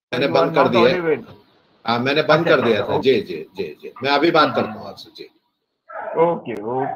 मैंने You are बंद कर not दिया। audible. हाँ, मैंने बंद अच्छा कर अच्छा दिया अच्छा, था। जी जी जी जी, मैं अभी बात करता हूँ आपसे। जी। Okay okay.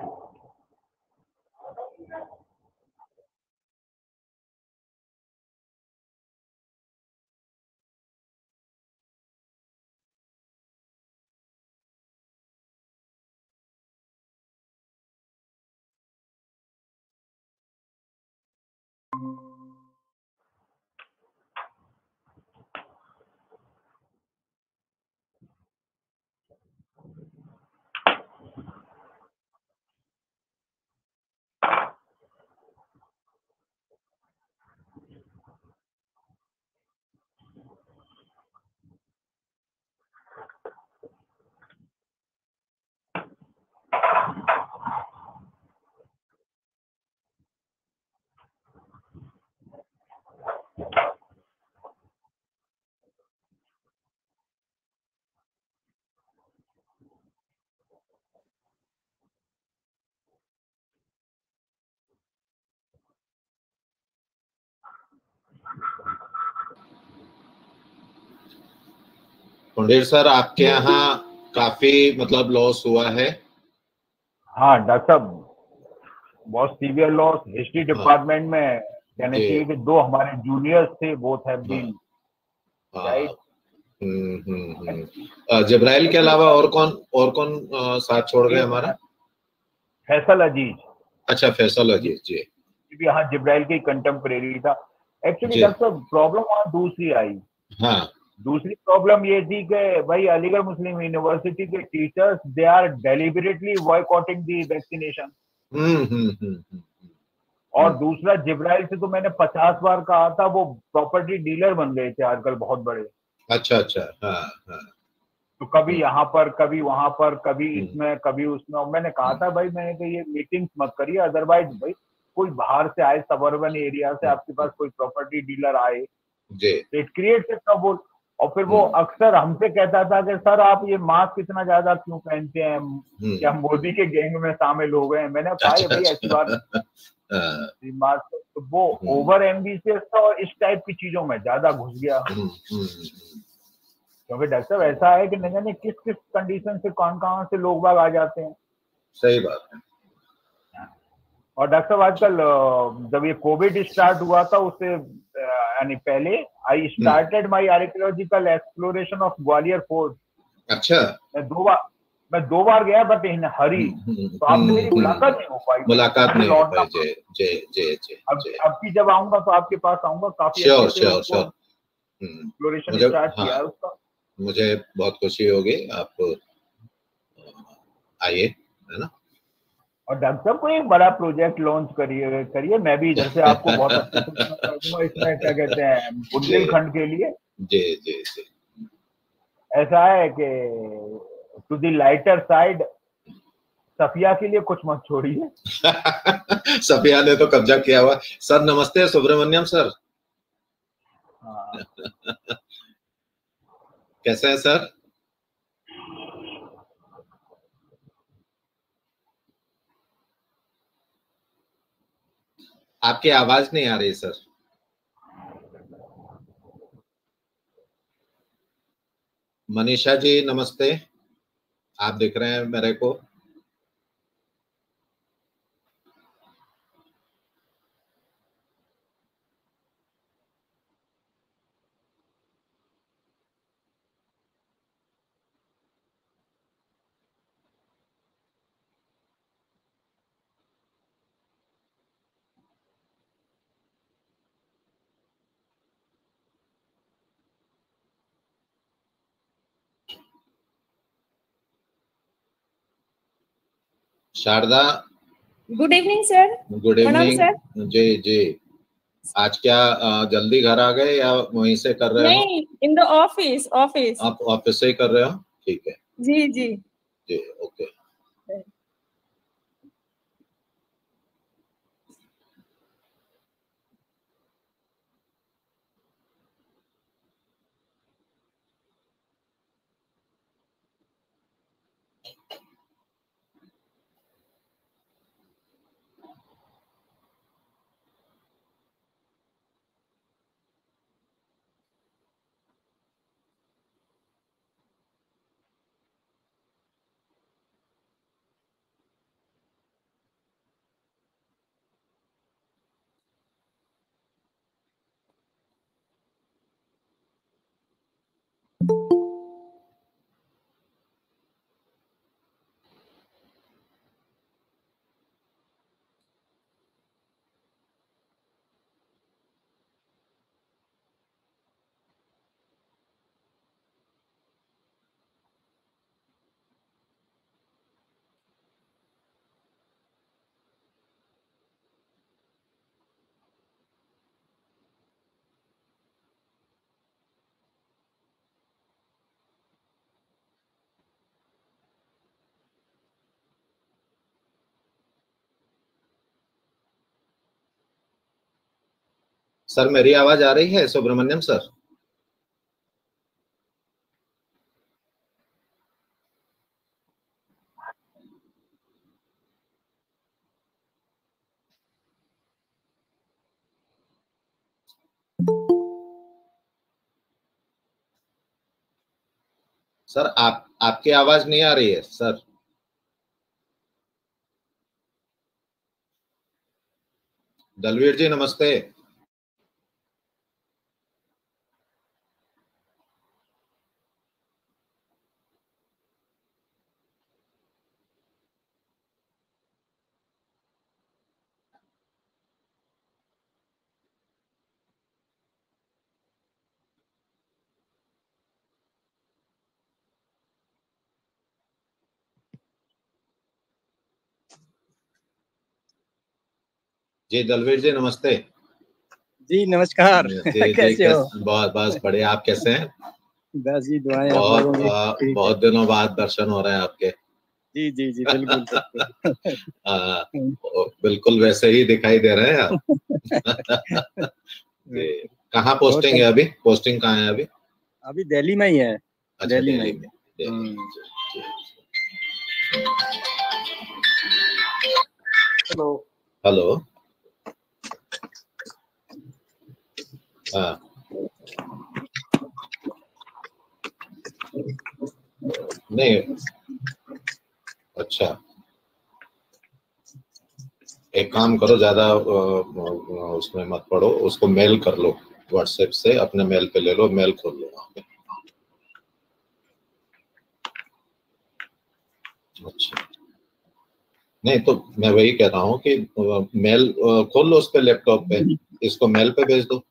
पुंडेर सर, आपके यहाँ काफी मतलब लॉस हुआ है? हाँ डॉक्टर साहब, बहुत सीवियर लॉस। हिस्ट्री हाँ डिपार्टमेंट में कहना जी। चाहिए कि 2 हमारे जूनियर्स थे, बोथ हैव हाँ बीन हाँ। डाइड। जब्राइल के एक्चुअली अलावा और कौन साथ छोड़ गए एक हमारा? फैसल अजीज, अच्छा, फैसल अजीज जी। भी हाँ जिब्राइल के कंटेम्परेरी था। एक्चुअली जी। डॉक्टर साहब प्रॉब्लम वहाँ दूसरी आई। हाँ। दूसरी प्रॉब्लम ये थी कि भाई अलीगढ़ मुस्लिम यूनिवर्सिटी के teachers they are deliberately boycotting the vaccination. Hmm. और दूसरा जिब्राइल से तो मैंने 50 बार कहा था, वो प्रॉपर्टी डीलर बन गए थे आजकल बहुत बड़े। अच्छा अच्छा। हाँ हाँ। तो कभी हम्म, यहाँ पर, कभी वहां पर, कभी हम्म, इसमें, कभी उसमें। और मैंने कहा हम्म, था भाई, मैंने कहा ये मीटिंग्स मत करिए, अदरवाइज भाई कोई बाहर से आए, सबर्बन एरिया से आपके हम्म, पास कोई प्रॉपर्टी डीलर आए, जी। It creates a trouble. और फिर वो हम्म, अक्सर हमसे कहता था कि सर आप ये मास्क इतना ज्यादा क्यों पहनते हैं, क्या हम्म। मोदी के गैंग में शामिल हो गए हैं। मैंने कहा ये अच्छा भाई ऐसी बात अच्छा। हाँ, नहीं, मास्क तो वो हम्म, ओवर एम्बिशियस था और इस टाइप की चीजों में ज्यादा घुस गया। हम्म। क्योंकि डॉक्टर साहब ऐसा है कि न जाने किस किस कंडीशन से कौन कहाँ से लोग बाग आ जाते हैं। सही बात है। और डॉक्टर साहब आजकल जब ये कोविड स्टार्ट हुआ था उससे यानी पहले I hmm, started my archaeological exploration of Gwalior fort. अच्छा। मैं 2 बार मैं 2 बार गया बट इन हरी। तो आपसे मेरी मुलाकात नहीं हो पाई, मुलाकात मुझे नहीं हो लौटना पाई। पड़ा। जय जय जय जय जय। अब की जब आऊंगा तो आपके पास आऊंगा, काफी अच्छे श्योर से श्योर उसको श्योर। एक्सप्लोरेशन मुझे, स्टार्ट हाँ, किया है उसका। मुझे बहुत खुशी होगी। आप आइए, है ना। और डॉक्टर साहब कोई एक बड़ा प्रोजेक्ट लॉन्च करिए करिए, मैं भी इधर से आपको बहुत अच्छे से मदद कर दूंगा इसमें, क्या कहते हैं, जी बुंदेलखंड के लिए। जी जी जी। ऐसा है कि to the lighter side, Safiya के लिए कुछ मत छोड़िए। सफिया ने तो कब्जा किया हुआ। सर नमस्ते, सुब्रमण्यम सर। हाँ कैसे हैं सर? आपकी आवाज नहीं आ रही सर। मनीषा जी नमस्ते। आप दिख रहे हैं मेरे को? Sharda. Good evening sir. Good प्रणाम इवनिंग। सर। जी जी। आज क्या जल्दी घर आ गए या वहीं से कर रहे हो? नहीं, इन द ऑफिस ऑफिस। आप ऑफिस से ही कर रहे हो? ठीक है। जी जी। जी ओके। सर मेरी आवाज आ रही है सुब्रमण्यम सर? सर आपकी आवाज नहीं आ रही है सर। दलवीर जी नमस्ते। जी दलवीर जी नमस्ते। जी नमस्कार। जी कैसे हो? बहुत बस बढ़िया। आप कैसे हैं? बस जी दुआएं आप लोगों की। बहुत दिनों बाद दर्शन हो रहे हैं आपके। जी जी जी बिल्कुल बिल्कुल वैसे ही दिखाई दे रहे हैं आप। जी कहाँ पोस्टिंग है अभी? पोस्टिंग कहाँ है अभी? अभी दिल्ली में ही है। अच्छा दिल्ली में। Hello hello. हाँ नहीं अच्छा एक काम करो, ज्यादा उसमें मत पड़ो, उसको मेल कर लो व्हाट्सएप से, अपने मेल पे ले लो, मेल खोल लो वहाँ पे। अच्छा नहीं तो मैं वही कह रहा हूँ कि मेल खोल लो उस पे, लैपटॉप पे, इसको मेल पे भेज दो।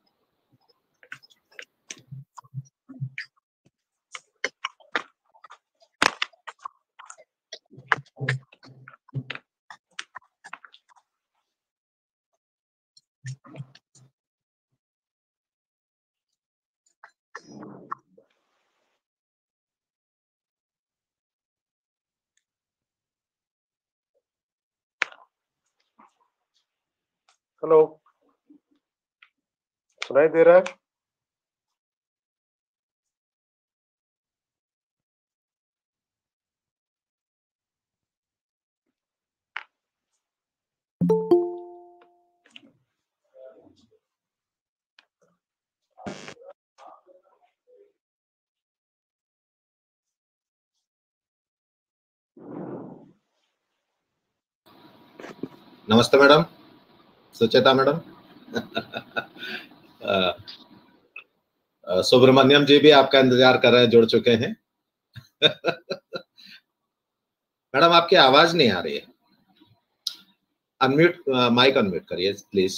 हेलो, सुनाई दे रहा है? नमस्ते मैडम, सुचेता मैडम। सुब्रमण्यम जी भी आपका इंतजार कर रहे हैं, जुड़ चुके हैं। मैडम आपकी आवाज नहीं आ रही है, अनम्यूट, माइक अनम्यूट करिए प्लीज।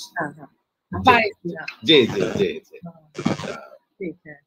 जी जी जी जी ठीक है।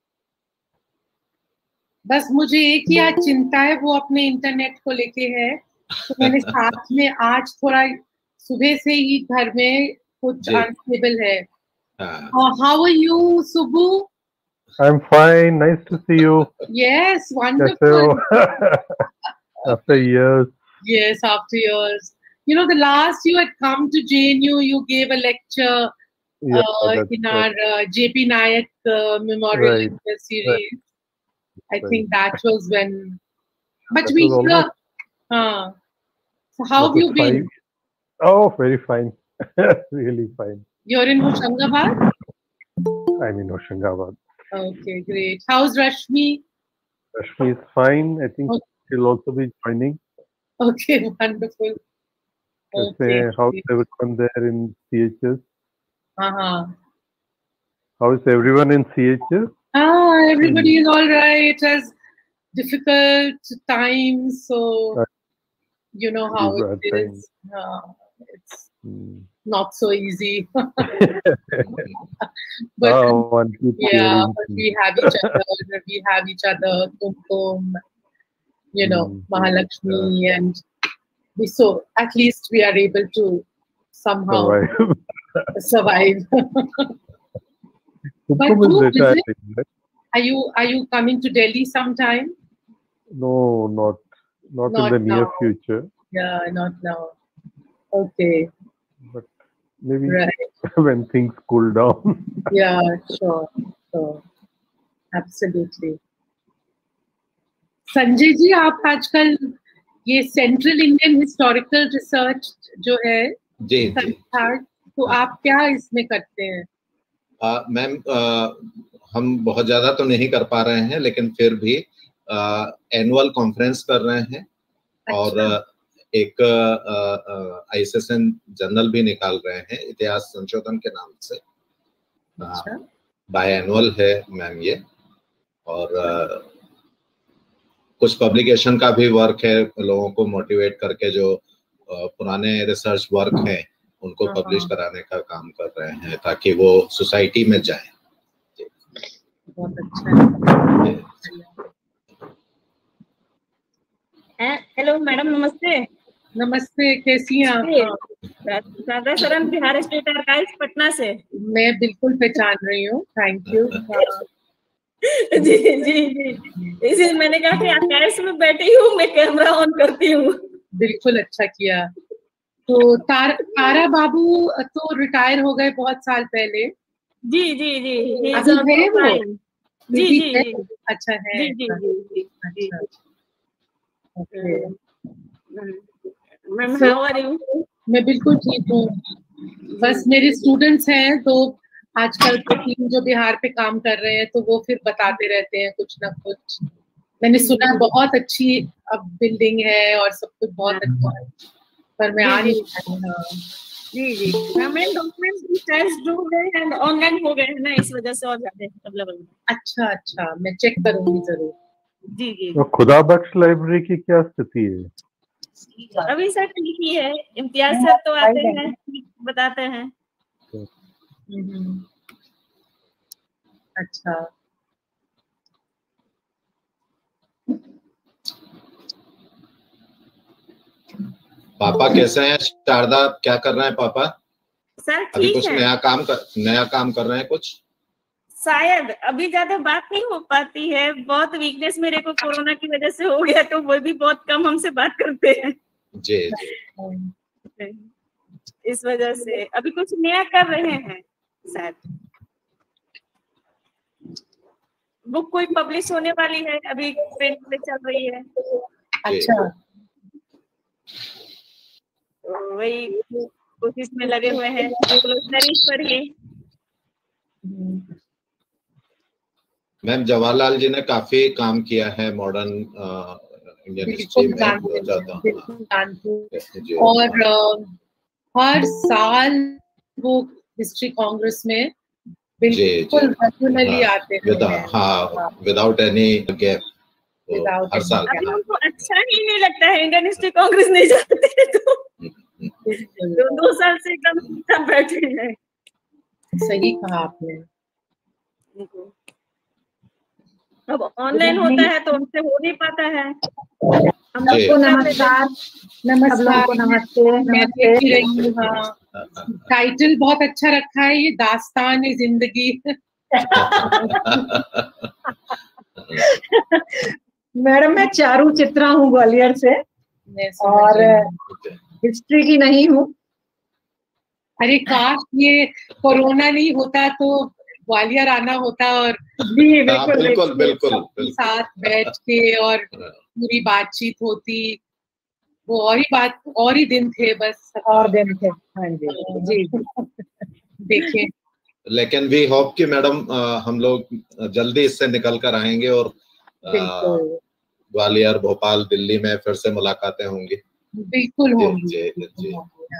बस मुझे एक ही आज चिंता है, वो अपने इंटरनेट को लेके है। तो मैंने साथ में आज थोड़ा सुबह से ही घर में कुछ अनस्टेबल है। How are you Subbu? I'm fine. Nice to see you. Yes, कैसे wonderful. हो? After years. Yes, after years. You know, the last you had come to JNU, you gave a lecture Yeah, in our JP Nayak Memorial Right, Lecture Series. I right. think that was when. But That we was almost, so how have that you was been? 5. Oh, very fine. Really fine. You're in Hoshangabad? I'm in Hoshangabad. Okay, great. How's Rashmi? Rashmi is fine. I think Okay. she'll also be joining. Okay, wonderful. Okay. How's everyone there in CHS? Uh-huh. How is everyone in CHS? Everybody is all right. It has difficult times, so you know how it is. It's not so easy. But yeah, but we have each other. We have each other. Kumkum, you know, Mahalakshmi, and so at least we are able to somehow survive. But do visit. Are you coming to Delhi sometime? No, not in the near future. Yeah, not now. Okay. But maybe Right. when things cool down. Yeah, sure. Absolutely. Sanjay ji, आप आजकल ये central Indian historical research जो है जी जी, तो आप क्या इसमें करते हैं? मैम हम बहुत ज्यादा तो नहीं कर पा रहे हैं, लेकिन फिर भी एनुअल कॉन्फ्रेंस कर रहे हैं। अच्छा। और एक ISSN जर्नल भी निकाल रहे हैं इतिहास संशोधन के नाम से। अच्छा। बाय एनुअल है मैम ये। और कुछ पब्लिकेशन का भी वर्क है, लोगों को मोटिवेट करके जो पुराने रिसर्च वर्क हैं उनको पब्लिश कराने का काम कर रहे हैं, ताकि वो सोसाइटी में जाए। बहुत अच्छा है। हेलो मैडम, नमस्ते। नमस्ते, कैसी हैं आप? राधा शरण, बिहार स्टेट आर्काइव्स, पटना से। मैं बिल्कुल पहचान रही हूँ, थैंक यू। जी जी जी, इसीलिए मैंने कहा कि आर्काइव्स में बैठी हूँ, मैं कैमरा ऑन करती हूँ। बिल्कुल अच्छा किया। तो तारा बाबू तो रिटायर हो गए बहुत साल पहले। जी जी जी, अभी है वो? जी जी जी, अच्छा है। जी जी जी जी। Ma'am, how are you? मैं बिल्कुल ठीक हूँ। बस मेरे स्टूडेंट्स हैं तो आजकल के टीम जो बिहार पे काम कर रहे हैं, तो वो फिर बताते रहते हैं कुछ ना कुछ। मैंने सुना बहुत अच्छी अब बिल्डिंग है और सब कुछ बहुत अच्छा है, पर मैं आ नहीं पाई। जी जी, हमें डॉक्यूमेंट्स डिटेल्स जो है ऑनलाइन हो गए हैं ना, इस वजह से और ज्यादा अवेलेबल। अच्छा, मैं चेक करूंगी जरूर। जी जी। तो खुदा बख्श लाइब्रेरी की क्या स्थिति है? अभी सर ठीक ही है, इम्तियाज सर तो आते हैं, बताते हैं। अच्छा। पापा कैसे हैं? शारदा, क्या कर रहे हैं पापा? सर अभी ठीक कुछ है। नया काम कर रहे हैं कुछ? शायद अभी ज्यादा बात नहीं हो पाती है, बहुत वीकनेस मेरे को कोरोना की वजह से हो गया, तो वो भी बहुत कम हमसे बात करते हैं। जी जी। इस वजह से अभी कुछ नया कर रहे हैं शायद। बुक कोई पब्लिश होने वाली है, अभी प्रिंट में चल रही है। अच्छा। तो वही कोशिश में लगे हुए हैं, रिवोल्यूशनरीज पर ही। मैम, जवाहरलाल जी ने काफी काम किया है मॉडर्न इंडियन हिस्ट्री में। और हर साल वो हिस्ट्री कांग्रेस में बिल्कुल रेगुलरली आते हैं। हाँ, विदाउट एनी गैप, हर साल। अभी उनको अच्छा ही नहीं लगता है, इंडियन हिस्ट्री कांग्रेस नहीं जाते तो 2 साल से एकदम बैठे हैं। सही कहा आपने। अब ऑनलाइन होता है तो उनसे हो नहीं पाता है। हम सबको नमस्कार। नमस्ते। मैं देख ही रही हूँ। हाँ, टाइटल बहुत अच्छा रखा है, ये दास्तान-ए जिंदगी। मैडम, मैं चारू चित्रा हूँ ग्वालियर से और हिस्ट्री की नहीं हूँ। अरे काश ये कोरोना नहीं होता तो ग्वालियर आना होता और बिल्कुल साथ बैठ के और पूरी बातचीत होती। वो और ही दिन थे, बस और दिन थे। हाँ जी जी। देखिए, लेकिन वी होप कि मैडम हम लोग जल्दी इससे निकल कर आएंगे और ग्वालियर, भोपाल, दिल्ली में फिर से मुलाकातें होंगी। बिल्कुल होंगी। जी।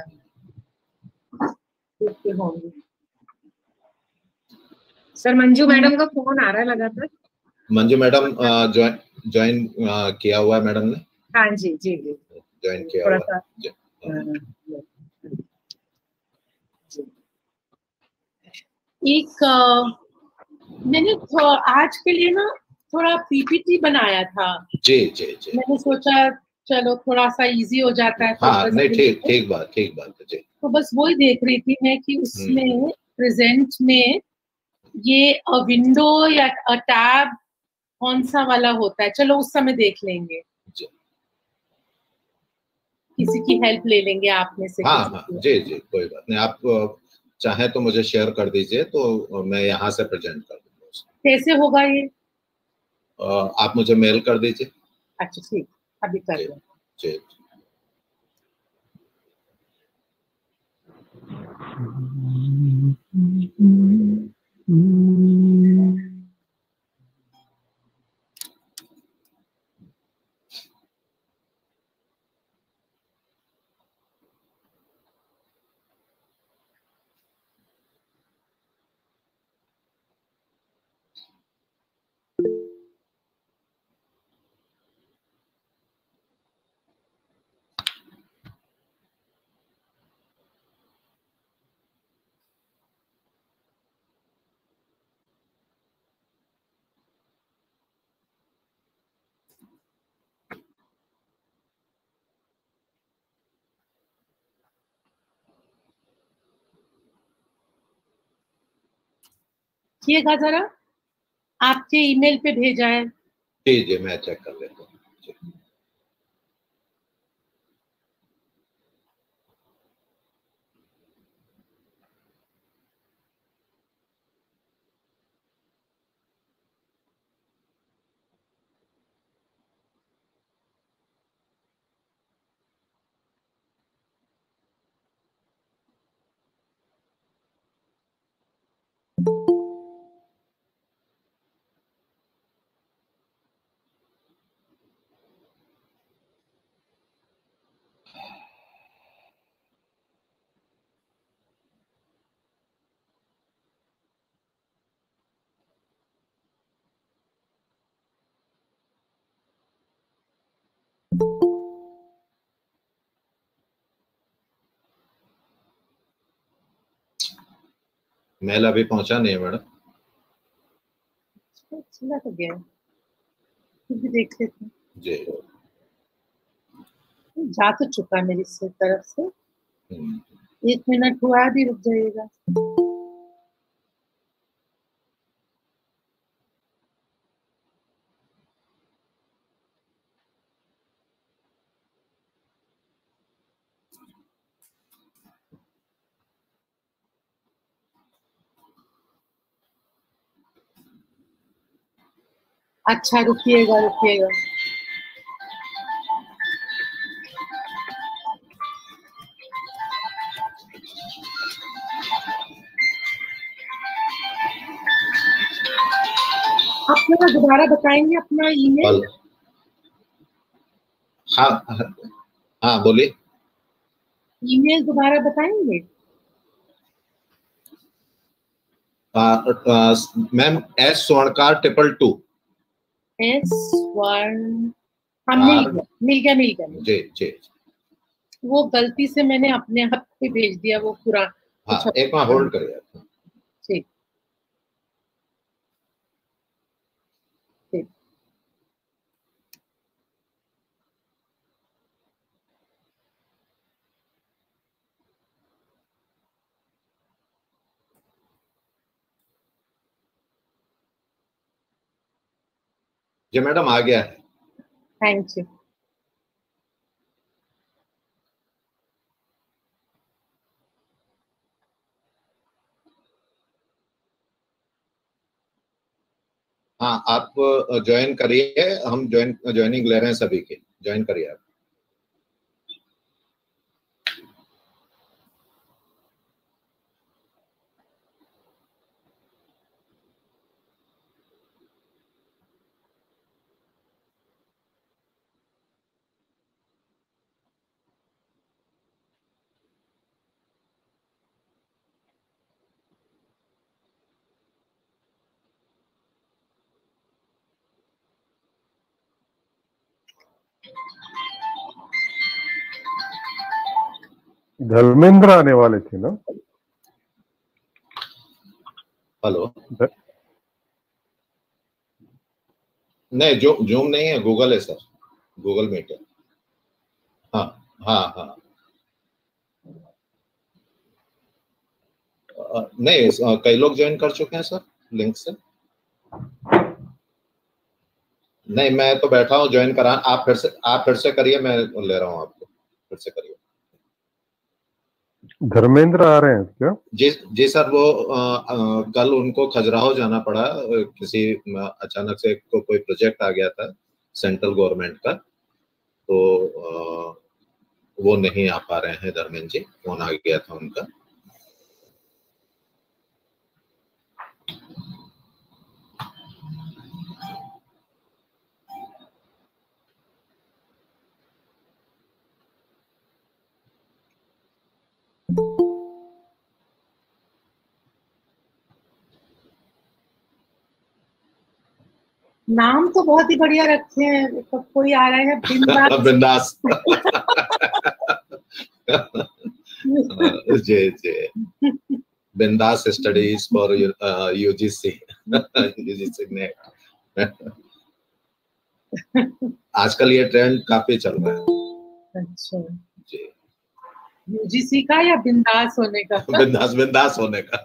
बिल्कुल होंगी। सर, मंजू मैडम का फोन आ रहा है लगातार। मंजू मैडम ज्वाइन किया हुआ है मैडम ने? हाँ जी जी जी, ज्वाइन किया हुआ है। एक मैंने आज के लिए ना थोड़ा PPT बनाया था। जी। मैंने सोचा चलो थोड़ा सा इजी हो जाता है। हाँ, नहीं, ठीक बात है जी। तो बस वही देख रही थी मैं कि उसमें प्रेजेंट में ये विंडो या टैब कौन सा वाला होता है। चलो उस समय देख लेंगे। किसी की हेल्प ले लेंगे आप में से। हाँ हाँ जी जी, कोई बात नहीं। आप चाहें तो मुझे शेयर कर दीजिए, तो मैं यहाँ से प्रेजेंट कर दूंगा। कैसे होगा ये? आप मुझे मेल कर दीजिए। अच्छा ठीक, अभी कर दूँ। जी। देखिएगा जरा, आपके ईमेल पे भेजा है। जी जी, मैं चेक कर लेता हूँ। मेल अभी पहुंचा नहीं है मैडम। चला तो गया, फिर भी देख लेते हैं। जी, जा तो चुका मेरी तरफ से। 1 मिनट हुआ, भी रुक जाइएगा। अच्छा रुकिएगा रुकिएगा। आप थोड़ा दोबारा बताएंगे अपना ईमेल? हाँ हाँ बोलिए। ईमेल दोबारा बताएंगे? मैम S स्वर्णकार 222। S स्वर्ण, हाँ मिल गया। जी जी, वो गलती से मैंने अपने आप पे भेज दिया वो पूरा। हाँ एक बार होल्ड करिए। ठीक ठीक। जी मैडम, आ गया है। Thank you. हाँ आप ज्वाइन करिए, हम ज्वाइनिंग ले रहे हैं सभी के। ज्वाइन करिए आप। धर्मेंद्र आने वाले थे ना? हेलो, नहीं जूम नहीं है, गूगल है सर, गूगल मीट है। हाँ हाँ हाँ, नहीं कई लोग ज्वाइन कर चुके हैं सर लिंक से। नहीं मैं तो बैठा हूँ ज्वाइन करा। आप फिर से करिए, मैं ले रहा हूँ आपको। फिर से करिए। धर्मेंद्र आ रहे हैं क्या? जी जी सर, वो कल उनको खजुराहो जाना पड़ा, किसी अचानक से कोई प्रोजेक्ट आ गया था सेंट्रल गवर्नमेंट का, तो वो नहीं आ पा रहे हैं धर्मेंद्र जी, फोन आ गया था उनका। नाम तो बहुत ही बढ़िया रखे हैं, तो कोई आ रहा है बिंदास। बिंदास। जी जी, Bindaas studies for UGC, UGC NET. आजकल ये ट्रेंड काफी चल रहा है। अच्छा जी, यूजीसी का या बिंदास होने का? बिंदास, बिंदास होने का।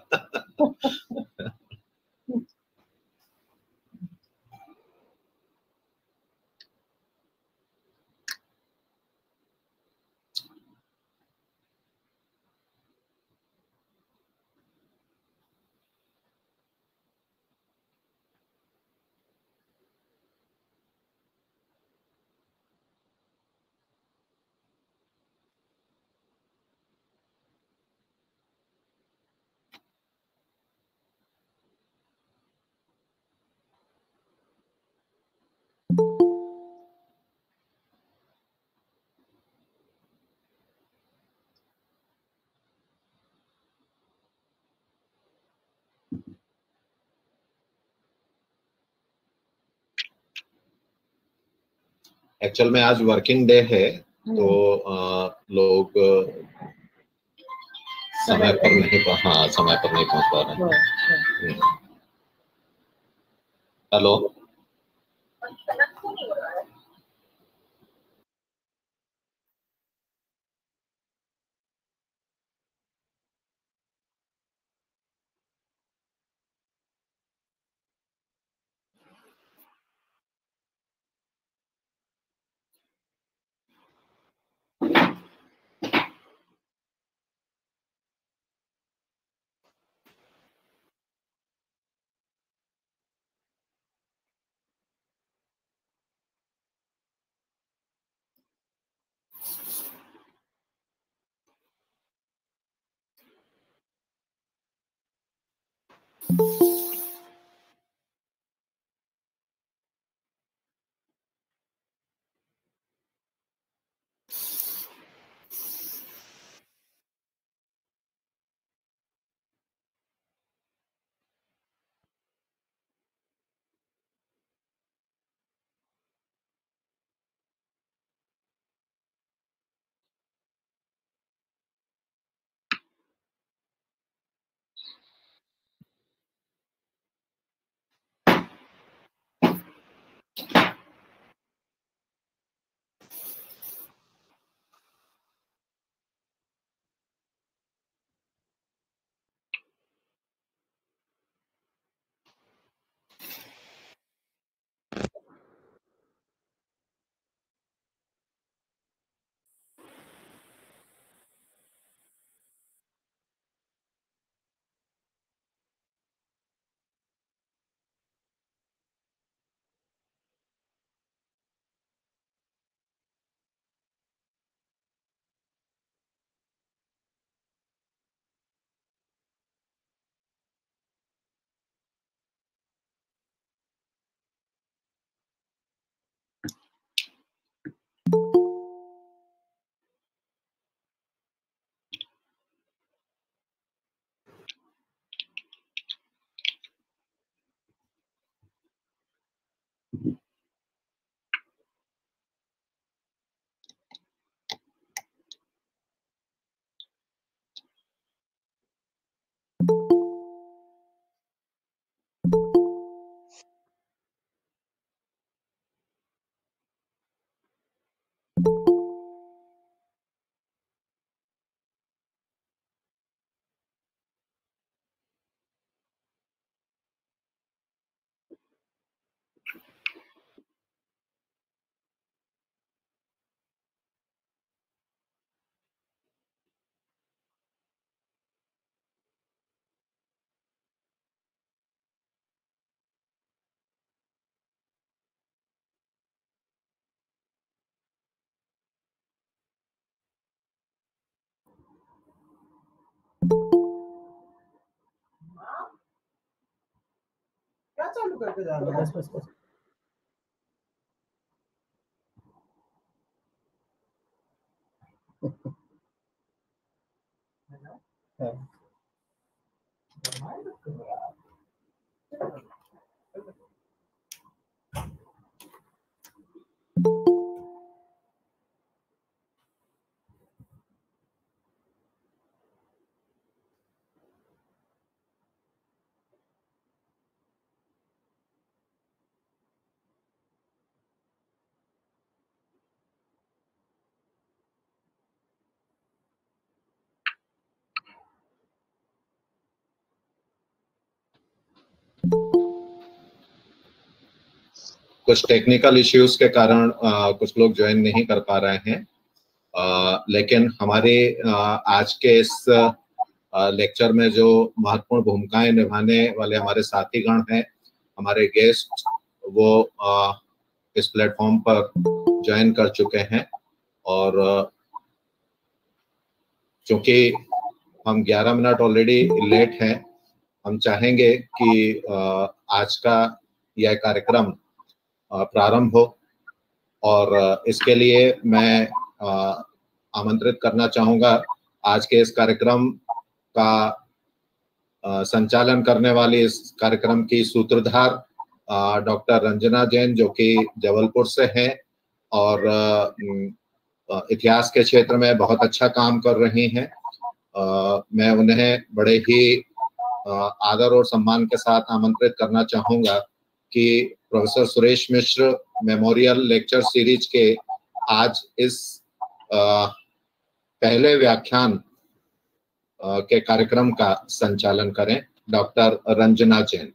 एक्चुअल में आज वर्किंग डे है, तो लोग समय पर नहीं पहुंच पा रहे हैं। हेलो, शुरू करके जाना बस। कुछ टेक्निकल इश्यूज के कारण कुछ लोग ज्वाइन नहीं कर पा रहे हैं, लेकिन हमारे आज के इस लेक्चर में जो महत्वपूर्ण भूमिकाएं निभाने वाले हमारे साथीगण हैं, हमारे गेस्ट, वो इस प्लेटफॉर्म पर ज्वाइन कर चुके हैं। और चूंकि हम 11 मिनट ऑलरेडी लेट हैं, हम चाहेंगे कि आज का यह कार्यक्रम प्रारंभ हो, और इसके लिए मैं आमंत्रित करना चाहूँगा आज के इस कार्यक्रम का संचालन करने वाली इस कार्यक्रम की सूत्रधार डॉक्टर रंजना जैन, जो कि जबलपुर से हैं और इतिहास के क्षेत्र में बहुत अच्छा काम कर रही हैं। मैं उन्हें बड़े ही आदर और सम्मान के साथ आमंत्रित करना चाहूँगा कि professor Suresh Mishra memorial lecture series के आज इस पहले व्याख्यान के कार्यक्रम का संचालन करें। डॉक्टर रंजना जैन।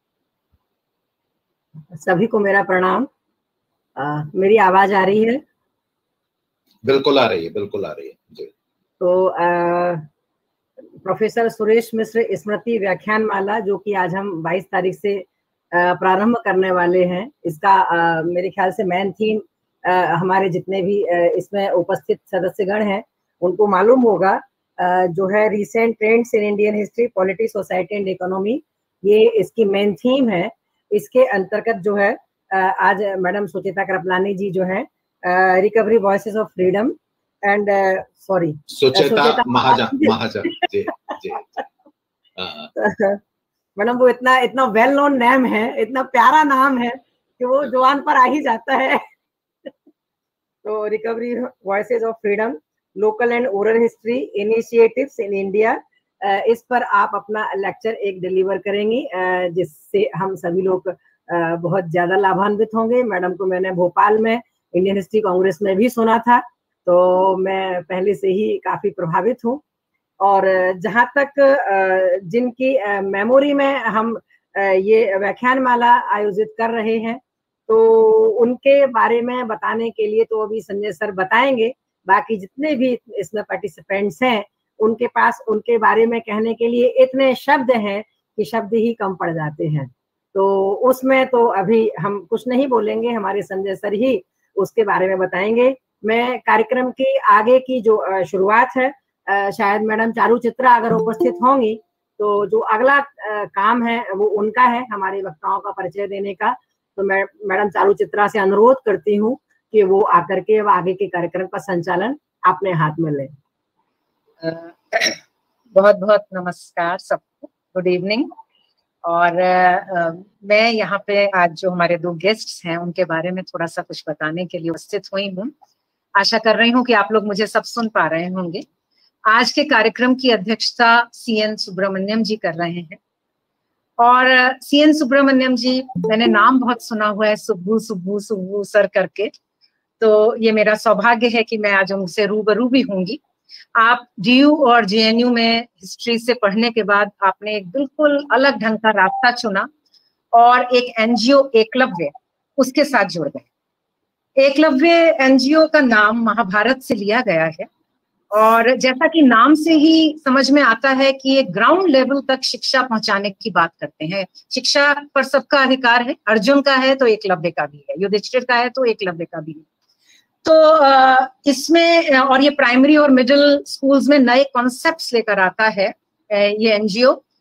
सभी को मेरा प्रणाम। मेरी आवाज आ रही है? बिल्कुल आ रही है, बिल्कुल आ रही है जी। तो प्रोफेसर सुरेश मिश्र स्मृति व्याख्यान माला, जो कि आज हम 22 तारीख से प्रारंभ करने वाले हैं, इसका मेरे ख्याल से मेन थीम हमारे जितने भी इसमें उपस्थित सदस्यगण हैं उनको मालूम होगा, जो है recent trends in Indian history, politics, society and economy, ये इसकी मेन थीम है। इसके अंतर्गत जो है आज मैडम सुचिता कृपलानी जी जो है recovery voices of freedom and Sucheta Mahajan ji ji. Madam वो इतना वेल नोन नेम है, इतना प्यारा नाम है कि वो जुबान पर आ ही जाता है। तो recovery voices of freedom, local and oral history initiatives in India, इस पर आप अपना लेक्चर एक डिलीवर करेंगी, जिससे हम सभी लोग बहुत ज्यादा लाभान्वित होंगे। मैडम को मैंने भोपाल में इंडियन हिस्ट्री कांग्रेस में भी सुना था, तो मैं पहले से ही काफी प्रभावित हूँ। और जहाँ तक जिनकी मेमोरी में हम ये व्याख्यान माला आयोजित कर रहे हैं, तो उनके बारे में बताने के लिए तो अभी संजय सर बताएंगे। बाकी जितने भी इसमें पार्टिसिपेंट्स हैं उनके पास उनके बारे में कहने के लिए इतने शब्द हैं कि शब्द ही कम पड़ जाते हैं। तो उसमें तो अभी हम कुछ नहीं बोलेंगे, हमारे संजय सर ही उसके बारे में बताएंगे। मैं कार्यक्रम की आगे की जो शुरुआत है, शायद मैडम चारू चित्रा अगर उपस्थित होंगी तो जो अगला काम है वो उनका है, हमारे वक्ताओं का परिचय देने का। तो मैं मैडम चारू चित्रा से अनुरोध करती हूँ कि वो आकर के आगे के कार्यक्रम का संचालन अपने हाथ में लें। बहुत बहुत नमस्कार सबको, गुड इवनिंग। और मैं यहाँ पे आज जो हमारे 2 गेस्ट्स हैं उनके बारे में थोड़ा सा कुछ बताने के लिए उपस्थित हुई हूँ। आशा कर रही हूँ कि आप लोग मुझे सब सुन पा रहे होंगे। आज के कार्यक्रम की अध्यक्षता CN सुब्रमण्यम जी कर रहे हैं। और CN सुब्रमण्यम जी, मैंने नाम बहुत सुना हुआ है, सुब्बू सुब्बू सुब्बू सर करके, तो ये मेरा सौभाग्य है कि मैं आज उनसे रूबरू भी होंगी। आप DU और JNU में हिस्ट्री से पढ़ने के बाद आपने एक बिल्कुल अलग ढंग का रास्ता चुना और एक NGO एकलव्य उसके साथ जुड़ गए। एकलव्य NGO का नाम महाभारत से लिया गया है, और जैसा कि नाम से ही समझ में आता है कि ये ग्राउंड लेवल तक शिक्षा पहुंचाने की बात करते हैं। शिक्षा पर सबका अधिकार है, अर्जुन का है तो एकलव्य का भी है, युधिष्ठिर का है तो एकलव्य का भी है। तो इसमें और ये प्राइमरी और मिडिल स्कूल्स में नए कॉन्सेप्ट्स लेकर आता है ये NGO।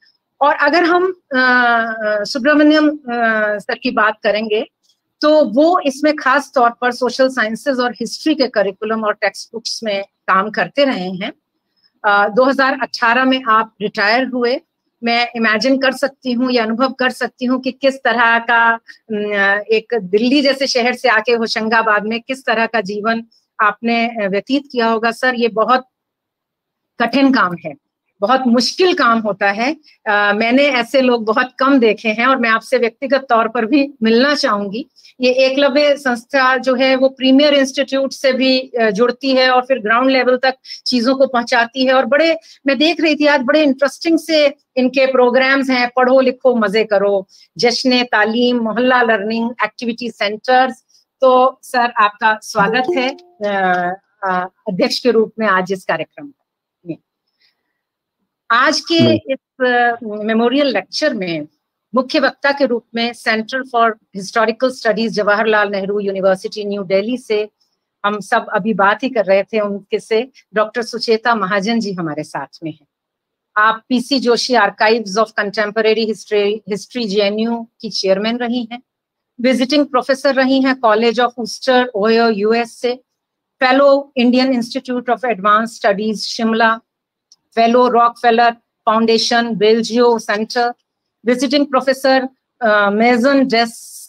और अगर हम सुब्रमण्यम सर की बात करेंगे तो वो इसमें खास तौर पर सोशल साइंसेज और हिस्ट्री के करिकुलम और टेक्स्ट बुक्स में काम करते रहे हैं। 2018 में आप रिटायर हुए। मैं इमेजिन कर सकती हूँ या अनुभव कर सकती हूँ कि किस तरह का एक दिल्ली जैसे शहर से आके होशंगाबाद में किस तरह का जीवन आपने व्यतीत किया होगा। सर, ये बहुत कठिन काम है, बहुत मुश्किल काम होता है। मैंने ऐसे लोग बहुत कम देखे हैं और मैं आपसे व्यक्तिगत तौर पर भी मिलना चाहूंगी। ये एकलव्य संस्था जो है वो प्रीमियर इंस्टीट्यूट से भी जुड़ती है और फिर ग्राउंड लेवल तक चीजों को पहुंचाती है। और बड़े, मैं देख रही थी आज, बड़े इंटरेस्टिंग से इनके प्रोग्राम्स हैं, पढ़ो लिखो मजे करो, जश्न तालीम, मोहल्ला लर्निंग, एक्टिविटी सेंटर्स। तो सर, आपका स्वागत है अध्यक्ष के रूप में आज इस कार्यक्रम में। आज के इस मेमोरियल लेक्चर में मुख्य वक्ता के रूप में centre for historical studies Jawaharlal Nehru university new Delhi से हम सब अभी बात ही कर रहे थे उनके से डॉक्टर सुचेता महाजन जी हमारे साथ में हैं। आप PC Joshi archives of contemporary history JNU की चेयरमैन रही हैं, विजिटिंग प्रोफेसर रही हैं college of Wooster Ohio US से, fellow Indian institute of advance studies Shimla, fellow Rockefeller foundation Bellagio centre, visiting professor Maison des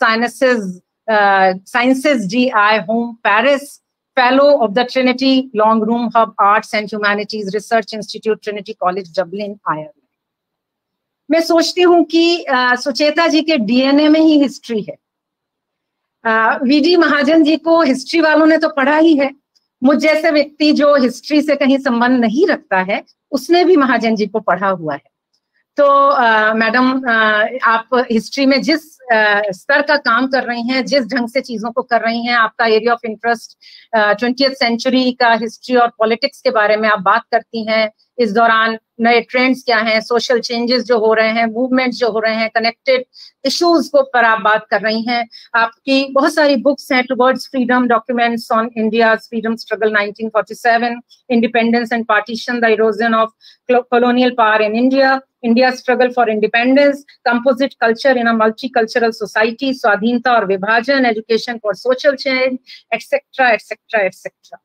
Sciences DI Home Paris, fellow of the Trinity Long Room Hub Arts and Humanities Research Institute Trinity College Dublin Ireland। मैं सोचती हूँ कि सुचेता जी के DNA में ही history है। VD Mahajan ji को history वालों ने तो पढ़ा ही है, मुझ जैसे व्यक्ति जो हिस्ट्री से कहीं संबंध नहीं रखता है उसने भी महाजन जी को पढ़ा हुआ है। तो मैडम, आप हिस्ट्री में जिस स्तर का काम कर रही हैं, जिस ढंग से चीजों को कर रही हैं, आपका area of interest 20th century का हिस्ट्री और पॉलिटिक्स के बारे में आप बात करती हैं। इस दौरान नए ट्रेंड्स क्या हैं, सोशल चेंजेस जो हो रहे हैं, मूवमेंट्स जो हो रहे हैं, कनेक्टेड इश्यूज को पर आप बात कर रही हैं। आपकी बहुत सारी बुक्स हैं, towards freedom, documents on India's freedom struggle 1947, independence and partition, the erosion of colonial power in India, India's struggle for independence, composite culture in a multicultural society, स्वाधीनता और विभाजन, education for social change, etc., etc., etc.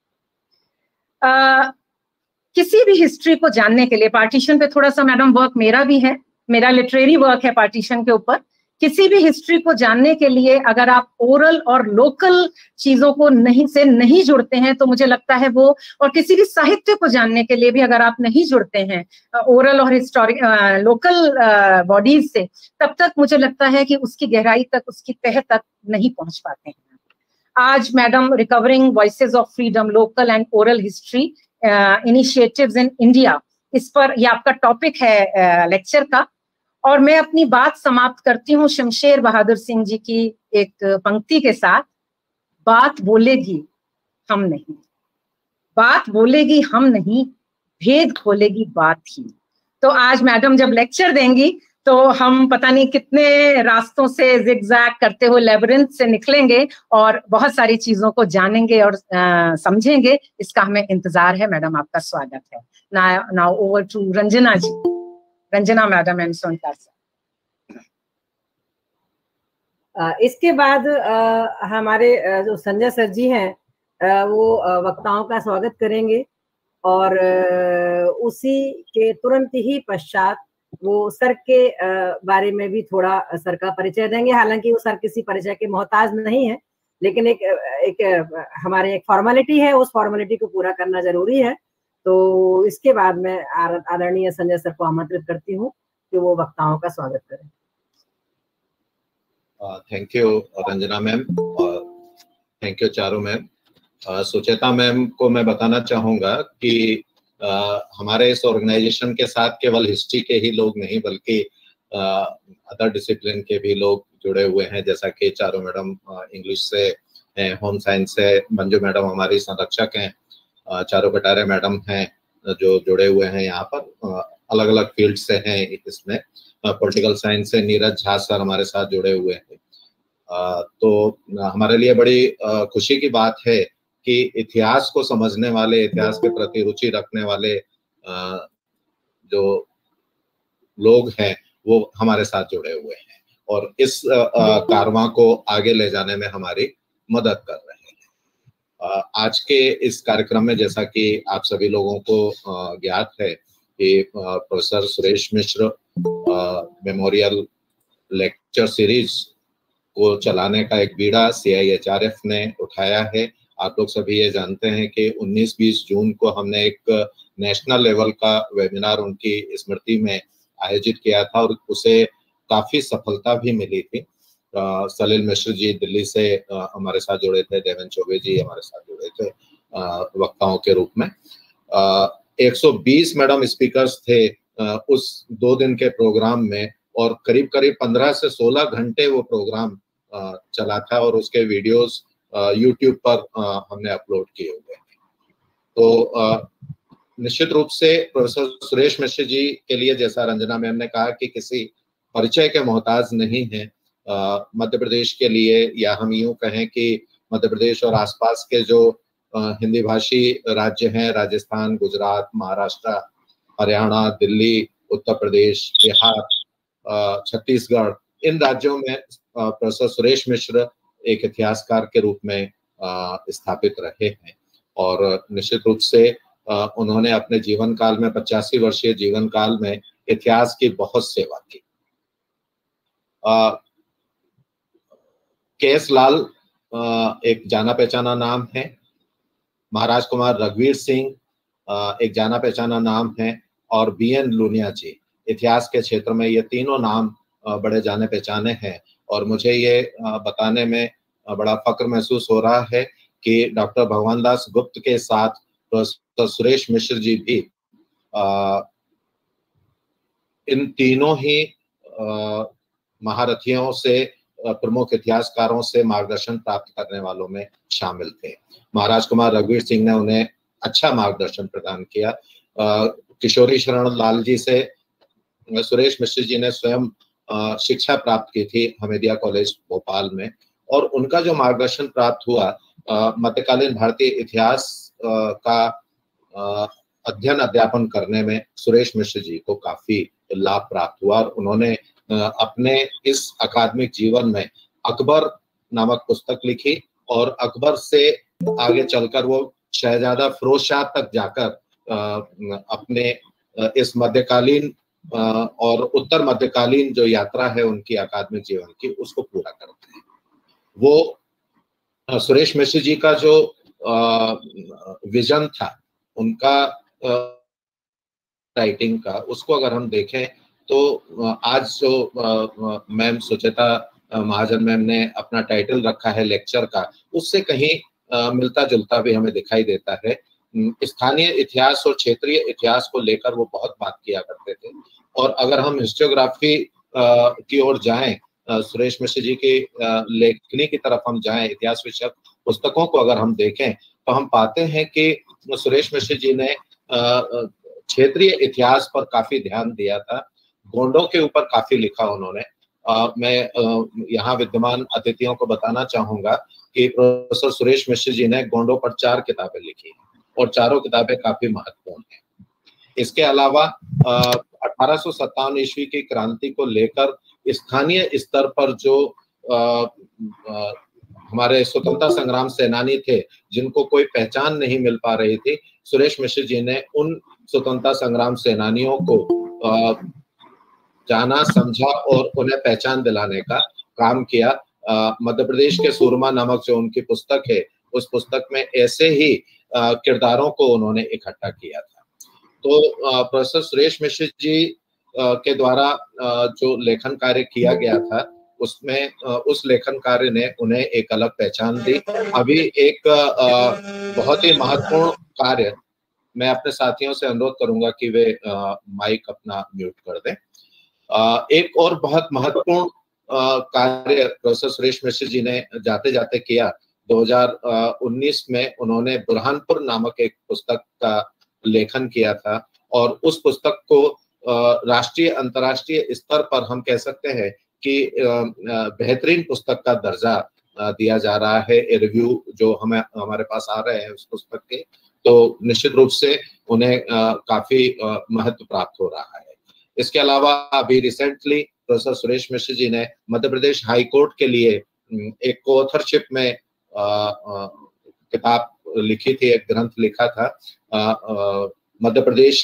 किसी भी history को जानने के लिए, partition पे थोड़ा सा मैडम वर्क मेरा भी है, मेरा लिटरेरी वर्क है पार्टीशन के ऊपर। किसी भी हिस्ट्री को जानने के लिए अगर आप ओरल और लोकल चीजों को नहीं जुड़ते हैं तो मुझे लगता है वो, और किसी भी साहित्य को जानने के लिए भी अगर आप नहीं जुड़ते हैं ओरल और हिस्टोरिक लोकल बॉडीज से, तब तक मुझे लगता है कि उसकी गहराई तक, उसकी तह तक नहीं पहुंच पाते हैं। आज madam recovering voices of freedom, local and oral history initiatives in India, इस पर यह आपका टॉपिक है लेक्चर का। और मैं अपनी बात समाप्त करती हूँ शमशेर बहादुर सिंह जी की एक पंक्ति के साथ, बात बोलेगी हम नहीं, बात बोलेगी हम नहीं, भेद खोलेगी बात ही। तो आज मैडम जब लेक्चर देंगी तो हम पता नहीं कितने रास्तों से जिगजैग करते हुए लेबिरिंथ से निकलेंगे और बहुत सारी चीजों को जानेंगे और समझेंगे। इसका हमें इंतजार है। मैडम, आपका स्वागत है। Now over to Ranjana ji, Ranjana madam and Sonkar sir. इसके बाद हमारे जो संजय सर जी हैं वो वक्ताओं का स्वागत करेंगे और उसी के तुरंत ही पश्चात वो सर के बारे में भी थोड़ा सर का परिचय देंगे। हालांकि वो सर किसी परिचय के मोहताज नहीं है, लेकिन एक हमारे एक फॉर्मेलिटी है, उस फॉर्मेलिटी को पूरा करना जरूरी है। तो इसके बाद मैं आदरणीय संजय सर को आमंत्रित करती हूँ कि वो वक्ताओं का स्वागत करें। थैंक यू रंजना मैम और thank you Charu ma'am. Sucheta ma'am को मैं बताना चाहूंगा कि हमारे इस ऑर्गेनाइजेशन के साथ केवल हिस्ट्री के ही लोग नहीं बल्कि अदर डिसिप्लिन के भी लोग जुड़े हुए हैं, जैसा कि चारू मैडम इंग्लिश से हैं, होम साइंस से मंजू मैडम हमारी संरक्षक हैं, चारू कटारे मैडम हैं जो जुड़े हुए हैं यहाँ पर, अलग अलग फील्ड से हैं। इसमें पॉलिटिकल साइंस से नीरज झा सर हमारे साथ जुड़े हुए हैं। तो हमारे लिए बड़ी खुशी की बात है कि इतिहास को समझने वाले, इतिहास के प्रति रुचि रखने वाले जो लोग हैं वो हमारे साथ जुड़े हुए हैं और इस कारवां को आगे ले जाने में हमारी मदद कर रहे हैं। आज के इस कार्यक्रम में जैसा कि आप सभी लोगों को ज्ञात है कि professor Suresh Mishra memorial lecture series को चलाने का एक बीड़ा CIHRF ने उठाया है। आप लोग सभी ये जानते हैं कि 19-20 जून को हमने एक नेशनल लेवल का वेबिनार उनकी स्मृति में आयोजित किया था और उसे काफी सफलता भी मिली थी। सलील मिश्र जी दिल्ली से हमारे साथ जुड़े थे, देवेंद्र चौबे जी हमारे साथ जुड़े थे वक्ताओं के रूप में। 120 मैडम स्पीकर्स थे उस 2 दिन के प्रोग्राम में और करीब 15 से 16 घंटे वो प्रोग्राम चला था और उसके वीडियोस YouTube पर हमने अपलोड किए हुए हैं। तो निश्चित रूप से प्रोफेसर सुरेश मिश्र जी के लिए, जैसा रंजना मैम ने कहा, कि किसी परिचय के मोहताज नहीं है मध्य प्रदेश के लिए, या हम यूं कहें कि मध्य प्रदेश और आसपास के जो हिंदी भाषी राज्य हैं, राजस्थान, गुजरात, महाराष्ट्र, हरियाणा, दिल्ली, उत्तर प्रदेश, बिहार, छत्तीसगढ़, इन राज्यों में प्रोफेसर सुरेश मिश्र एक इतिहासकार के रूप में स्थापित रहे हैं और निश्चित रूप से उन्होंने अपने जीवन काल में 85 वर्षीय जीवन काल में इतिहास की बहुत सेवा की। KS लाल एक जाना पहचाना नाम है, महाराज कुमार रघुवीर सिंह एक जाना पहचाना नाम है और BN लूनिया जी इतिहास के क्षेत्र में, ये तीनों नाम बड़े जाने पहचाने हैं। और मुझे ये बताने में बड़ा फक्र महसूस हो रहा है कि डॉक्टर भगवान दास गुप्त के साथ प्रोफेसर सुरेश मिश्र जी भी इन तीनों ही महारथियों से, प्रमुख इतिहासकारों से मार्गदर्शन प्राप्त करने वालों में शामिल थे। महाराज कुमार रघुवीर सिंह ने उन्हें अच्छा मार्गदर्शन प्रदान किया। किशोरी शरण लाल जी से सुरेश मिश्र जी ने स्वयं शिक्षा प्राप्त की थी हमीदिया कॉलेज भोपाल में और उनका जो मार्गदर्शन प्राप्त हुआ, मध्यकालीन भारतीय इतिहास का अध्ययन अध्यापन करने में सुरेश मिश्र जी को काफी लाभ प्राप्त हुआ और उन्होंने अपने इस अकादमिक जीवन में अकबर नामक पुस्तक लिखी और अकबर से आगे चलकर वो शहजादा फिरोज शाह तक जाकर अपने इस मध्यकालीन और उत्तर मध्यकालीन जो यात्रा है उनकी अकादमिक जीवन की, उसको पूरा करते हैं। वो सुरेश मिश्र जी का जो विजन था उनका राइटिंग का, उसको अगर हम देखें तो आज जो मैम सुचेता महाजन मैम ने अपना टाइटल रखा है लेक्चर का, उससे कहीं मिलता जुलता भी हमें दिखाई देता है। स्थानीय इतिहास और क्षेत्रीय इतिहास को लेकर वो बहुत बात किया करते थे और अगर हम हिस्टोग्राफी की ओर जाएं, सुरेश मिश्र जी की लेखनी की तरफ हम जाएं, इतिहास विषयक पुस्तकों को अगर हम देखें तो हम पाते हैं कि सुरेश मिश्र जी ने क्षेत्रीय इतिहास पर काफी ध्यान दिया था। गोंडों के ऊपर काफी लिखा उन्होंने। मैं यहाँ विद्यमान अतिथियों को बताना चाहूंगा कि प्रोफेसर सुरेश मिश्र जी ने गोंडों पर 4 किताबें लिखी और चारों किताबें काफी महत्वपूर्ण हैं। इसके अलावा 1857 ईस्वी की क्रांति को लेकर स्थानीय स्तर पर जो हमारे स्वतंत्रता संग्राम सेनानी थे जिनको कोई पहचान नहीं मिल पा रही थी, सुरेश मिश्र जी ने उन स्वतंत्रता संग्राम सेनानियों को जाना, समझा और उन्हें पहचान दिलाने का काम किया। मध्य प्रदेश के सूरमा नामक जो उनकी पुस्तक है, उस पुस्तक में ऐसे ही किरदारों को उन्होंने इकट्ठा किया था। तो प्रोफेसर सुरेश मिश्र जी के द्वारा जो लेखन कार्य किया गया था उसमें उस लेखन कार्य ने उन्हें एक अलग पहचान दी। अभी एक बहुत ही महत्वपूर्ण कार्य, मैं अपने साथियों से अनुरोध करूंगा कि वे माइक अपना म्यूट कर दें। एक और बहुत महत्वपूर्ण कार्य प्रोफेसर सुरेश मिश्र जी ने जाते जाते किया। 2019 में उन्होंने बुरहानपुर नामक एक पुस्तक का लेखन किया था और उस पुस्तक को राष्ट्रीय अंतर्राष्ट्रीय स्तर पर हम कह सकते हैं कि बेहतरीन पुस्तक का दर्जा दिया जा रहा है। रिव्यू जो हमारे पास आ रहे हैं उस पुस्तक के, तो निश्चित रूप से उन्हें काफी महत्व प्राप्त हो रहा है। इसके अलावा अभी रिसेंटली प्रोफेसर सुरेश मिश्र जी ने मध्य प्रदेश हाई कोर्ट के लिए एक कोऑथरशिप में किताब लिखी थी, एक ग्रंथ लिखा था, मध्य प्रदेश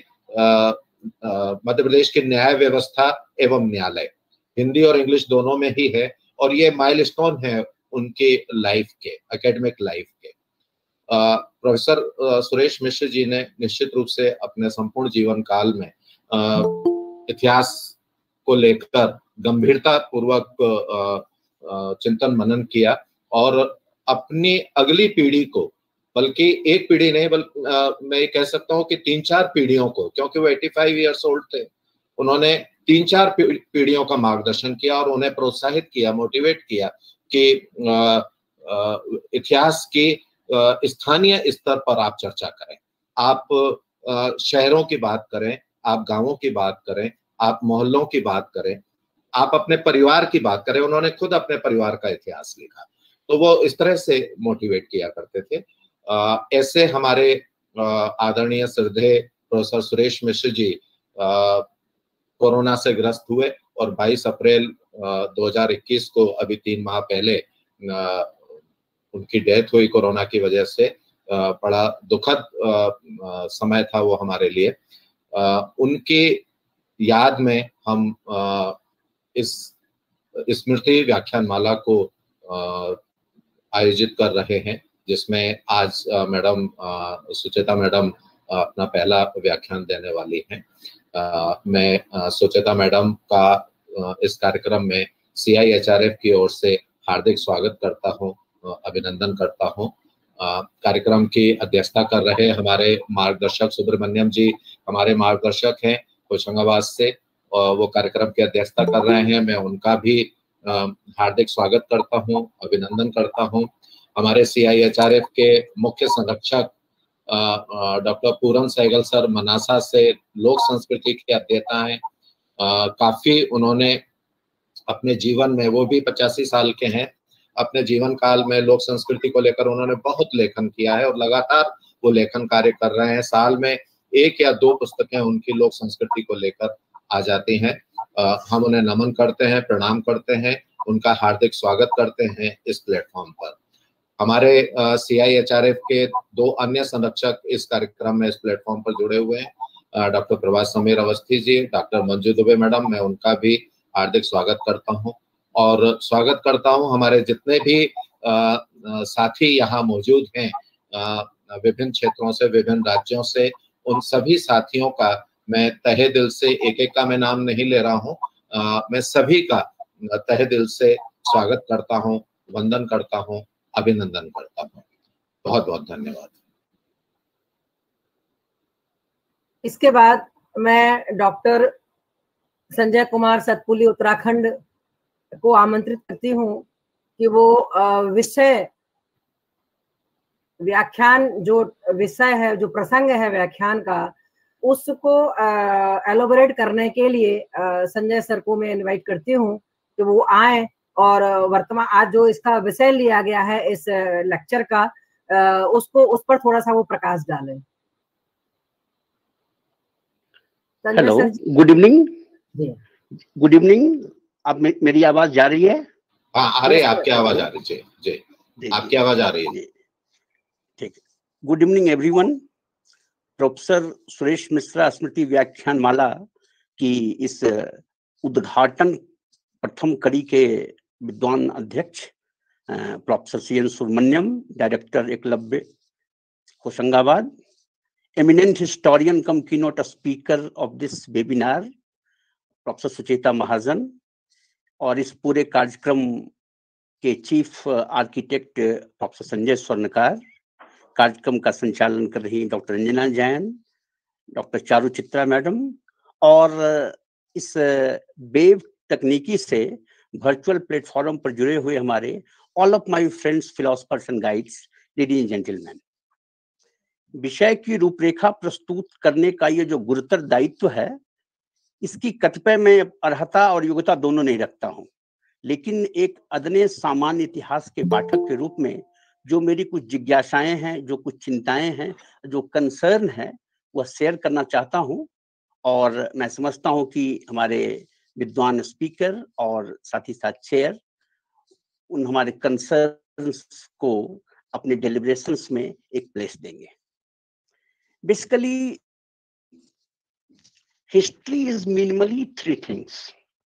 के न्याय व्यवस्था एवं न्यायालय, हिंदी और इंग्लिश दोनों में ही है, और ये माइलस्टोन है उनके लाइफ के, एकेडमिक लाइफ के। प्रोफेसर सुरेश मिश्र जी ने निश्चित रूप से अपने संपूर्ण जीवन काल में इतिहास को लेकर गंभीरता पूर्वक चिंतन मनन किया, और अपनी अगली पीढ़ी को, बल्कि एक पीढ़ी नहीं, बल्कि मैं ये कह सकता हूँ कि 3-4 पीढ़ियों को, क्योंकि वो 85 ईयर्स ओल्ड थे, उन्होंने 3-4 पीढ़ियों का मार्गदर्शन किया और उन्हें प्रोत्साहित किया, मोटिवेट किया कि इतिहास की स्थानीय स्तर पर आप चर्चा करें, आप शहरों की बात करें, आप गांवों की बात करें, आप मोहल्लों की बात करें, आप अपने परिवार की बात करें। उन्होंने खुद अपने परिवार का इतिहास लिखा, तो वो इस तरह से मोटिवेट किया करते थे। ऐसे हमारे आदरणीय श्रद्धेय प्रोफेसर सुरेश मिश्र जी कोरोना से ग्रस्त हुए और 22 अप्रैल 2021 को, अभी 3 माह पहले, उनकी डेथ हुई कोरोना की वजह से। बड़ा दुखद समय था वो हमारे लिए। उनकी याद में हम इस स्मृति व्याख्यानमाला को आयोजित कर रहे हैं, जिसमें आज मैडम सुचेता मैडम अपना पहला व्याख्यान देने वाली हैं। मैं सुचेता मैडम का इस कार्यक्रम में CIHRF की ओर से हार्दिक स्वागत करता हूं, अभिनंदन करता हूं। कार्यक्रम की अध्यक्षता कर रहे हमारे मार्गदर्शक सुब्रमण्यम जी, हमारे मार्गदर्शक हैं होशंगाबाद से, और वो कार्यक्रम की अध्यक्षता कर रहे हैं। मैं उनका भी हार्दिक स्वागत करता हूं, अभिनंदन करता हूं। हमारे CIHRF के मुख्य संरक्षक डॉक्टर पूरन सहगल सर मनासा से लोक संस्कृति के अध्येता हैं। काफी उन्होंने अपने जीवन में, वो भी 85 साल के हैं, अपने जीवन काल में लोक संस्कृति को लेकर उन्होंने बहुत लेखन किया है और लगातार वो लेखन कार्य कर रहे हैं। साल में 1 या 2 पुस्तकें उनकी लोक संस्कृति को लेकर आ जाती हैं। हम उन्हें नमन करते हैं, प्रणाम करते हैं, उनका हार्दिक स्वागत करते हैं इस प्लेटफॉर्म पर। हमारे CIHRF के 2 अन्य संरक्षक इस कार्यक्रम में, इस प्लेटफॉर्म पर जुड़े हुए हैं, doctor Prabhat Sameer Awasthi ji, doctor Manju Dubey madam, मैं उनका भी हार्दिक स्वागत करता हूं। और स्वागत करता हूं हमारे जितने भी साथी यहाँ मौजूद हैं विभिन्न क्षेत्रों से, विभिन्न राज्यों से, उन सभी साथियों का मैं तहे दिल से, एक का मैं नाम नहीं ले रहा हूं, मैं सभी का तहे दिल से स्वागत करता हूं, वंदन करता हूं, अभिनंदन करता हूं। बहुत बहुत धन्यवाद। इसके बाद मैं डॉक्टर संजय कुमार सतपुली उत्तराखंड को आमंत्रित करती हूँ कि वो विषय व्याख्यान, जो विषय है, जो प्रसंग है व्याख्यान का, उसको एलोबरेट करने के लिए संजय सर को मैं इनवाइट करती हूँ कि वो आए और वर्तमान आज जो इसका विषय लिया गया है इस लेक्चर का, उसको, उस पर थोड़ा सा वो प्रकाश डालें। Hello, good evening. Good evening. आप मेरी आवाज जा रही है? हाँ, आ रही है, आपकी आवाज आ रही है जी, आपकी आवाज आ रही है। ठीक है। Good evening everyone. Professor Suresh Mishra स्मृति व्याख्यानमाला की इस उद्घाटन प्रथम कड़ी के विद्वान अध्यक्ष professor CN Subramaniam, director Eklavya Hoshangabad, eminent historian cum keynote speaker of this webinar professor Sucheta Mahajan, और इस पूरे कार्यक्रम के chief architect professor Sanjay Swarnkar, कार्यक्रम का संचालन कर रही doctor Ranjana Jain, doctor Charu Chitra madam, और इस वेब तकनीकी से वर्चुअल प्लेटफॉर्म पर जुड़े हुए हमारे all of my friends philosophers and guides, ladies and gentleman. विषय की रूपरेखा प्रस्तुत करने का ये जो गुरुतर दायित्व है, इसकी कतिपय में अर्हता और योग्यता दोनों नहीं रखता हूं, लेकिन एक अदने सामान्य इतिहास के पाठक के रूप में जो मेरी कुछ जिज्ञासाएं हैं, जो कुछ चिंताएं हैं, जो कंसर्न है, वह शेयर करना चाहता हूं। और मैं समझता हूं कि हमारे विद्वान स्पीकर और साथ ही साथ चेयर उन हमारे कंसर्न्स को अपने डेलिब्रेशंस में एक प्लेस देंगे। Basically history is minimally three things: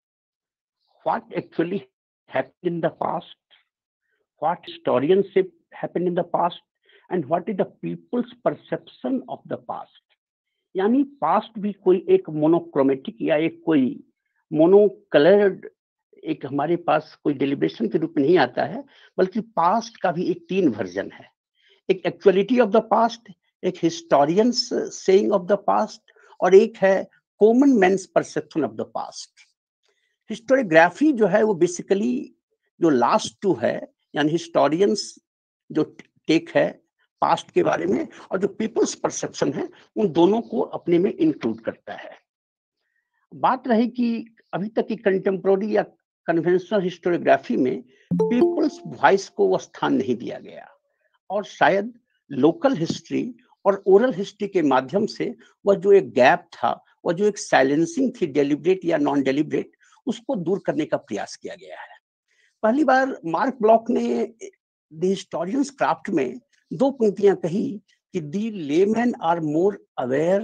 what actually happened in the past, what historianship happened in the past, and what is the people's perception of the past. यानी past भी कोई एक monochromatic या एक कोई मोनोकलर्ड एक हमारे पास कोई डेलिब्रेशन के रूप में नहीं आता है, बल्कि पास्ट का भी एक तीन वर्जन है। एक एक्चुअलिटी ऑफ द पास्ट, एक historians saying of the past, और एक है common man's perception of the past. Historiography जो है वो बेसिकली जो लास्ट टू है, यानी हिस्टोरियंस जो टेक है पास्ट के बारे में और जो पीपल्स परसेप्शन है, उन दोनों को अपने में इंक्लूड करता है। बात रही कि अभी तक की कंटेम्प्रोरी या कन्वेंशनल हिस्टोरियोग्राफी में पीपल्स वॉइस को वो स्थान नहीं दिया गया, और शायद लोकल हिस्ट्री और ओरल हिस्ट्री के माध्यम से वह जो एक गैप था, वह जो एक साइलेंसिंग थी डेलिब्रेट या नॉन डेलिब्रेट, उसको दूर करने का प्रयास किया गया है। पहली बार मार्क ब्लॉक ने द हिस्टोरियंस क्राफ्ट में दो पंक्तियां कही कि the layman are more aware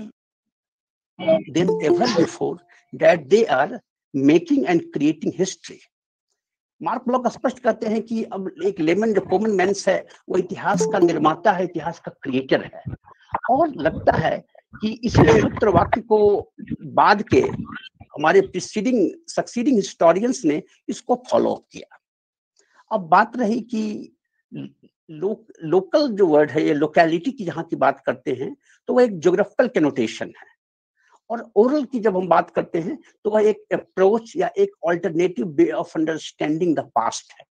than ever before that they are making and creating history. Marc Bloch स्पष्ट कहते हैं कि अब एक लेमन जो कॉमन मैन्स है वो इतिहास का निर्माता है, इतिहास का क्रिएटर है, और लगता है कि इस सूत्र वाक्य को बाद के हमारे सक्सीडिंग हिस्टोरियंस ने इसको फॉलो किया। अब बात रही कि लोकल जो वर्ड है, ये लोकेलिटी की जहां की बात करते हैं तो वह एक ज्योग्राफिकल कैनोटेशन है, और ओरल की जब हम बात करते हैं तो वह एक अप्रोच या एक alternative way of understanding the past है।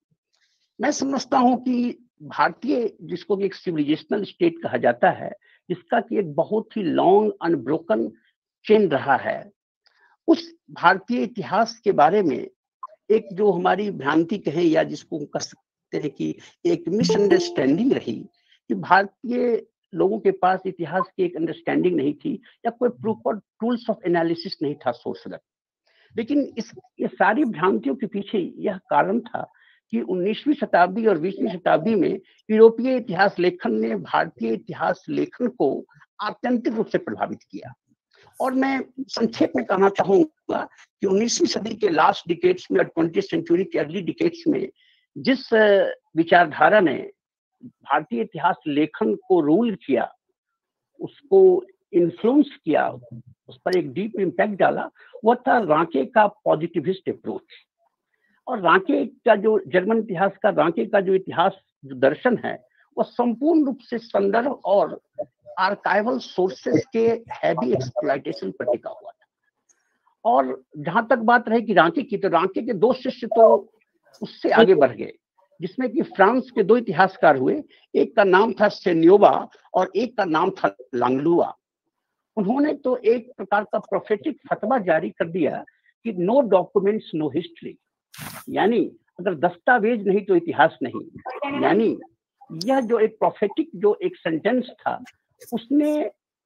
मैं समझता हूं कि भारतीय, जिसको एक सिविलाइजेशनल स्टेट कहा जाता है, जिसका कि एक बहुत ही लॉन्ग अनब्रोकन चेन रहा है, उस भारतीय इतिहास के बारे में एक जो हमारी भ्रांति कहें या जिसको कह सकते हैं कि एक मिसअंडरस्टैंडिंग रही कि भारतीय लोगों के पास इतिहास की एक अंडरस्टैंडिंग नहीं थी या कोई प्रॉपर टूल्स ऑफ एनालिसिस नहीं था सोर्सगत। लेकिन ये सारी भ्रांतियों के पीछे यह कारण था कि 19वीं शताब्दी और 20वीं शताब्दी में यूरोपीय इतिहास लेखन ने भारतीय इतिहास लेखन को आत्यंतिक रूप से प्रभावित किया। और मैं संक्षेप में कहना चाहूंगा कि 19वीं सदी के लास्ट डिकेड्स में और 20th सेंचुरी के अर्ली डिकेड्स में जिस विचारधारा ने भारतीय इतिहास लेखन को रूल किया, उसको इन्फ्लुएंस किया, उस पर एक डीप इम्पैक्ट डाला, वह था रांके का पॉजिटिविस्ट अप्रोच। और रांके का जो जर्मन इतिहास का रांके का जो इतिहास जो दर्शन है, वह संपूर्ण रूप से संदर्भ और आर्काइवल सोर्सेस के हैवी एक्सप्लॉयटेशन पर टिका हुआ था। और जहां तक बात रही कि रांके की, तो रांके के दो शिष्य तो उससे आगे बढ़ गए, जिसमें कि फ्रांस के दो इतिहासकार हुए, एक का नाम था सेन्योवा और एक का नाम था लांगलुआ। उन्होंने तो एक प्रकार का प्रोफेटिक फतवा जारी कर दिया कि नो डॉक्यूमेंट्स नो हिस्ट्री, यानी अगर दस्तावेज नहीं तो इतिहास नहीं। यानी यह जो एक प्रोफेटिक जो एक सेंटेंस था, उसने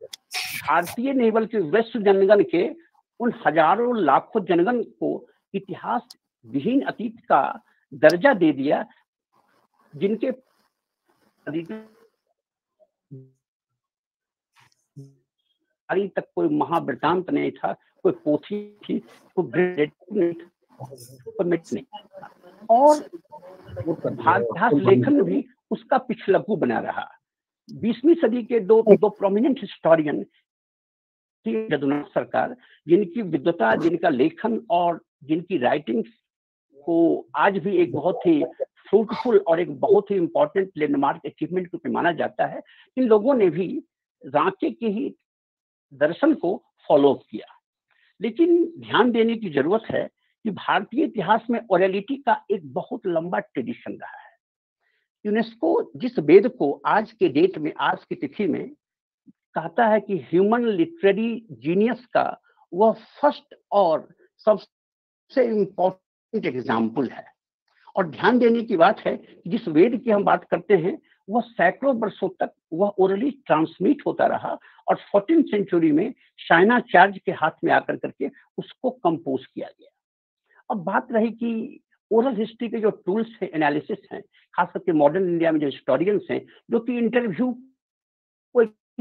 भारतीय नहीं बल्कि विश्व जनगण के उन हजारों लाखों जनगण को इतिहास विहीन अतीत का दर्जा दे दिया, जिनके अभी तक कोई महावृतांत नहीं था, कोई पोथी थी, कोई नहीं, और इतिहास लेखन भी उसका पिछलग्गू बना रहा। 20वीं सदी के दो प्रोमिनेंट हिस्टोरियन जदुनाथ सरकार, जिनकी विद्वता, जिनका लेखन और जिनकी राइटिंग्स को आज भी एक बहुत ही फ्रूटफुल और एक बहुत ही इंपॉर्टेंट लैंडमार्क अचीवमेंट रूप में माना जाता है, इन लोगों ने भी रांके के ही दर्शन को फॉलो किया। लेकिन ध्यान देने की जरूरत है कि भारतीय इतिहास में ओरेलिटी का एक बहुत लंबा ट्रेडिशन रहा है। यूनेस्को जिस वेद को आज के डेट में, आज की तिथि में कहता है कि ह्यूमन लिटरेरी जीनियस का वह फर्स्ट और सबसे इंपॉर्टेंट एग्जाम्पल है, और ध्यान देने की बात है कि जिस वेद की हम बात करते हैं वह सैकड़ों वर्षों तक वह ओरली ट्रांसमिट होता रहा और 14th सेंचुरी में शायनाचार्य के हाथ में आकर करके उसको कंपोज किया गया। अब बात रही कि ओरल हिस्ट्री के जो टूल्स हैं, एनालिसिस हैं, खास करके मॉडर्न इंडिया में जो हिस्टोरियंस हैं जो कि इंटरव्यू को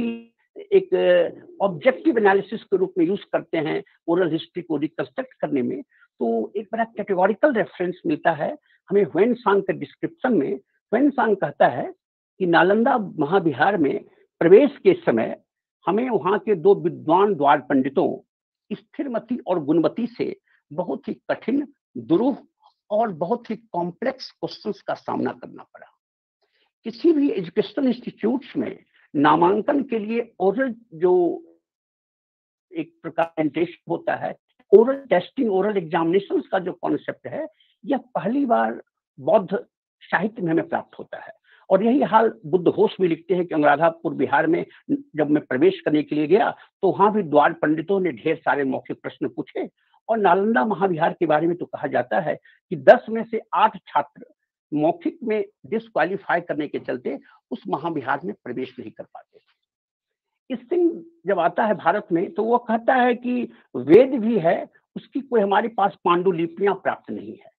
एक ऑब्जेक्टिव एनालिसिस के रूप में यूज करते हैं ओरल हिस्ट्री को रिकंस्ट्रक्ट करने में, तो एक बड़ा कैटेगोरिकल रेफरेंस मिलता है हमें ह्वेनसांग के डिस्क्रिप्शन में। ह्वेनसांग कहता है कि नालंदा महाविहार में प्रवेश के समय हमें वहां के 2 विद्वान द्वार पंडितों स्थिरमती और गुणमती से बहुत ही कठिन, दुरूह और बहुत ही कॉम्प्लेक्स क्वेश्चंस का सामना करना पड़ा। किसी भी एजुकेशनल इंस्टीट्यूट्स में नामांकन के लिए ओरल जो एक प्रकार टेस्ट होता है, ओरल टेस्टिंग, ओरल एग्जामिनेशन का जो कॉन्सेप्ट है, यह पहली बार बौद्ध साहित्य में हमें प्राप्त होता है। और यही हाल बुद्धघोष भी लिखते हैं कि अनुराधापुर बिहार में जब मैं प्रवेश करने के लिए गया तो वहां भी द्वार पंडितों ने ढेर सारे मौखिक प्रश्न पूछे। और नालंदा महाविहार के बारे में तो कहा जाता है कि 10 में से 8 छात्र मौखिक में डिस्क्वालीफाई करने के चलते उस महाविहार में प्रवेश नहीं कर पाते थे। इस सिंह जब आता है भारत में तो वो कहता है कि वेद भी है, उसकी कोई हमारे पास पांडुलिपियां प्राप्त नहीं है।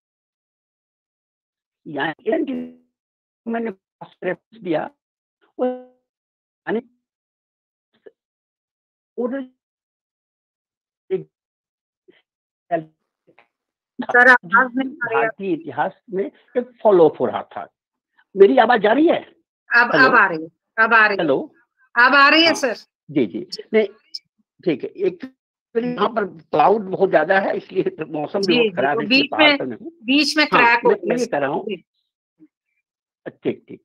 मैंने रेफरेंस दिया भारतीय इतिहास में एक फॉलो अप हो रहा था। मेरी आवाज जा रही है? अब आ रही है, अब आ रही है। हेलो, अब आ रही है सर। जी जी, नहीं ठीक है। एक यहाँ पर क्लाउड बहुत ज्यादा है इसलिए मौसम भी बहुत खराब है, बीच में क्रैक हो मैं ये कह रहा हूँ। ठीक ठीक,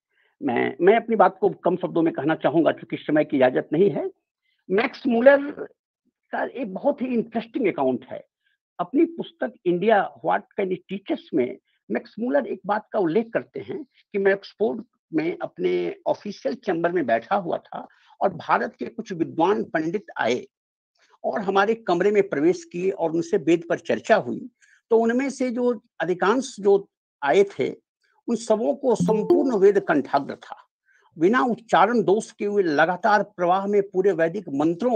मैं अपनी बात को कम शब्दों में कहना चाहूंगा क्योंकि समय की इजाजत नहीं है। मैक्स मुलर का एक बहुत ही इंटरेस्टिंग अकाउंट है। अपनी पुस्तक India what can it teach us में मैक्स मुलर एक बात का उल्लेख करते हैं कि मैं ऑक्सफोर्ड में अपने ऑफिशियल चैम्बर में बैठा हुआ था और भारत के कुछ विद्वान पंडित आए और हमारे कमरे में प्रवेश किए और उनसे वेद पर चर्चा हुई। तो उनमें से जो अधिकांश जो आए थे उन सबों को संपूर्ण वेद कंठाग्र था, बिना उच्चारण दोष के हुए लगातार प्रवाह में पूरे वैदिक मंत्रों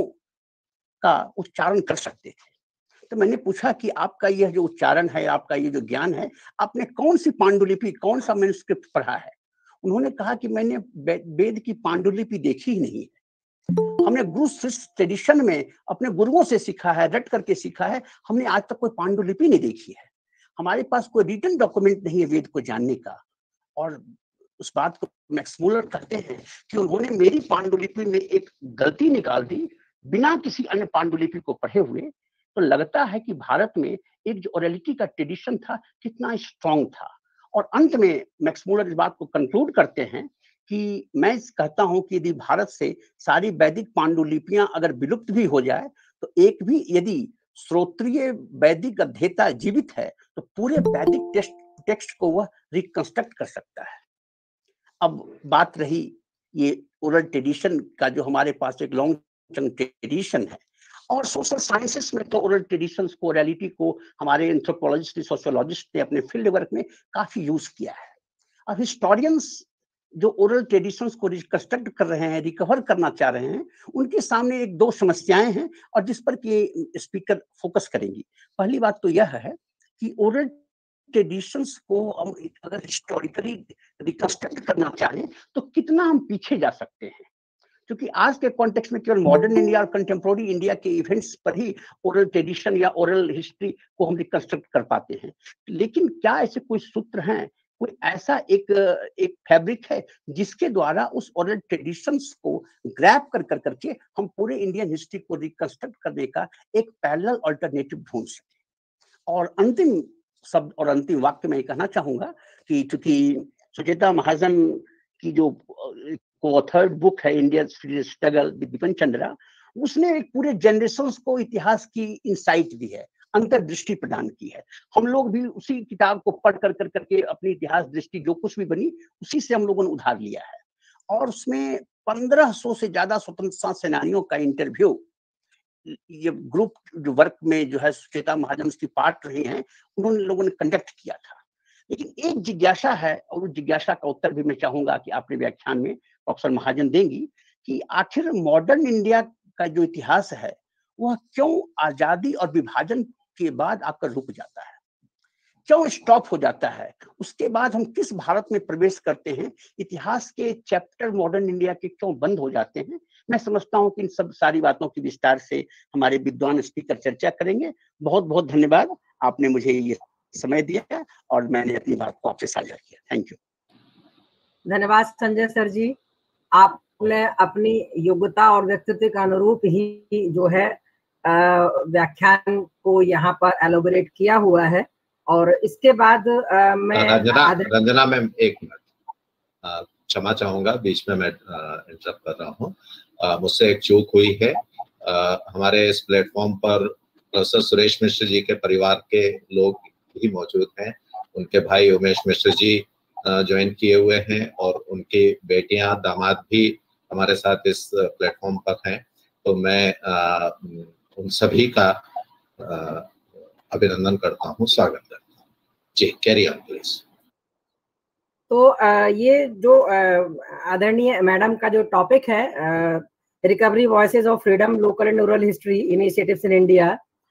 का उच्चारण कर सकते थे। तो मैंने पूछा कि आपका यह जो उच्चारण है, आपका ये जो ज्ञान है, आपने कौन सी पांडुलिपि, कौन सा मैन्युस्क्रिप्ट पढ़ा है? उन्होंने कहा कि मैंने वेद की पांडुलिपि देखी ही नहीं है। हमने गुरु शिष्य ट्रेडिशन में अपने गुरुओं से सीखा है, रट करके सीखा है, हमने आज तक कोई पांडुलिपि नहीं देखी है। हमारे पास कोई रिटन डॉक्यूमेंट नहीं है वेद को जानने का। और उस बात को मैक्स मुलर कहते हैं कि उन्होंने मेरी पांडुलिपि में एक गलती निकाल दी बिना किसी अन्य पांडुलिपि को पढ़े हुए। तो लगता है कि भारत में एक जो ओरेलिटी का ट्रेडिशन था कितना स्ट्रांग था। और अंत में मैक्स मुलर इस बात को कंक्लूड करते हैं कि मैं कहता हूं कि यदि भारत से सारी वैदिक पांडुलिपियां अगर विलुप्त भी हो जाए तो एक भी यदि श्रोत्रिय वैदिक अध्येता जीवित है तो पूरे वैदिक टेक्स्ट को वह रिकंस्ट्रक्ट कर सकता है। अब बात रही ये ओरल ट्रेडिशन का, जो हमारे पास एक लॉन्ग टर्म ट्रेडिशन है। और सोशल साइंसेस में तो ओरल ट्रेडिशंस को, ओरेलिटी को हमारे एंथ्रोपोलॉजिस्ट, सोशियोलॉजिस्ट ने अपने फील्ड वर्क में काफी यूज किया है। अब हिस्टोरियंस जो ओरल ट्रेडिशंस को रिकंस्ट्रक्ट कर रहे हैं, रिकवर करना चाह रहे हैं, उनके सामने एक दो समस्याएं हैं और जिस पर कि स्पीकर फोकस करेंगी। पहली बात तो यह है कि ओरल ट्रेडिशंस को हम अगर हिस्टोरिकली रिकंस्ट्रक्ट करना चाहें तो कितना हम पीछे जा सकते हैं, क्योंकि आज के कॉन्टेक्स्ट में केवल मॉडर्न इंडिया और कंटेम्पोररी इंडिया के इवेंट्स पर ही ओरल ट्रेडिशन या ओरल हिस्ट्री को हम रिकंस्ट्रक्ट कर पाते हैं। लेकिन क्या ऐसे कोई सूत्र हैं, कोई ऐसा एक फैब्रिक है जिसके द्वारा उस ओरल ट्रेडिशंस को ग्रैब कर करके हम पूरे इंडियन हिस्ट्री को रिकंस्ट्रक्ट करने का एक पैरेलल अल्टरनेटिव ढूंढ सके। और अंतिम शब्द और अंतिम वाक्य मैं कहना चाहूंगा कि चूंकि सुचेता महाजन की जो थर्ड बुक है India struggle with Bipan Chandra, उसने एक पूरे जनरेशंस को इतिहास की इंसाइट दी है, अंतर्दृष्टि प्रदान की है। हम लोग भी उसी किताब को पढ़ कर करके अपनी इतिहास दृष्टि जो कुछ भी बनी उसी से हम लोगों ने उधार लिया है। और उसमें 1500 से ज्यादा स्वतंत्रता सेनानियों का इंटरव्यू ये ग्रुप जो वर्क में जो है सुचेता महाजन की पार्ट रही हैं, उन्होंने लोगों ने कंडक्ट किया था। लेकिन एक जिज्ञासा है और उस जिज्ञासा का उत्तर भी मैं चाहूंगा कि आपने व्याख्यान में प्रोफेसर महाजन देंगी कि आखिर मॉडर्न इंडिया का जो इतिहास है वह क्यों आजादी और विभाजन के बाद आकर रुक जाता है, क्यों स्टॉप हो जाता है, उसके बाद हम किस भारत में प्रवेश करते हैं, इतिहास के चैप्टर मॉडर्न इंडिया के क्यों बंद हो जाते हैं। मैं समझता हूं कि इन सब सारी बातों की विस्तार से हमारे विद्वान स्पीकर चर्चा करेंगे। बहुत बहुत धन्यवाद, आपने मुझे ये समय दिया और मैंने अपनी बात को आपसे साझा किया। Thank you. धन्यवाद संजय सर जी, आपने अपनी योग्यता और व्यक्तित्व के अनुरूप ही जो है व्याख्यान को यहाँ पर एलोबरेट किया हुआ है। और इसके बाद मैं रंजना मैम एक मिनट क्षमा चाहूंगा, बीच में मैं इंटरप्ट कर रहा हूँ, मुझसे एक चूक हुई है। हमारे इस प्लेटफॉर्म पर प्रोफेसर सुरेश मिश्र जी के परिवार के लोग भी मौजूद हैं, उनके भाई उमेश मिश्र जी ज्वाइन किए हुए हैं और उनकी बेटियां दामाद भी हमारे साथ इस प्लेटफॉर्म पर हैं। तो मैं उन सभी का अभिनंदन करता हूँ, स्वागत करता हूँ। जी कैरी ऑन प्लीज। तो ये जो आदरणीय मैडम का जो टॉपिक है, recovery voices of freedom local and rural history initiatives in India,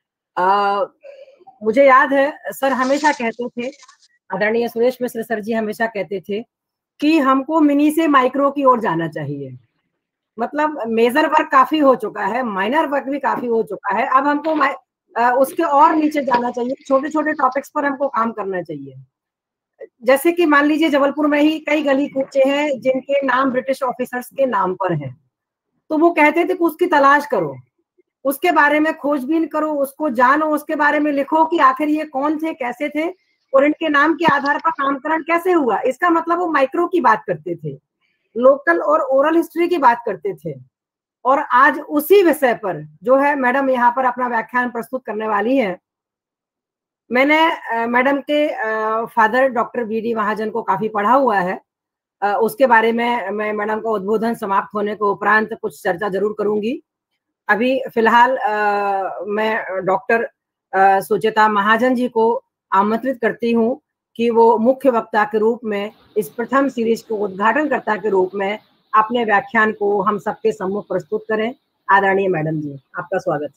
मुझे याद है सर हमेशा कहते थे, आदरणीय सुरेश मिश्र सर जी हमेशा कहते थे कि हमको मिनी से माइक्रो की ओर जाना चाहिए। मतलब मेजर वर्क काफी हो चुका है, माइनर वर्क भी काफी हो चुका है, अब हमको उसके और नीचे जाना चाहिए, छोटे छोटे टॉपिक्स पर हमको काम करना चाहिए। जैसे कि मान लीजिए जबलपुर में ही कई गली कूचे हैं जिनके नाम ब्रिटिश ऑफिसर्स के नाम पर हैं, तो वो कहते थे कि उसकी तलाश करो, उसके बारे में खोजबीन करो, उसको जानो, उसके बारे में लिखो कि आखिर ये कौन थे, कैसे थे और इनके नाम के आधार पर नामकरण कैसे हुआ। इसका मतलब वो माइक्रो की बात करते थे, लोकल और ओरल हिस्ट्री की बात करते थे। और आज उसी विषय पर जो है मैडम यहाँ पर अपना व्याख्यान प्रस्तुत करने वाली है। मैंने मैडम के फादर डॉक्टर वी.डी. महाजन को काफी पढ़ा हुआ है, उसके बारे में मैं मैडम का उद्बोधन समाप्त होने के उपरांत कुछ चर्चा जरूर करूंगी। अभी फिलहाल मैं डॉक्टर सुचेता महाजन जी को आमंत्रित करती हूँ कि वो मुख्य वक्ता के रूप में इस प्रथम सीरीज को उद्घाटनकर्ता के रूप में अपने व्याख्यान को हम सबके सम्मुख प्रस्तुत करें। आदरणीय मैडम जी, आपका स्वागत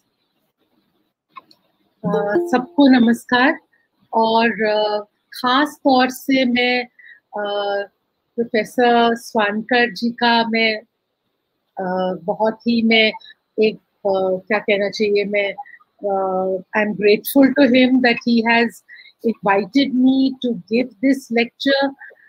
है। सबको नमस्कार। और खास तौर से मैं प्रोफेसर स्वानकर जी का मैं बहुत ही मैं एक क्या कहना चाहिए, मैं I am grateful to him that he has invited me to give this lecture.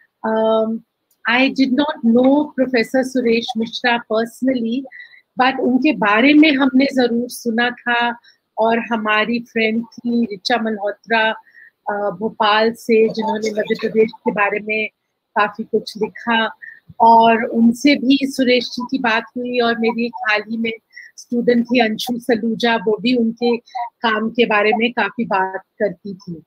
I did not know Professor Suresh Mishra personally, but उनके बारे में हमने जरूर सुना था। और हमारी फ्रेंड थी ऋचा मल्होत्रा भोपाल से, जिन्होंने मध्य प्रदेश के बारे में काफी कुछ लिखा, और उनसे भी सुरेश जी की बात हुई। और मेरी एक हाल ही में स्टूडेंट थी अंशु सलूजा, वो भी उनके काम के बारे में काफी बात करती थी।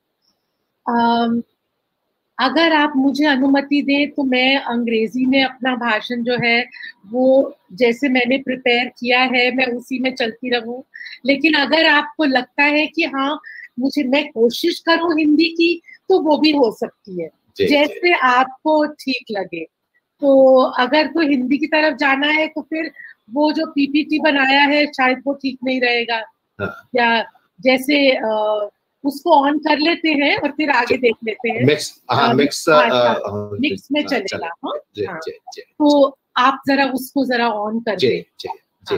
अगर आप मुझे अनुमति दें तो मैं अंग्रेजी में अपना भाषण जो है वो जैसे मैंने प्रिपेयर किया है मैं उसी में चलती रहूं। लेकिन अगर आपको लगता है कि हाँ मैं कोशिश करूं हिंदी की, तो वो भी हो सकती है, जैसे आपको ठीक लगे। तो अगर तो हिंदी की तरफ जाना है तो फिर वो जो पीपीटी बनाया है शायद वो ठीक नहीं रहेगा, या जैसे उसको ऑन कर लेते हैं और फिर आगे देख लेते हैं। मिक्स में चलेगा। हाँ, तो आप जरा उसको जरा ऑन कर दें।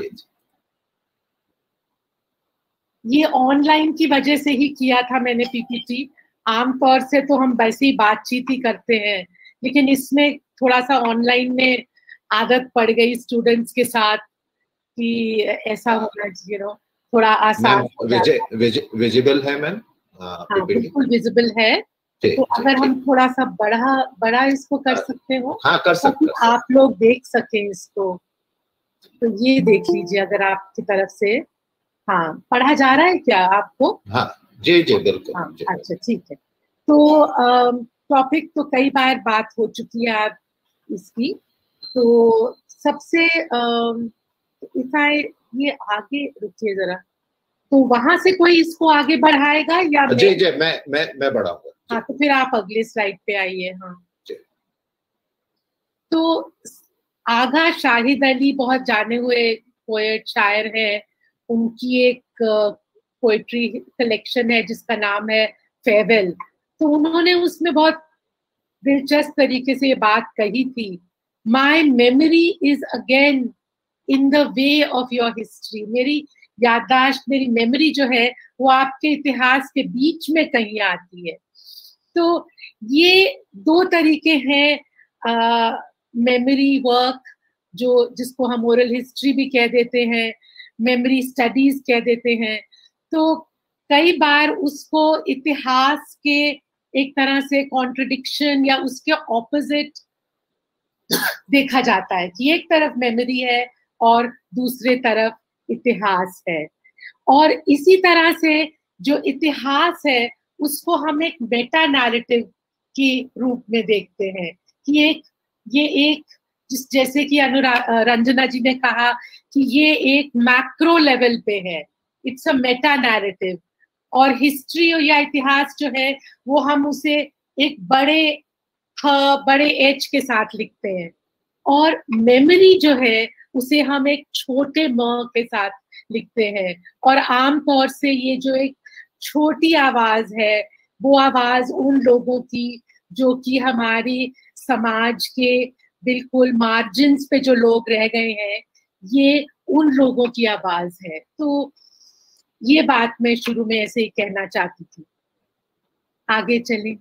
ये ऑनलाइन की वजह से ही किया था मैंने पीपीटी। आमतौर से तो हम वैसे ही बातचीत ही करते हैं, लेकिन इसमें थोड़ा सा ऑनलाइन में आदत पड़ गई स्टूडेंट्स के साथ कि ऐसा होना चाहिए, थोड़ा आसान। विजिबल है मैम? हाँ, बिल्कुल विजिबल है। तो अगर हम थोड़ा सा बड़ा इसको कर सकते हो, हाँ, कर सकते हैं, आप लोग देख सकें इसको। तो ये देख लीजिए अगर आपकी तरफ से। हाँ, पढ़ा जा रहा है क्या आपको? हाँ जी जी बिल्कुल। हाँ, अच्छा ठीक है। तो टॉपिक तो कई बार बात हो चुकी है आप इसकी। तो सबसे ये आगे रुकिए जरा, तो वहां से कोई इसको आगे बढ़ाएगा या जी जी मैं बढ़ाऊंगा। हाँ, तो फिर आप अगले स्लाइड पे आइए। हाँ, तो आगा शाहिद अली बहुत जाने हुए पोएट शायर हैं, उनकी एक पोएट्री कलेक्शन है जिसका नाम है फेयरवेल। तो उन्होंने उसमें बहुत दिलचस्प तरीके से ये बात कही थी, my memory is again in the way of your history. मेरी याददाश्त, मेरी मेमोरी जो है वो आपके इतिहास के बीच में कहीं आती है। तो ये दो तरीके हैं मेमोरी वर्क, जो जिसको हम ओरल हिस्ट्री भी कह देते हैं, मेमोरी स्टडीज कह देते हैं। तो कई बार उसको इतिहास के एक तरह से कॉन्ट्रडिक्शन या उसके ऑपोजिट देखा जाता है कि एक तरफ मेमोरी है और दूसरे तरफ इतिहास है। और इसी तरह से जो इतिहास है उसको हम एक मेटा नैरेटिव के रूप में देखते हैं कि ये एक जैसे कि रंजना जी ने कहा कि ये एक मैक्रो लेवल पे है, इट्स अ मेटा नैरेटिव। और हिस्ट्री या इतिहास जो है वो हम उसे एक बड़े एच के साथ लिखते हैं, और मेमोरी जो है उसे हम एक छोटे म के साथ लिखते हैं। और आमतौर से ये जो एक छोटी आवाज है वो आवाज उन लोगों की जो कि हमारी समाज के बिल्कुल मार्जिन्स पे जो लोग रह गए हैं, ये उन लोगों की आवाज है। तो ये बात मैं शुरू में ऐसे ही कहना चाहती थी। आगे चलें।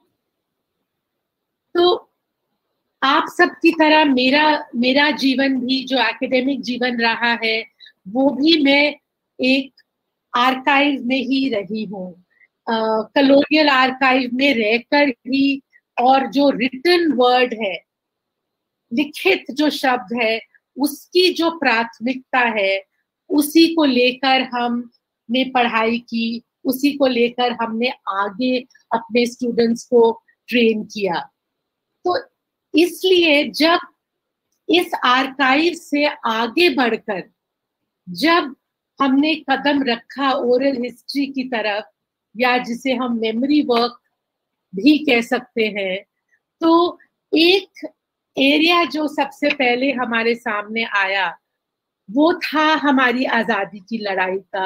तो आप सबकी तरह मेरा जीवन भी जो एकेडमिक जीवन रहा है वो भी मैं एक आर्काइव में ही रही हूँ, कॉलोनियल आर्काइव में रहकर ही। और जो रिटन वर्ड है, लिखित जो शब्द है, उसकी जो प्राथमिकता है उसी को लेकर हमने पढ़ाई की, उसी को लेकर हमने आगे अपने स्टूडेंट्स को ट्रेन किया। तो इसलिए जब इस आर्काइव से आगे बढ़कर जब हमने कदम रखा ओरल हिस्ट्री की तरफ, या जिसे हम मेमोरी वर्क भी कह सकते हैं, तो एक एरिया जो सबसे पहले हमारे सामने आया वो था हमारी आजादी की लड़ाई का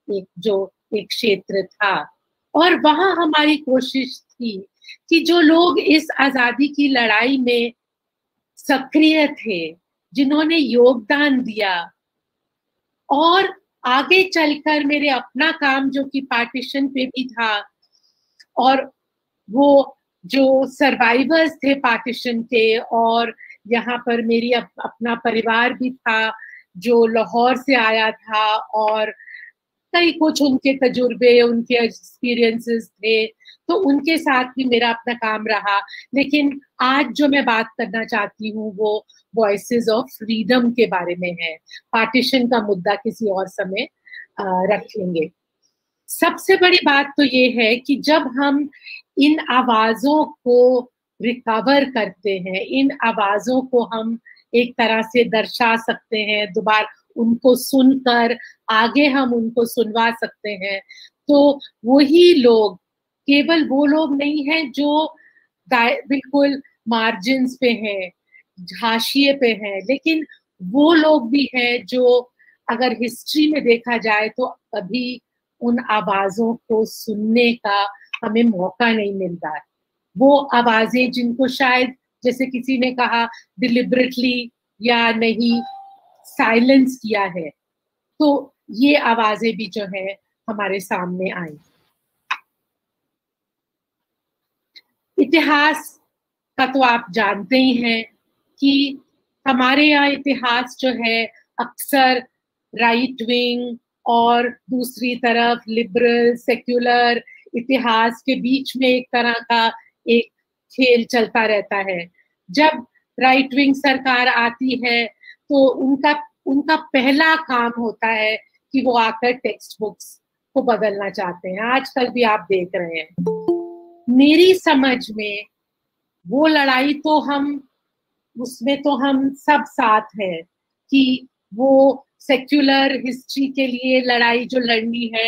एक क्षेत्र था। और वहां हमारी कोशिश थी कि जो लोग इस आजादी की लड़ाई में सक्रिय थे, जिन्होंने योगदान दिया, और आगे चलकर मेरे अपना काम जो कि पार्टीशन पे भी था, और वो जो सर्वाइवर्स थे पार्टीशन के, और यहाँ पर मेरी अपना परिवार भी था जो लाहौर से आया था, और कई कुछ उनके तजुर्बे, उनके एक्सपीरियंसेस थे, तो उनके साथ भी मेरा अपना काम रहा। लेकिन आज जो मैं बात करना चाहती हूँ वो वॉइसेस ऑफ फ्रीडम के बारे में है। पार्टीशन का मुद्दा किसी और समय रखेंगे। सबसे बड़ी बात तो ये है कि जब हम इन आवाजों को रिकवर करते हैं, इन आवाजों को हम एक तरह से दर्शा सकते हैं, दोबारा उनको सुनकर आगे हम उनको सुनवा सकते हैं, तो वही लोग, केवल वो लोग नहीं हैं जो बिल्कुल मार्जिन्स पे हैं, हाशिए पे हैं, लेकिन वो लोग भी हैं जो अगर हिस्ट्री में देखा जाए तो अभी उन आवाजों को सुनने का हमें मौका नहीं मिलता है। वो आवाजें जिनको शायद, जैसे किसी ने कहा, डिलिबरेटली या नहीं साइलेंस किया है, तो ये आवाजें भी जो है हमारे सामने आई। इतिहास का तो आप जानते ही हैं कि हमारे यहाँ इतिहास जो है अक्सर राइट विंग और दूसरी तरफ लिबरल सेक्युलर इतिहास के बीच में एक तरह का एक खेल चलता रहता है। जब राइट विंग सरकार आती है तो उनका पहला काम होता है कि वो आकर टेक्स्ट बुक्स को बदलना चाहते हैं। आजकल भी आप देख रहे हैं। मेरी समझ में वो लड़ाई तो उसमें तो हम सब साथ हैं कि वो सेक्युलर हिस्ट्री के लिए लड़ाई जो लड़नी है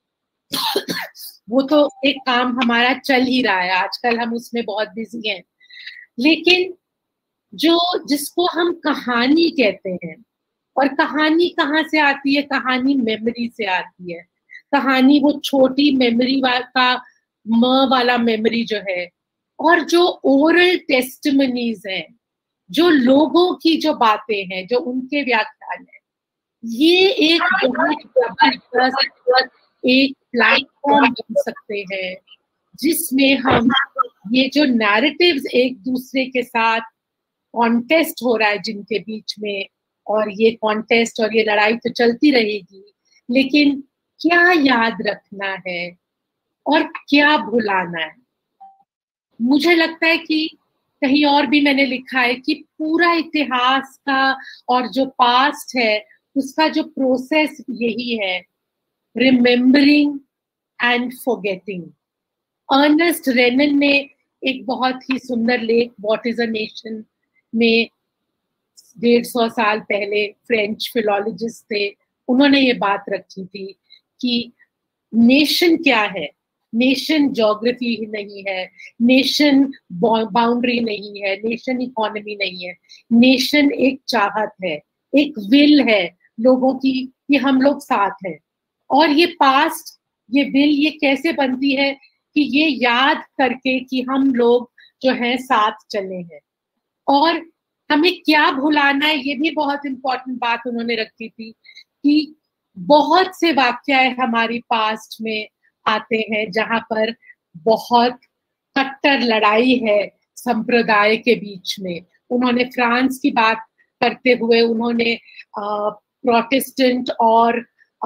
वो तो एक काम हमारा चल ही रहा है, आजकल हम उसमें बहुत बिजी हैं। लेकिन जिसको हम कहानी कहते हैं। और कहानी कहाँ से आती है? कहानी मेमोरी से आती है। कहानी वो छोटी मेमोरी का वाला मेमोरी जो है, और जो ओरल टेस्टिमनीज हैं, जो लोगों की जो बातें हैं, जो उनके व्याख्यान है, ये एक बहुत जबरदस्त एक प्लेटफॉर्म बन सकते हैं जिसमें हम ये जो नैरेटिव्स एक दूसरे के साथ कॉन्टेस्ट हो रहा है जिनके बीच में, और ये कॉन्टेस्ट और ये लड़ाई तो चलती रहेगी, लेकिन क्या याद रखना है और क्या भुलाना है। मुझे लगता है कि कहीं और भी मैंने लिखा है कि पूरा इतिहास का और जो पास्ट है उसका जो प्रोसेस यही है, remembering and forgetting. Ernest Renan ने एक बहुत ही सुंदर लेख व्हाट इज अ नेशन में 150 साल पहले फ्रेंच फिलोलॉजिस्ट थे, उन्होंने ये बात रखी थी कि नेशन क्या है। नेशन ज्योग्राफी नहीं है, नेशन बाउंड्री नहीं है, नेशन इकोनॉमी नहीं है, नेशन एक चाहत है, एक विल है लोगों की कि हम लोग साथ हैं। और ये पास्ट, ये विल, ये कैसे बनती है कि ये याद करके कि हम लोग जो है साथ चले हैं। और हमें क्या भुलाना है, ये भी बहुत इंपॉर्टेंट बात उन्होंने रखी थी कि बहुत से वाक्य हमारी पास्ट में आते हैं जहां पर बहुत कट्टर लड़ाई है संप्रदाय के बीच में। उन्होंने फ्रांस की बात करते हुए उन्होंने प्रोटेस्टेंट और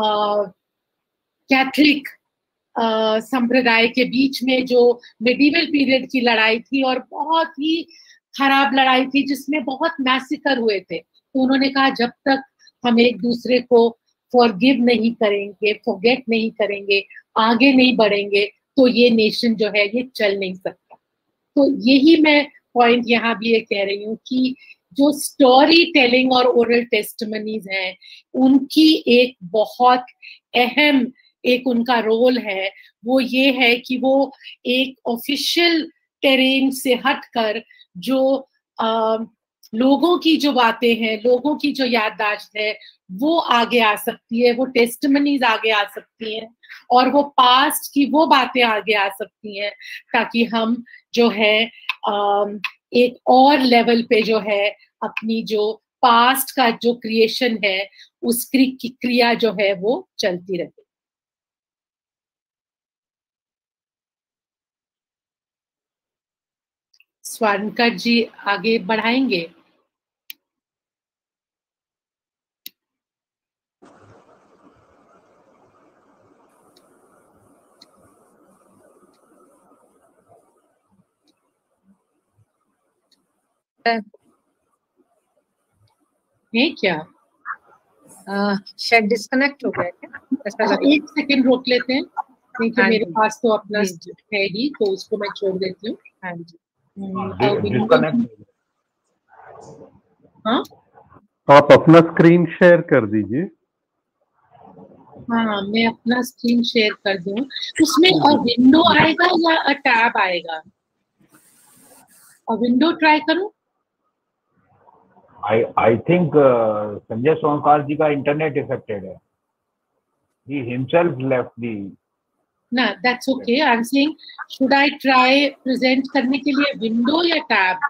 कैथलिक संप्रदाय के बीच में जो मेडिवल पीरियड की लड़ाई थी, और बहुत ही खराब लड़ाई थी जिसमें बहुत मैसेकर हुए थे, तो उन्होंने कहा जब तक हम एक दूसरे को फॉरगिव नहीं करेंगे, फॉरगेट नहीं करेंगे, आगे नहीं बढ़ेंगे, तो ये नेशन जो है ये चल नहीं सकता। तो यही मैं पॉइंट यहाँ भी ये कह रही हूँ कि जो स्टोरी टेलिंग और ओरल टेस्टिमनीज हैं, उनकी एक बहुत अहम एक उनका रोल है, वो ये है कि वो एक ऑफिशियल टेरेन से हटकर जो लोगों की जो बातें हैं, लोगों की जो याददाश्त है, वो आगे आ सकती है, वो टेस्टिमनीज आगे आ सकती हैं, और वो पास्ट की वो बातें आगे आ सकती हैं, ताकि हम जो है एक और लेवल पे जो है अपनी जो पास्ट का जो क्रिएशन है उसकी क्रिया जो है वो चलती रहे। स्वर्णकर जी आगे बढ़ाएंगे। है क्या? शायद डिस्कनेक्ट हो गया क्या? ऐसा एक सेकंड रोक लेते हैं, क्योंकि मेरे पास तो अपना है ही, तो उसको मैं छोड़ देती हूँ। हाँ जी, हाँ, आप अपना स्क्रीन शेयर कर दीजिए। हाँ, मैं अपना स्क्रीन शेयर कर दूं। उसमें विंडो आएगा या टैब आएगा? और विंडो ट्राई करूं? I think संजय सोमकार जी का इंटरनेट इफेक्टेड है. He himself left the. No, that's okay. I'm saying, should I try present करने के लिए विंडो या tab?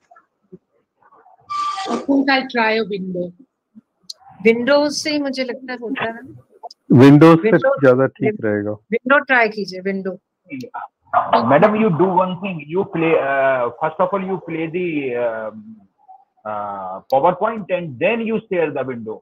I think I'll try a window. Windows से मुझे लगता है होता है। विंडोज से ज्यादा ठीक रहेगा। विंडो ट्राई कीजिए, window. Madam, you do one thing. You play first of all. You play the PowerPoint and then you share the window.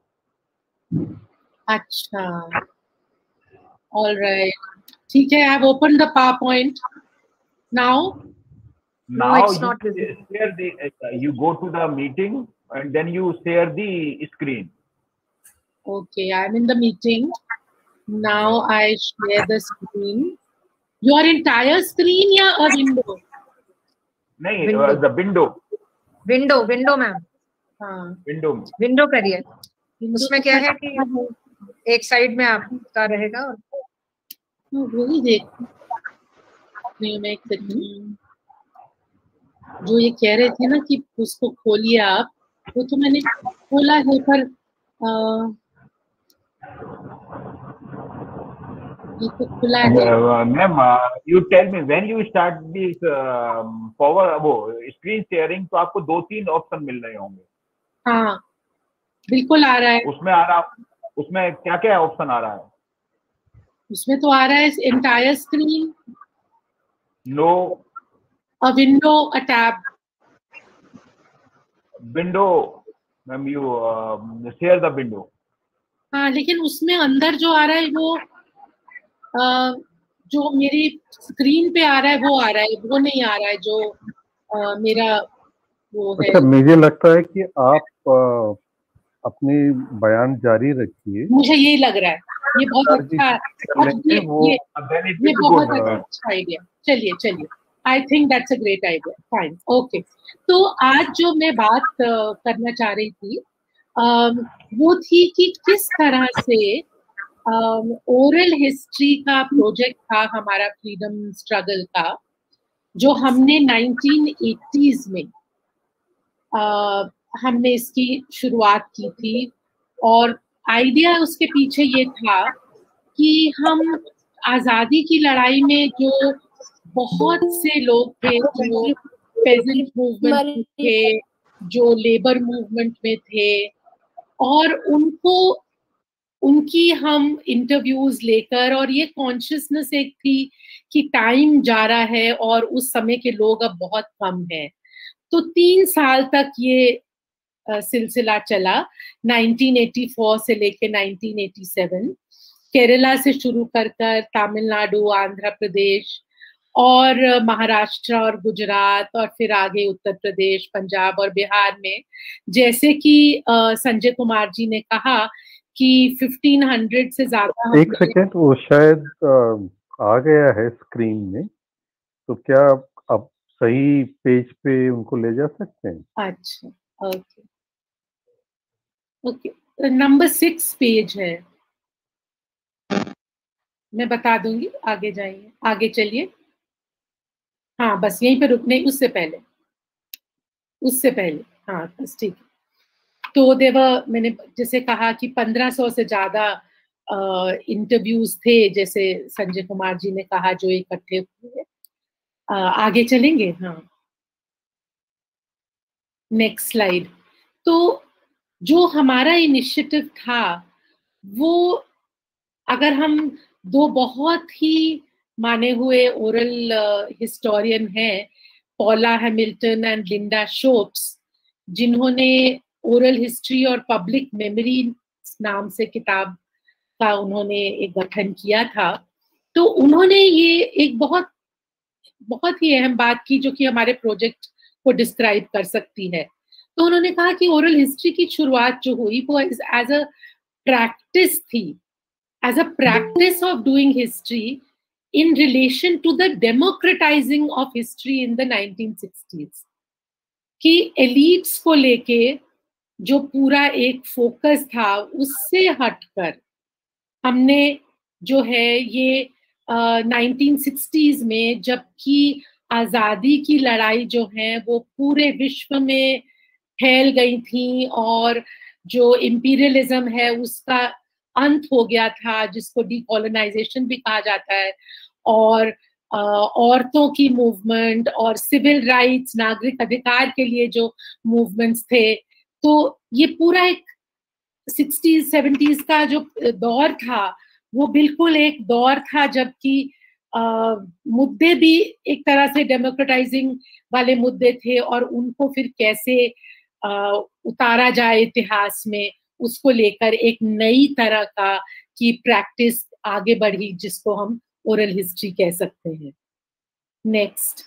अच्छा, all right. ठीक है, I've opened the PowerPoint now. Now it's not share the. You go to the meeting and then you share the screen. Okay, I'm in the meeting. Now I share the screen. Your entire screen या a window? नहीं, the window. Window ma'am. हाँ, window करिए। उसमें क्या है कि एक side में आपका रहेगा और वही देख नहीं, मैं एक सेकंड। जो ये कह रहे थे ना कि उसको खोलिए आप, वो तो मैंने खोला है, पर ये तो खुला है। Ma'am, you tell me when you start this forward वो स्क्रीन शेयरिंग, तो आपको 2-3 ऑप्शन मिल रहे होंगे। हाँ बिल्कुल आ रहा है। उसमें क्या क्या ऑप्शन आ रहा है? उसमें तो आ रहा है entire screen, no, a window, a tab. Window ma'am, you share the window. हाँ, लेकिन उसमें अंदर जो आ रहा है वो जो मेरी स्क्रीन पे आ रहा है वो आ रहा है, वो नहीं आ रहा है जो मेरा वो है। अच्छा, मुझे लगता है कि आप अपनी बयान जारी रखिए। मुझे यही लग रहा है, ये बहुत अच्छा, ये बहुत अच्छा आइडिया। चलिए, I think that's a great idea. Fine, okay. तो आज जो मैं बात करना चाह रही थी वो थी कि किस तरह से ओरल हिस्ट्री का प्रोजेक्ट था हमारा फ्रीडम स्ट्रगल का, जो हमने 1980s में हमने इसकी शुरुआत की थी। और आइडिया उसके पीछे ये था कि हम आज़ादी की लड़ाई में जो बहुत से लोग थे, जो पेजेंट मूवमेंट में थे, जो लेबर मूवमेंट में थे, और उनकी हम इंटरव्यूज लेकर, और ये कॉन्शियसनेस एक थी कि टाइम जा रहा है और उस समय के लोग अब बहुत कम हैं। तो 3 साल तक ये सिलसिला चला, 1984 से लेके 1987, केरला से शुरू कर तमिलनाडु, आंध्र प्रदेश और महाराष्ट्र और गुजरात, और फिर आगे उत्तर प्रदेश, पंजाब और बिहार में। जैसे कि संजय कुमार जी ने कहा कि 1500 से ज्यादा। एक सेकेंड, वो शायद आ गया है स्क्रीन में, तो क्या आप सही पेज पे उनको ले जा सकते हैं? अच्छा, ओके, नंबर 6 पेज है, मैं बता दूंगी, आगे जाइए, आगे चलिए। हाँ, बस यहीं पे रुकने, उससे पहले, हाँ बस ठीक है। तो मैंने जैसे कहा कि 1500 से ज्यादा इंटरव्यूज थे, जैसे संजय कुमार जी ने कहा, जो इकट्ठे हुए। आगे चलेंगे, हाँ, नेक्स्ट स्लाइड। तो जो हमारा इनिशिएटिव था, वो अगर हम दो बहुत ही माने हुए ओरल हिस्टोरियन हैं, Paula Hamilton and Linda Shopes, जिन्होंने ओरल हिस्ट्री और पब्लिक मेमोरी नाम से किताब का उन्होंने एक गठन किया था। तो उन्होंने ये एक बहुत ही अहम बात की, जो कि हमारे प्रोजेक्ट को डिस्क्राइब कर सकती है। तो उन्होंने कहा कि ओरल हिस्ट्री की शुरुआत जो हुई वो एज अ प्रैक्टिस थी, as a practice of doing history in relation to the democratizing of history in the 1960s, कि elites को लेके जो पूरा एक फोकस था, उससे हटकर हमने जो है ये 1960s में, जबकि आजादी की लड़ाई जो है वो पूरे विश्व में फैल गई थी, और जो इंपीरियलिज्म है उसका अंत हो गया था, जिसको डीकोलोनाइजेशन भी कहा जाता है, और औरतों की मूवमेंट और सिविल राइट्स, नागरिक अधिकार के लिए जो मूवमेंट्स थे, तो ये पूरा एक 60s 70s का जो दौर था, वो बिल्कुल एक दौर था जबकि मुद्दे भी एक तरह से डेमोक्रेटाइजिंग वाले मुद्दे थे, और उनको फिर कैसे उतारा जाए इतिहास में, उसको लेकर एक नई तरह का की प्रैक्टिस आगे बढ़ी, जिसको हम ओरल हिस्ट्री कह सकते हैं। नेक्स्ट,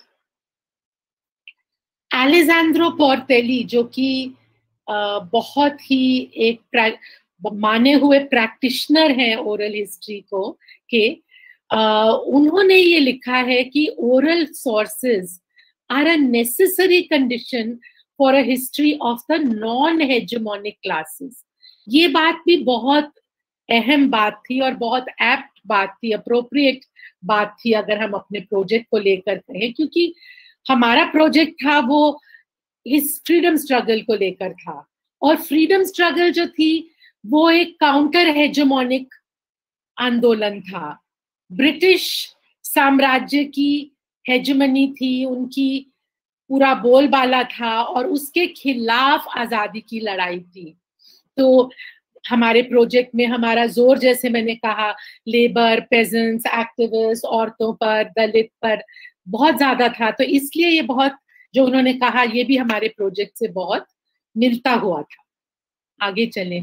एलेजांद्रो पोर्टेली, जो कि बहुत ही एक माने हुए प्रैक्टिशनर हैं ओरल हिस्ट्री को के, उन्होंने ये लिखा है कि oral sources are a necessary condition for a history of the non hegemonic classes. ये बात भी बहुत अहम बात थी और बहुत एप्ट बात थी, अप्रोप्रिएट बात थी, अगर हम अपने प्रोजेक्ट को लेकर कहें, क्योंकि हमारा प्रोजेक्ट था वो इस फ्रीडम स्ट्रगल को लेकर था, और फ्रीडम स्ट्रगल जो थी वो एक काउंटर हेजेमोनिक आंदोलन था। ब्रिटिश साम्राज्य की हेजेमनी थी, उनकी पूरा बोलबाला था, और उसके खिलाफ आजादी की लड़ाई थी। तो हमारे प्रोजेक्ट में हमारा जोर, जैसे मैंने कहा, लेबर, पेजेंट्स, एक्टिविस्ट, औरतों पर, दलित पर बहुत ज्यादा था। तो इसलिए ये बहुत, जो उन्होंने कहा, ये भी हमारे प्रोजेक्ट से बहुत मिलता हुआ था। आगे चलें।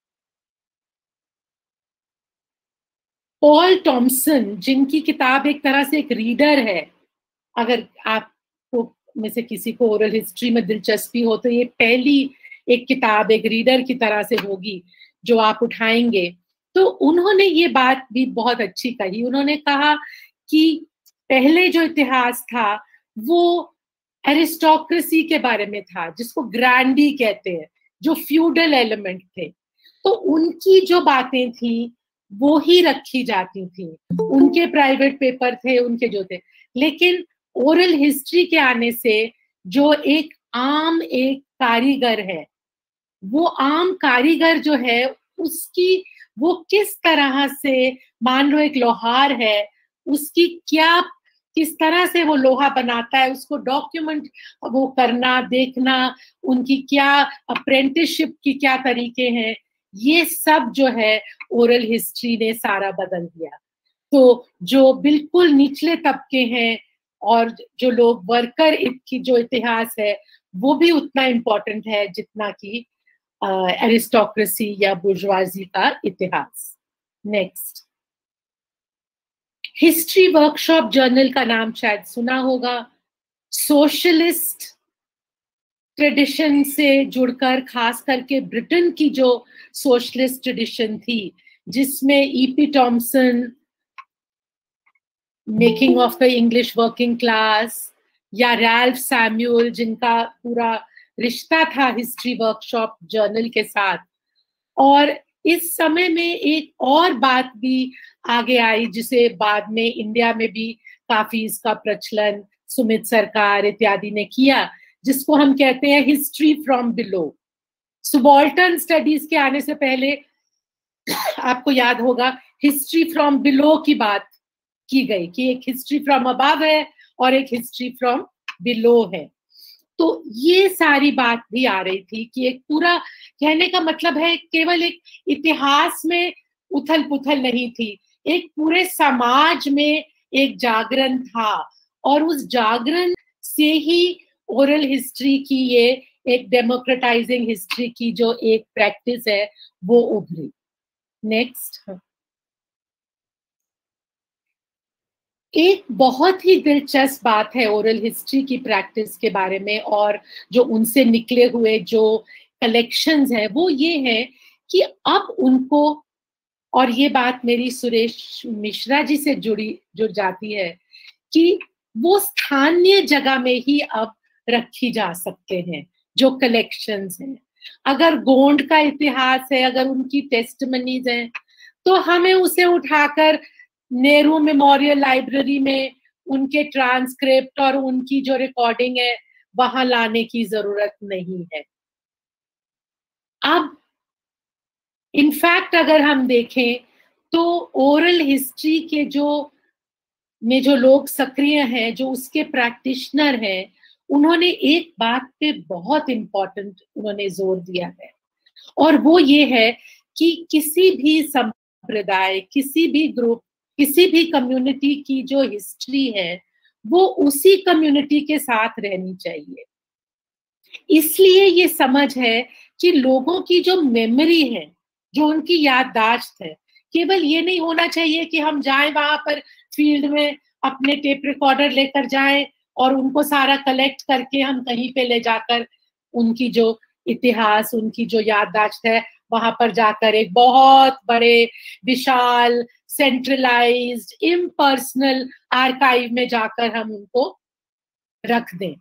पॉल टॉमसन, जिनकी किताब एक तरह से एक रीडर है, अगर आपको में से किसी को ओरल हिस्ट्री में दिलचस्पी हो तो ये पहली एक किताब एक रीडर की तरह से होगी जो आप उठाएंगे। तो उन्होंने ये बात भी बहुत अच्छी कही। उन्होंने कहा कि पहले जो इतिहास था वो एरिस्टोक्रेसी के बारे में था, जिसको ग्रैंडी कहते हैं, जो फ्यूडल एलिमेंट थे। तो उनकी जो बातें थी वो ही रखी जाती थी, उनके प्राइवेट पेपर थे, उनके जो थे। लेकिन ओरल हिस्ट्री के आने से जो एक कारीगर है, वो आम कारीगर जो है उसकी, वो किस तरह से, मान लो एक लोहार है, उसकी क्या, किस तरह से वो लोहा बनाता है, उसको डॉक्यूमेंट वो करना, देखना, उनकी क्या अप्रेंटिसशिप की क्या तरीके हैं, ये सब जो है ओरल हिस्ट्री ने सारा बदल दिया। तो जो बिल्कुल निचले तबके हैं और जो लोग वर्कर की जो इतिहास है वो भी उतना इम्पोर्टेंट है जितना कि एरिस्टोक्रेसी या बुर्जुआजी का इतिहास। नेक्स्ट, हिस्ट्री वर्कशॉप जर्नल का नाम शायद सुना होगा। सोशलिस्ट ट्रेडिशन से जुड़कर, खास करके ब्रिटेन की जो सोशलिस्ट ट्रेडिशन थी, जिसमें E P Thompson, making of the English working class, या रैल्फ सैमुअल, जिनका पूरा रिश्ता था हिस्ट्री वर्कशॉप जर्नल के साथ। और इस समय में एक और बात भी आगे आई, जिसे बाद में इंडिया में भी काफी इसका प्रचलन सुमित सरकार इत्यादि ने किया, जिसको हम कहते हैं history from below. Subaltern studies के आने से पहले आपको याद होगा हिस्ट्री फ्रॉम बिलो की बात की गई कि एक हिस्ट्री फ्रॉम अबव है और एक हिस्ट्री फ्रॉम बिलो है। तो ये सारी बात भी आ रही थी कि एक पूरा, कहने का मतलब है केवल एक इतिहास में उथल पुथल नहीं थी, एक पूरे समाज में एक जागरण था, और उस जागरण से ही ओरल हिस्ट्री की ये एक डेमोक्रेटाइजिंग हिस्ट्री की जो एक प्रैक्टिस है वो उभरी। नेक्स्ट, एक बहुत ही दिलचस्प बात है ओरल हिस्ट्री की प्रैक्टिस के बारे में और जो उनसे निकले हुए जो कलेक्शंस हैं वो ये है कि अब उनको, और ये बात मेरी सुरेश मिश्रा जी से जुड़ जाती है, कि वो स्थानीय जगह में ही अब रखी जा सकते हैं जो कलेक्शंस हैं। अगर गोंड का इतिहास है, अगर उनकी टेस्टमनीज हैं, तो हमें उसे उठाकर नेहरू मेमोरियल लाइब्रेरी में उनके ट्रांसक्रिप्ट और उनकी जो रिकॉर्डिंग है वहां लाने की जरूरत नहीं है। अब इनफैक्ट अगर हम देखें तो ओरल हिस्ट्री के जो लोग सक्रिय हैं, जो उसके प्रैक्टिशनर हैं, उन्होंने एक बात पे बहुत इंपॉर्टेंट उन्होंने जोर दिया है, और वो ये है कि किसी भी संप्रदाय, किसी भी ग्रुप, किसी भी कम्युनिटी की जो हिस्ट्री है वो उसी कम्युनिटी के साथ रहनी चाहिए। इसलिए ये समझ है कि लोगों की जो मेमोरी है, जो उनकी याददाश्त है, केवल ये नहीं होना चाहिए कि हम जाएं वहां पर फील्ड में अपने टेप रिकॉर्डर लेकर जाएं और उनको सारा कलेक्ट करके हम कहीं पे ले जाकर उनकी जो इतिहास, उनकी जो याददाश्त है वहां पर जाकर एक बहुत बड़े विशाल सेंट्रलाइज्ड इम्पर्सनल आर्काइव में जाकर हम उनको रख दें,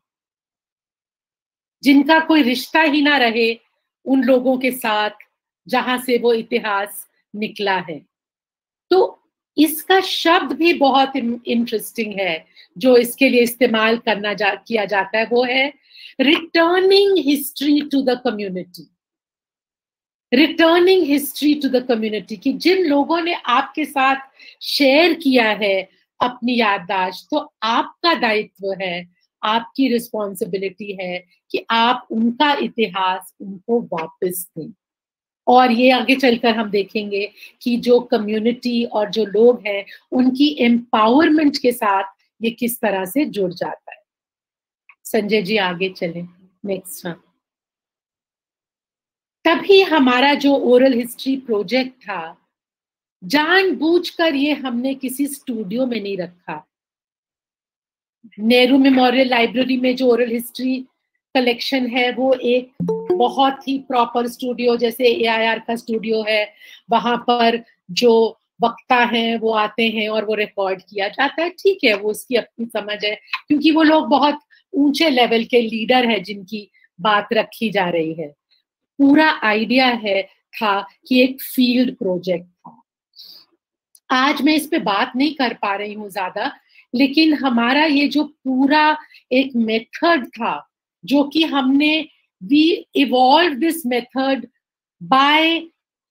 जिनका कोई रिश्ता ही ना रहे उन लोगों के साथ जहां से वो इतिहास निकला है। तो इसका शब्द भी बहुत इंटरेस्टिंग है जो इसके लिए इस्तेमाल किया जाता है, वो है returning history to the community. Returning history to the community, कि जिन लोगों ने आपके साथ शेयर किया है अपनी याददाश्त, तो आपका दायित्व है, आपकी रिस्पॉन्सिबिलिटी है कि आप उनका इतिहास उनको वापस दें। और ये आगे चलकर हम देखेंगे कि जो कम्युनिटी और जो लोग हैं उनकी एम्पावरमेंट के साथ ये किस तरह से जुड़ जाता है। संजय जी आगे चलें, नेक्स्ट। तभी हमारा जो ओरल हिस्ट्री प्रोजेक्ट था, जानबूझकर ये हमने किसी स्टूडियो में नहीं रखा। नेहरू मेमोरियल लाइब्रेरी में जो ओरल हिस्ट्री कलेक्शन है वो एक बहुत ही प्रॉपर स्टूडियो, जैसे AIR का स्टूडियो है, वहां पर जो वक्ता हैं वो आते हैं और वो रिकॉर्ड किया जाता है। ठीक है, वो उसकी अपनी समझ है, क्योंकि वो लोग बहुत ऊंचे लेवल के लीडर हैं जिनकी बात रखी जा रही है। पूरा आइडिया था कि एक फील्ड प्रोजेक्ट था। आज मैं इस पे बात नहीं कर पा रही हूँ ज्यादा, लेकिन हमारा ये जो पूरा एक मेथड था, जो कि हमने we evolve this method by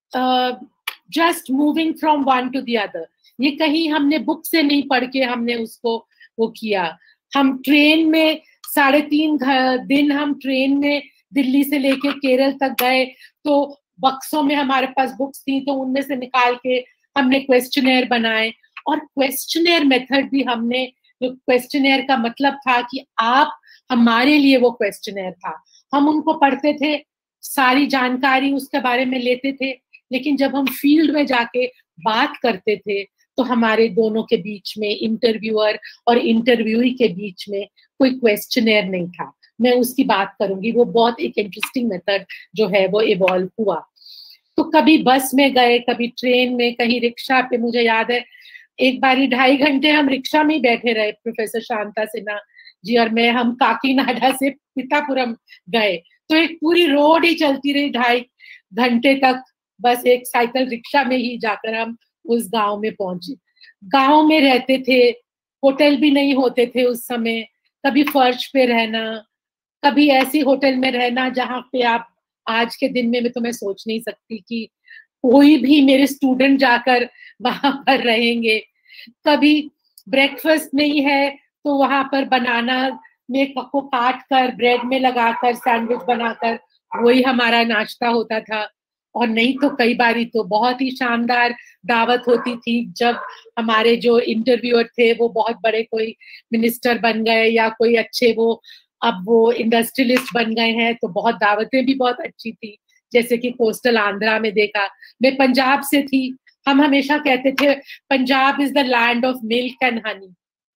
just moving from one to the other. ये कहीं हमने बुक से नहीं पढ़ के हमने उसको वो किया। हम ट्रेन में 3.5 दिन हम ट्रेन में दिल्ली से लेके केरल तक गए, तो बक्सों में हमारे पास बुक्स थी, तो उनमें से निकाल के हमने क्वेश्चनेयर बनाए। और क्वेश्चनेयर मेथड भी हमने, जो क्वेश्चनेयर का मतलब था कि आप, हमारे लिए वो क्वेश्चनेयर था, हम उनको पढ़ते थे, सारी जानकारी उसके बारे में लेते थे, लेकिन जब हम फील्ड में जाके बात करते थे तो हमारे दोनों के बीच में, इंटरव्यूअर और इंटरव्यूई के बीच में कोई क्वेश्चनेयर नहीं था। मैं उसकी बात करूंगी, वो बहुत एक इंटरेस्टिंग मेथड जो है वो इवॉल्व हुआ। तो कभी बस में गए, कभी ट्रेन में, कहीं रिक्शा पे। मुझे याद है एक बारी 2.5 घंटे हम रिक्शा में ही बैठे रहे, प्रोफेसर शांता सिन्हा जी और मैं। हम काकीनाडा से पितापुरम गए, तो एक पूरी रोड ही चलती रही 2.5 घंटे तक, बस एक साइकिल रिक्शा में ही जाकर हम उस गांव में पहुंचे। गांव में रहते थे, होटल भी नहीं होते थे उस समय। कभी फर्श पे रहना, कभी ऐसी होटल में रहना जहाँ पे आप, आज के दिन में तो मैं सोच नहीं सकती कि कोई भी मेरे स्टूडेंट जाकर वहां पर रहेंगे। कभी ब्रेकफास्ट नहीं है तो वहां पर बनाना में को काट कर ब्रेड में लगाकर सैंडविच बनाकर वही हमारा नाश्ता होता था। और नहीं तो कई बारी तो बहुत ही शानदार दावत होती थी, जब हमारे जो इंटरव्यूअर थे वो बहुत बड़े कोई मिनिस्टर बन गए या कोई अच्छे वो अब वो इंडस्ट्रियलिस्ट बन गए हैं, तो बहुत दावतें भी बहुत अच्छी थी। जैसे कि कोस्टल आंध्रा में देखा, मैं पंजाब से थी, हम हमेशा कहते थे Punjab is the land of milk and honey.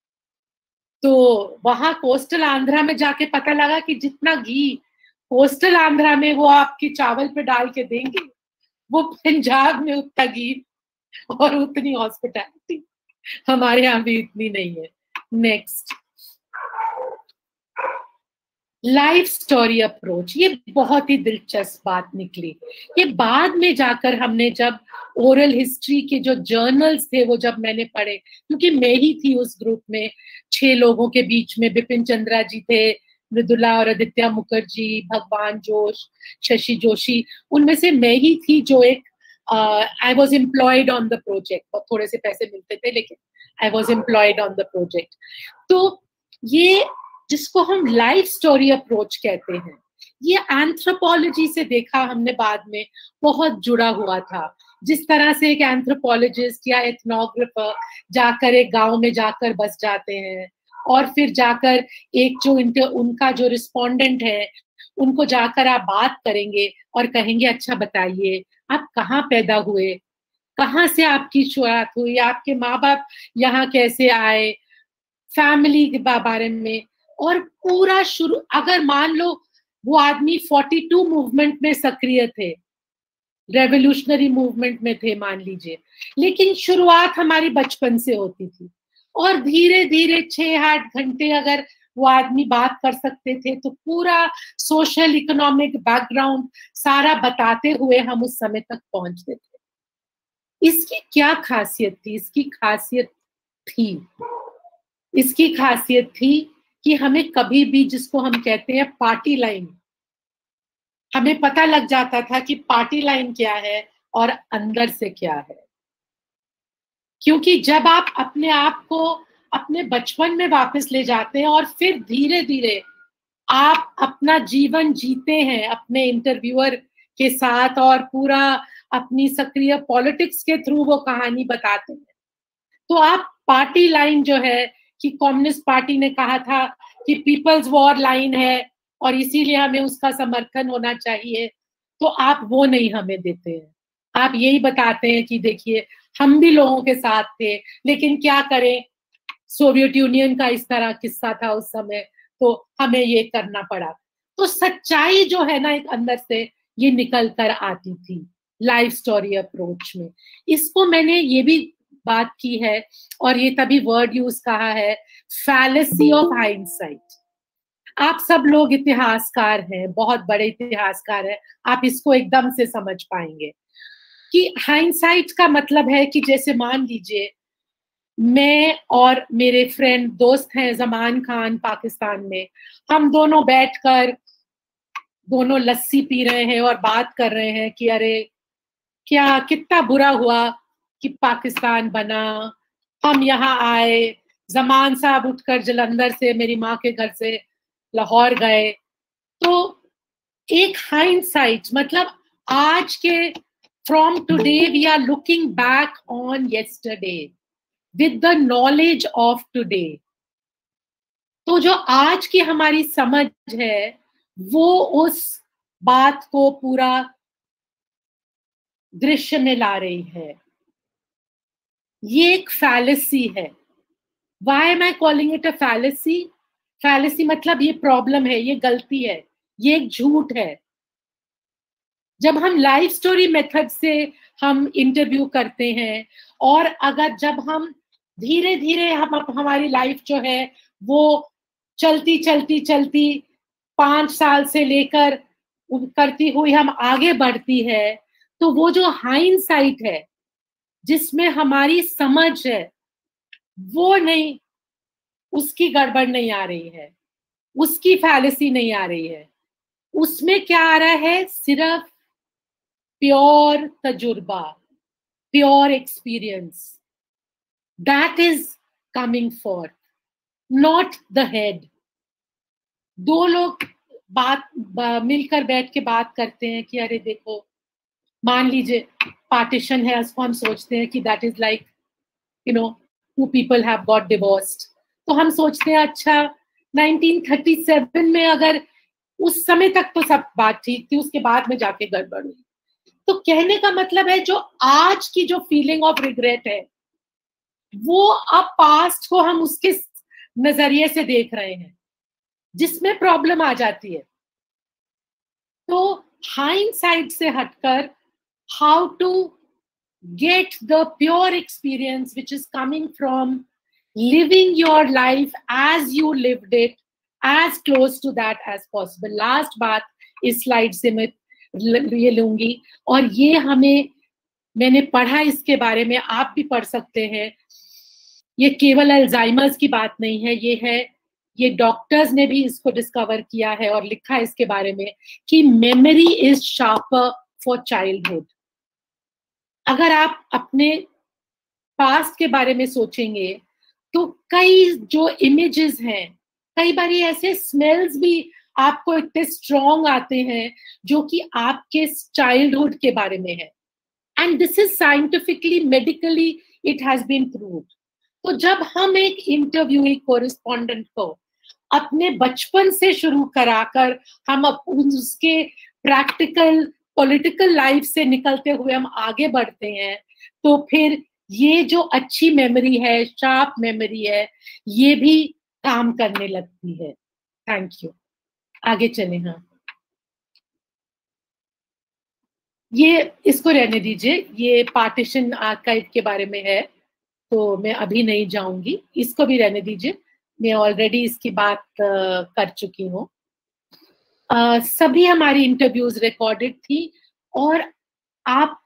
तो वहां कोस्टल आंध्रा में जाके पता लगा कि जितना घी कोस्टल आंध्रा में वो आपके चावल पे डाल के देंगे, वो पंजाब में उतना घी और उतनी हॉस्पिटैलिटी हमारे यहाँ भी इतनी नहीं है। नेक्स्ट, लाइफ स्टोरी अप्रोच, ये बहुत ही दिलचस्प बात निकली। ये बाद में जाकर हमने जब ओरल हिस्ट्री के जो जर्नल्स थे वो जब मैंने पढ़े, क्योंकि मैं ही थी उस ग्रुप में, 6 लोगों के बीच में बिपिन चंद्रा जी थे, मृदुला और आदित्य मुखर्जी, भगवान जोश, शशि जोशी, उनमें से मैं ही थी जो एक I was employed on the project. और थोड़े से पैसे मिलते थे, लेकिन I was employed on the project. तो ये जिसको हम लाइफ स्टोरी अप्रोच कहते हैं, ये एंथ्रोपोलॉजी से देखा हमने बाद में, बहुत जुड़ा हुआ था। जिस तरह से एक एंथ्रोपोलॉजिस्ट या एथनोग्राफर जाकर एक गांव में जाकर बस जाते हैं और फिर जाकर एक जो उनका जो रिस्पोंडेंट है उनको जाकर आप बात करेंगे और कहेंगे अच्छा बताइए आप कहाँ पैदा हुए, कहाँ से आपकी शुरुआत हुई, आपके माँ बाप यहाँ कैसे आए, फैमिली के बारे में। और पूरा शुरू, अगर मान लो वो आदमी 42 मूवमेंट में सक्रिय थे, रेवोल्यूशनरी मूवमेंट में थे मान लीजिए, लेकिन शुरुआत हमारी बचपन से होती थी और धीरे धीरे 6-8 घंटे अगर वो आदमी बात कर सकते थे तो पूरा सोशल इकोनॉमिक बैकग्राउंड सारा बताते हुए हम उस समय तक पहुंचते थे। इसकी क्या खासियत थी? इसकी खासियत थी कि हमें कभी भी, जिसको हम कहते हैं पार्टी लाइन, हमें पता लग जाता था कि पार्टी लाइन क्या है और अंदर से क्या है। क्योंकि जब आप अपने आप को अपने बचपन में वापस ले जाते हैं और फिर धीरे धीरे आप अपना जीवन जीते हैं अपने इंटरव्यूअर के साथ और पूरा अपनी सक्रिय पॉलिटिक्स के थ्रू वो कहानी बताते हैं, तो आप पार्टी लाइन जो है कि कम्युनिस्ट पार्टी ने कहा था कि पीपल्स वॉर लाइन है और इसीलिए हमें उसका समर्थन होना चाहिए, तो आप वो नहीं हमें देते हैं। आप यही बताते हैं कि देखिए हम भी लोगों के साथ थे, लेकिन क्या करें, सोवियत यूनियन का इस तरह किस्सा था उस समय, तो हमें ये करना पड़ा। तो सच्चाई जो है ना एक अंदर से ये निकल कर आती थी लाइफ स्टोरी अप्रोच में। इसको मैंने ये भी बात की है और ये तभी वर्ड यूज कहा है, फैलेसी ऑफ हाइंडसाइट। आप सब लोग इतिहासकार हैं, बहुत बड़े इतिहासकार हैं, आप इसको एकदम से समझ पाएंगे कि हाइंडसाइट का मतलब है कि जैसे मान लीजिए मैं और मेरे फ्रेंड दोस्त हैं जमान खान पाकिस्तान में, हम दोनों बैठकर दोनों लस्सी पी रहे हैं और बात कर रहे हैं कि अरे क्या कितना बुरा हुआ कि पाकिस्तान बना, हम यहाँ आए, जमान साहब उठकर जलंधर से मेरी माँ के घर से लाहौर गए। तो एक हाइंडसाइट मतलब आज के, from today we are looking back on yesterday with the knowledge of today. तो जो आज की हमारी समझ है वो उस बात को पूरा दृश्य में ला रही है। ये एक फैलेसी है। Why am I calling it a fallacy? Fallacy मतलब ये प्रॉब्लम है, ये गलती है, ये एक झूठ है। जब हम लाइफ स्टोरी मेथड से हम इंटरव्यू करते हैं और अगर जब हम धीरे धीरे हम हमारी लाइफ जो है वो चलती 5 साल से लेकर करती हुई हम आगे बढ़ती है, तो वो जो हाइंडसाइट है जिसमें हमारी समझ है वो नहीं, उसकी गड़बड़ नहीं आ रही है, उसकी फैलेसी नहीं आ रही है। उसमें क्या आ रहा है, सिर्फ प्योर तजुर्बा, pure experience, that is coming forth, not the head. दो लोग मिलकर बैठ के बात करते हैं कि अरे देखो, मान लीजिए पार्टीशन है, उसको हम सोचते हैं कि that is like you know 2 people have got divorced। तो हम सोचते हैं अच्छा 1937 में अगर उस समय तक तो सब बात ठीक थी, उसके बाद में जाके गड़बड़ हुई। तो कहने का मतलब है जो आज की जो फीलिंग ऑफ रिग्रेट है वो अब पास्ट को हम उसके नजरिए से देख रहे हैं, जिसमें प्रॉब्लम आ जाती है। तो हाइंडसाइट से हटकर how to get the pure experience which is coming from living your life as you lived it, as close to that as possible। Last बात इस स्लाइड से मैं ये लूंगी और ये मैंने पढ़ा इसके बारे में, आप भी पढ़ सकते हैं। ये केवल अल्जाइमर्स की बात नहीं है, ये डॉक्टर्स ने भी इसको डिस्कवर किया है और लिखा है इसके बारे में कि memory is sharper for childhood. अगर आप अपने पास्ट के बारे में सोचेंगे तो कई जो इमेजेस हैं, कई बार ऐसे स्मेल्स भी आपको इतने स्ट्रॉन्ग आते हैं जो कि आपके चाइल्डहुड के बारे में है। And this is scientifically, medically it has been proved. तो जब हम एक इंटरव्यूई कोरिस्पोंडेंट को अपने बचपन से शुरू कराकर हम उसके प्रैक्टिकल पॉलिटिकल लाइफ से निकलते हुए हम आगे बढ़ते हैं, तो फिर ये जो अच्छी मेमोरी है, शार्प मेमोरी है, ये भी काम करने लगती है। Thank you. आगे चले। हाँ, ये इसको रहने दीजिए, ये पार्टीशन आर्काइव के बारे में है तो मैं अभी नहीं जाऊंगी, इसको भी रहने दीजिए, मैं ऑलरेडी इसकी बात कर चुकी हूँ। सभी हमारी इंटरव्यूज रिकॉर्डेड थी और आप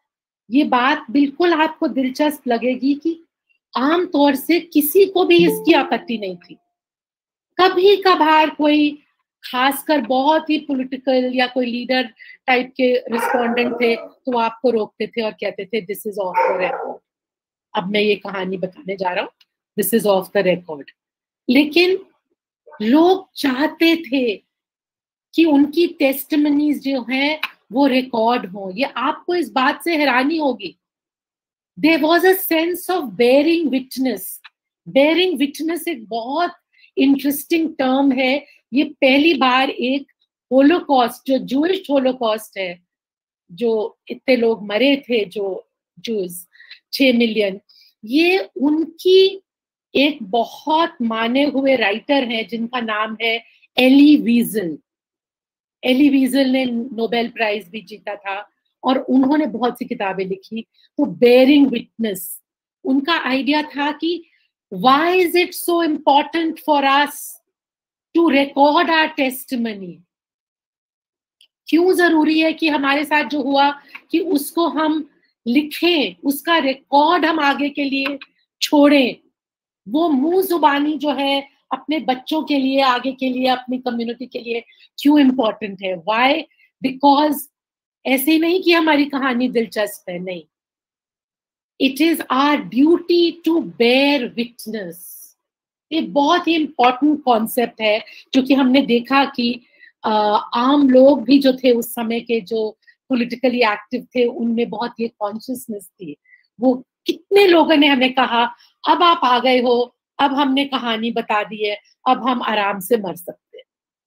ये बात बिल्कुल आपको दिलचस्प लगेगी कि आम तौर से किसी को भी इसकी आपत्ति नहीं थी। कभी कभार कोई खासकर बहुत ही पॉलिटिकल या कोई लीडर टाइप के रिस्पोंडेंट थे तो आपको रोकते थे और कहते थे this is off the record. अब मैं ये कहानी बताने जा रहा हूँ, this is off the record. लेकिन लोग चाहते थे कि उनकी टेस्टिमनीज जो हैं वो रिकॉर्ड हो। ये आपको इस बात से हैरानी होगी, there was a sense of bearing witness. Bearing witness एक बहुत इंटरेस्टिंग टर्म है। ये पहली बार एक होलोकॉस्ट, जो जूइश होलोकॉस्ट है, जो इतने लोग मरे थे, जो जूस 6 मिलियन, ये उनकी एक बहुत माने हुए राइटर हैं जिनका नाम है एली वीजल। एली वीजल ने नोबेल प्राइज भी जीता था और उन्होंने बहुत सी किताबें लिखी। तो बेयरिंग विटनेस उनका आइडिया था कि why is it so important for us to record our testimony. क्यों जरूरी है कि हमारे साथ जो हुआ कि उसको हम लिखें, उसका रिकॉर्ड हम आगे के लिए छोड़ें। वो मुंह जुबानी जो है अपने बच्चों के लिए, आगे के लिए, अपनी कम्युनिटी के लिए क्यों इम्पोर्टेंट है? व्हाई? बिकॉज ऐसे नहीं कि हमारी कहानी दिलचस्प है, नहीं, it is our duty to bear witness. ये बहुत ही इम्पोर्टेंट कॉन्सेप्ट है, क्योंकि हमने देखा कि आम लोग भी जो थे उस समय के, जो पॉलिटिकली एक्टिव थे, उनमें बहुत ये कॉन्शियसनेस थी। वो कितने लोगों ने हमें कहा अब आप आ गए हो, अब हमने कहानी बता दी है, अब हम आराम से मर सकते हैं।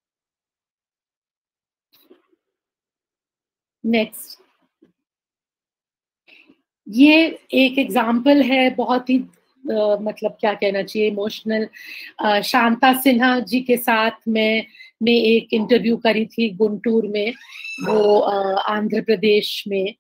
नेक्स्ट, ये एक एग्जाम्पल है बहुत ही मतलब क्या कहना चाहिए, इमोशनल। शांता सिन्हा जी के साथ मैं एक इंटरव्यू करी थी गुंटूर में, वो आंध्र प्रदेश में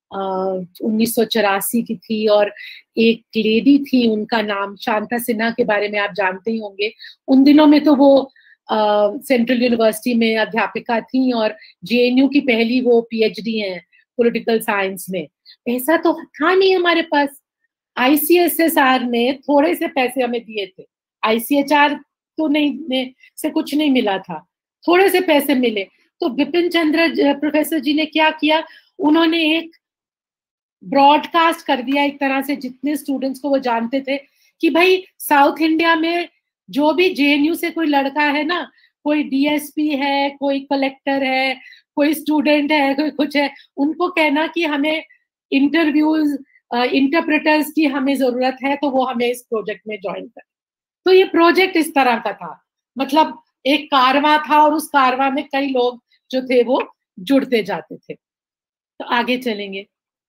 1984 की थी, और एक लेडी थी, उनका नाम शांता सिन्हा के बारे में आप जानते ही होंगे। उन दिनों में तो वो सेंट्रल यूनिवर्सिटी में अध्यापिका थी और जेएनयू की पहली वो पीएचडी हैं पॉलिटिकल साइंस में। पैसा तो था नहीं हमारे पास, आईसीएसएसआर ने थोड़े से पैसे हमें दिए थे, आईसीएचआर तो नहीं से कुछ नहीं मिला था, थोड़े से पैसे मिले। तो बिपिन चंद्र प्रोफेसर जी ने क्या किया, उन्होंने एक ब्रॉडकास्ट कर दिया एक तरह से, जितने स्टूडेंट्स को वो जानते थे, कि भाई साउथ इंडिया में जो भी जेएनयू से कोई लड़का है ना, कोई डीएसपी है, कोई कलेक्टर है, कोई स्टूडेंट है, कोई कुछ है, उनको कहना कि हमें इंटरव्यूज, इंटरप्रेटर्स की हमें जरूरत है, तो वो हमें इस प्रोजेक्ट में ज्वाइन करें। तो ये प्रोजेक्ट इस तरह का था, मतलब एक कारवां था और उस कारवां में कई लोग जो थे वो जुड़ते जाते थे। तो आगे चलेंगे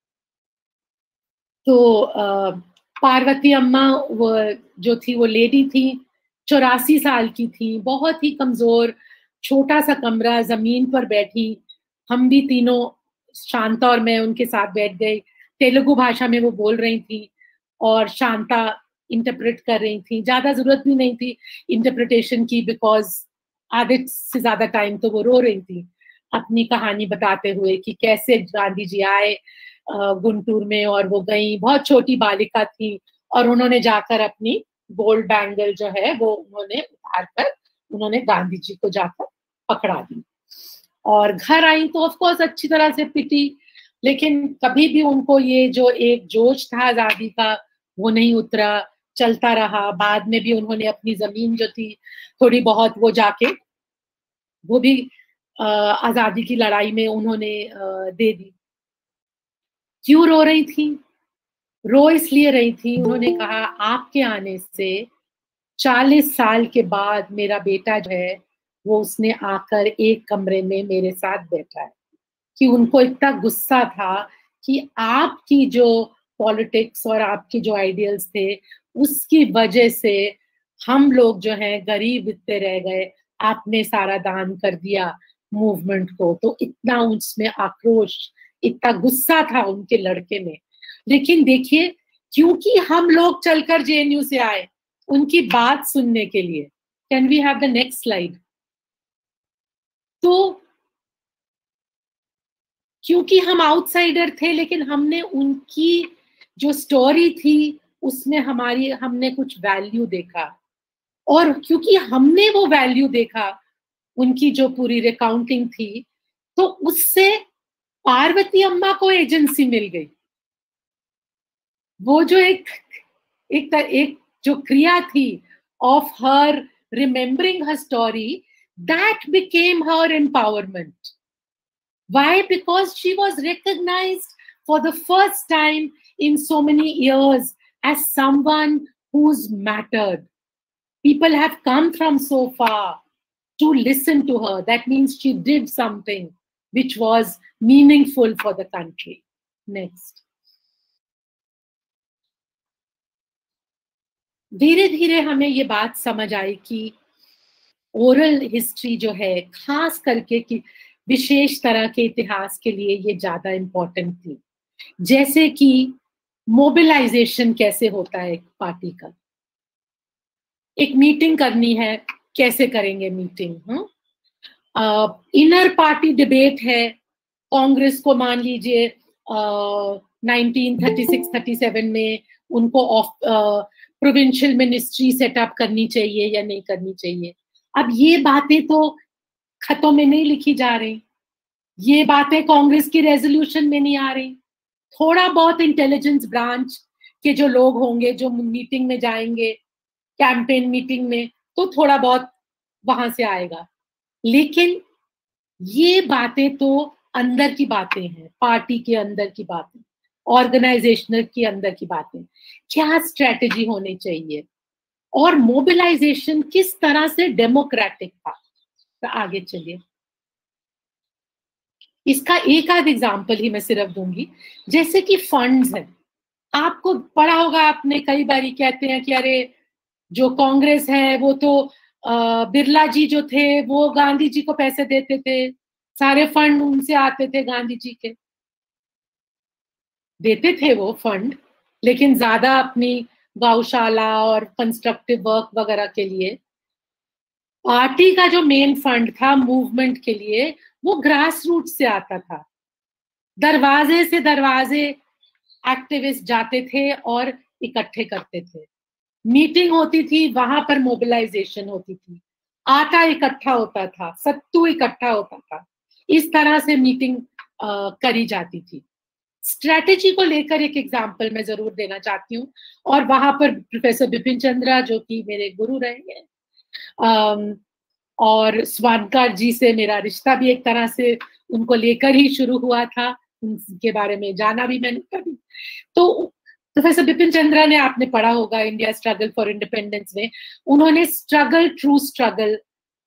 तो पार्वती अम्मा वो जो थी, वो लेडी थी, 84 साल की थी, बहुत ही कमजोर, छोटा सा कमरा, जमीन पर बैठी। हम भी तीनों, शांता और मैं, उनके साथ बैठ गए। तेलुगु भाषा में वो बोल रही थी और शांता इंटरप्रेट कर रही थी। ज्यादा जरूरत भी नहीं थी इंटरप्रिटेशन की, बिकॉज आधे से ज्यादा टाइम तो वो रो रही थी अपनी कहानी बताते हुए कि कैसे गांधी जी आए गुंटूर में, और वो गई, बहुत छोटी बालिका थी, और उन्होंने जाकर अपनी गोल्ड बैंगल जो है वो उन्होंने उतार कर उन्होंने गांधी जी को जाकर पकड़ा दी, और घर आई तो ऑफ कोर्स अच्छी तरह से पिटी। लेकिन कभी भी उनको ये जो एक जोश था आजादी का वो नहीं उतरा, चलता रहा। बाद में भी उन्होंने अपनी जमीन जो थी थोड़ी बहुत वो जाके वो भी आजादी की लड़ाई में उन्होंने दे दी। क्यों रो रही थी? रो इसलिए रही थी, उन्होंने कहा आपके आने से 40 साल के बाद मेरा बेटा जो है वो उसने आकर एक कमरे में मेरे साथ बैठा है। कि उनको इतना गुस्सा था कि आपकी जो पॉलिटिक्स और आपके जो आइडियल्स थे उसकी वजह से हम लोग जो हैं गरीब इतने रह गए, आपने सारा दान कर दिया मूवमेंट को। तो इतना उसमें आक्रोश, इतना गुस्सा था उनके लड़के में। लेकिन देखिए, क्योंकि हम लोग चलकर जेएनयू से आए उनकी बात सुनने के लिए। Can we have the next slide? तो क्योंकि हम आउटसाइडर थे, लेकिन हमने उनकी जो स्टोरी थी उसमें हमने कुछ वैल्यू देखा, और क्योंकि हमने वो वैल्यू देखा, उनकी जो पूरी रिकाउंटिंग थी, तो उससे पार्वती अम्मा को एजेंसी मिल गई। वो जो एक जो क्रिया थी of her remembering her story, that became her empowerment. Why? Because she was recognized for the first time in so many years as someone who's mattered. People have come from so far to listen to her. That means she did something which was meaningful for the country. Next. धीरे धीरे हमें ये बात समझ आई कि oral history जो है, खास करके कि विशेष तरह के इतिहास के लिए ये ज्यादा इम्पोर्टेंट थी। जैसे कि मोबिलाइजेशन कैसे होता है पार्टी का, एक मीटिंग करनी है, कैसे करेंगे मीटिंग? इनर पार्टी डिबेट है, कांग्रेस को मान लीजिए 1936-37 में उनको प्रोविंशियल मिनिस्ट्री सेटअप करनी चाहिए या नहीं करनी चाहिए। अब ये बातें तो खतों में नहीं लिखी जा रही, ये बातें कांग्रेस की रेजोल्यूशन में नहीं आ रही। थोड़ा बहुत इंटेलिजेंस ब्रांच के जो लोग होंगे जो मीटिंग में जाएंगे, कैंपेन मीटिंग में, तो थोड़ा बहुत वहां से आएगा, लेकिन ये बातें तो अंदर की बातें हैं, पार्टी के अंदर की बातें, ऑर्गेनाइजेशनल के अंदर की बातें। क्या स्ट्रेटेजी होनी चाहिए और मोबिलाइजेशन किस तरह से डेमोक्रेटिक था। तो आगे चलिए, इसका एक आध एग्जाम्पल ही मैं सिर्फ दूंगी। जैसे कि फंड्स हैं, आपको पढ़ा होगा आपने, कई बार कहते हैं कि अरे जो कांग्रेस है वो तो बिरला जी जो थे वो गांधी जी को पैसे देते थे, सारे फंड उनसे आते थे, गांधी जी के देते थे वो फंड, लेकिन ज्यादा अपनी गौशाला और कंस्ट्रक्टिव वर्क वगैरह के लिए। पार्टी का जो मेन फंड था मूवमेंट के लिए, वो ग्रास रूट से आता था। दरवाजे से दरवाजे एक्टिविस्ट जाते थे और इकट्ठे करते थे, मीटिंग होती थी, वहां पर मोबिलाइजेशन होती थी, आटा इकट्ठा होता था, सत्तू इकट्ठा होता था, इस तरह से मीटिंग करी जाती थी। स्ट्रेटेजी को लेकर एक एग्जाम्पल मैं जरूर देना चाहती हूँ, और वहां पर प्रोफेसर बिपिन चंद्रा जो कि मेरे गुरु रहे हैं, और स्वानकार जी से मेरा रिश्ता भी एक तरह से उनको लेकर ही शुरू हुआ था, उनके बारे में जाना भी मैंने कभी। तो प्रोफेसर बिपिन चंद्रा ने, आपने पढ़ा होगा इंडिया स्ट्रगल फॉर इंडिपेंडेंस में, उन्होंने स्ट्रगल ट्रू स्ट्रगल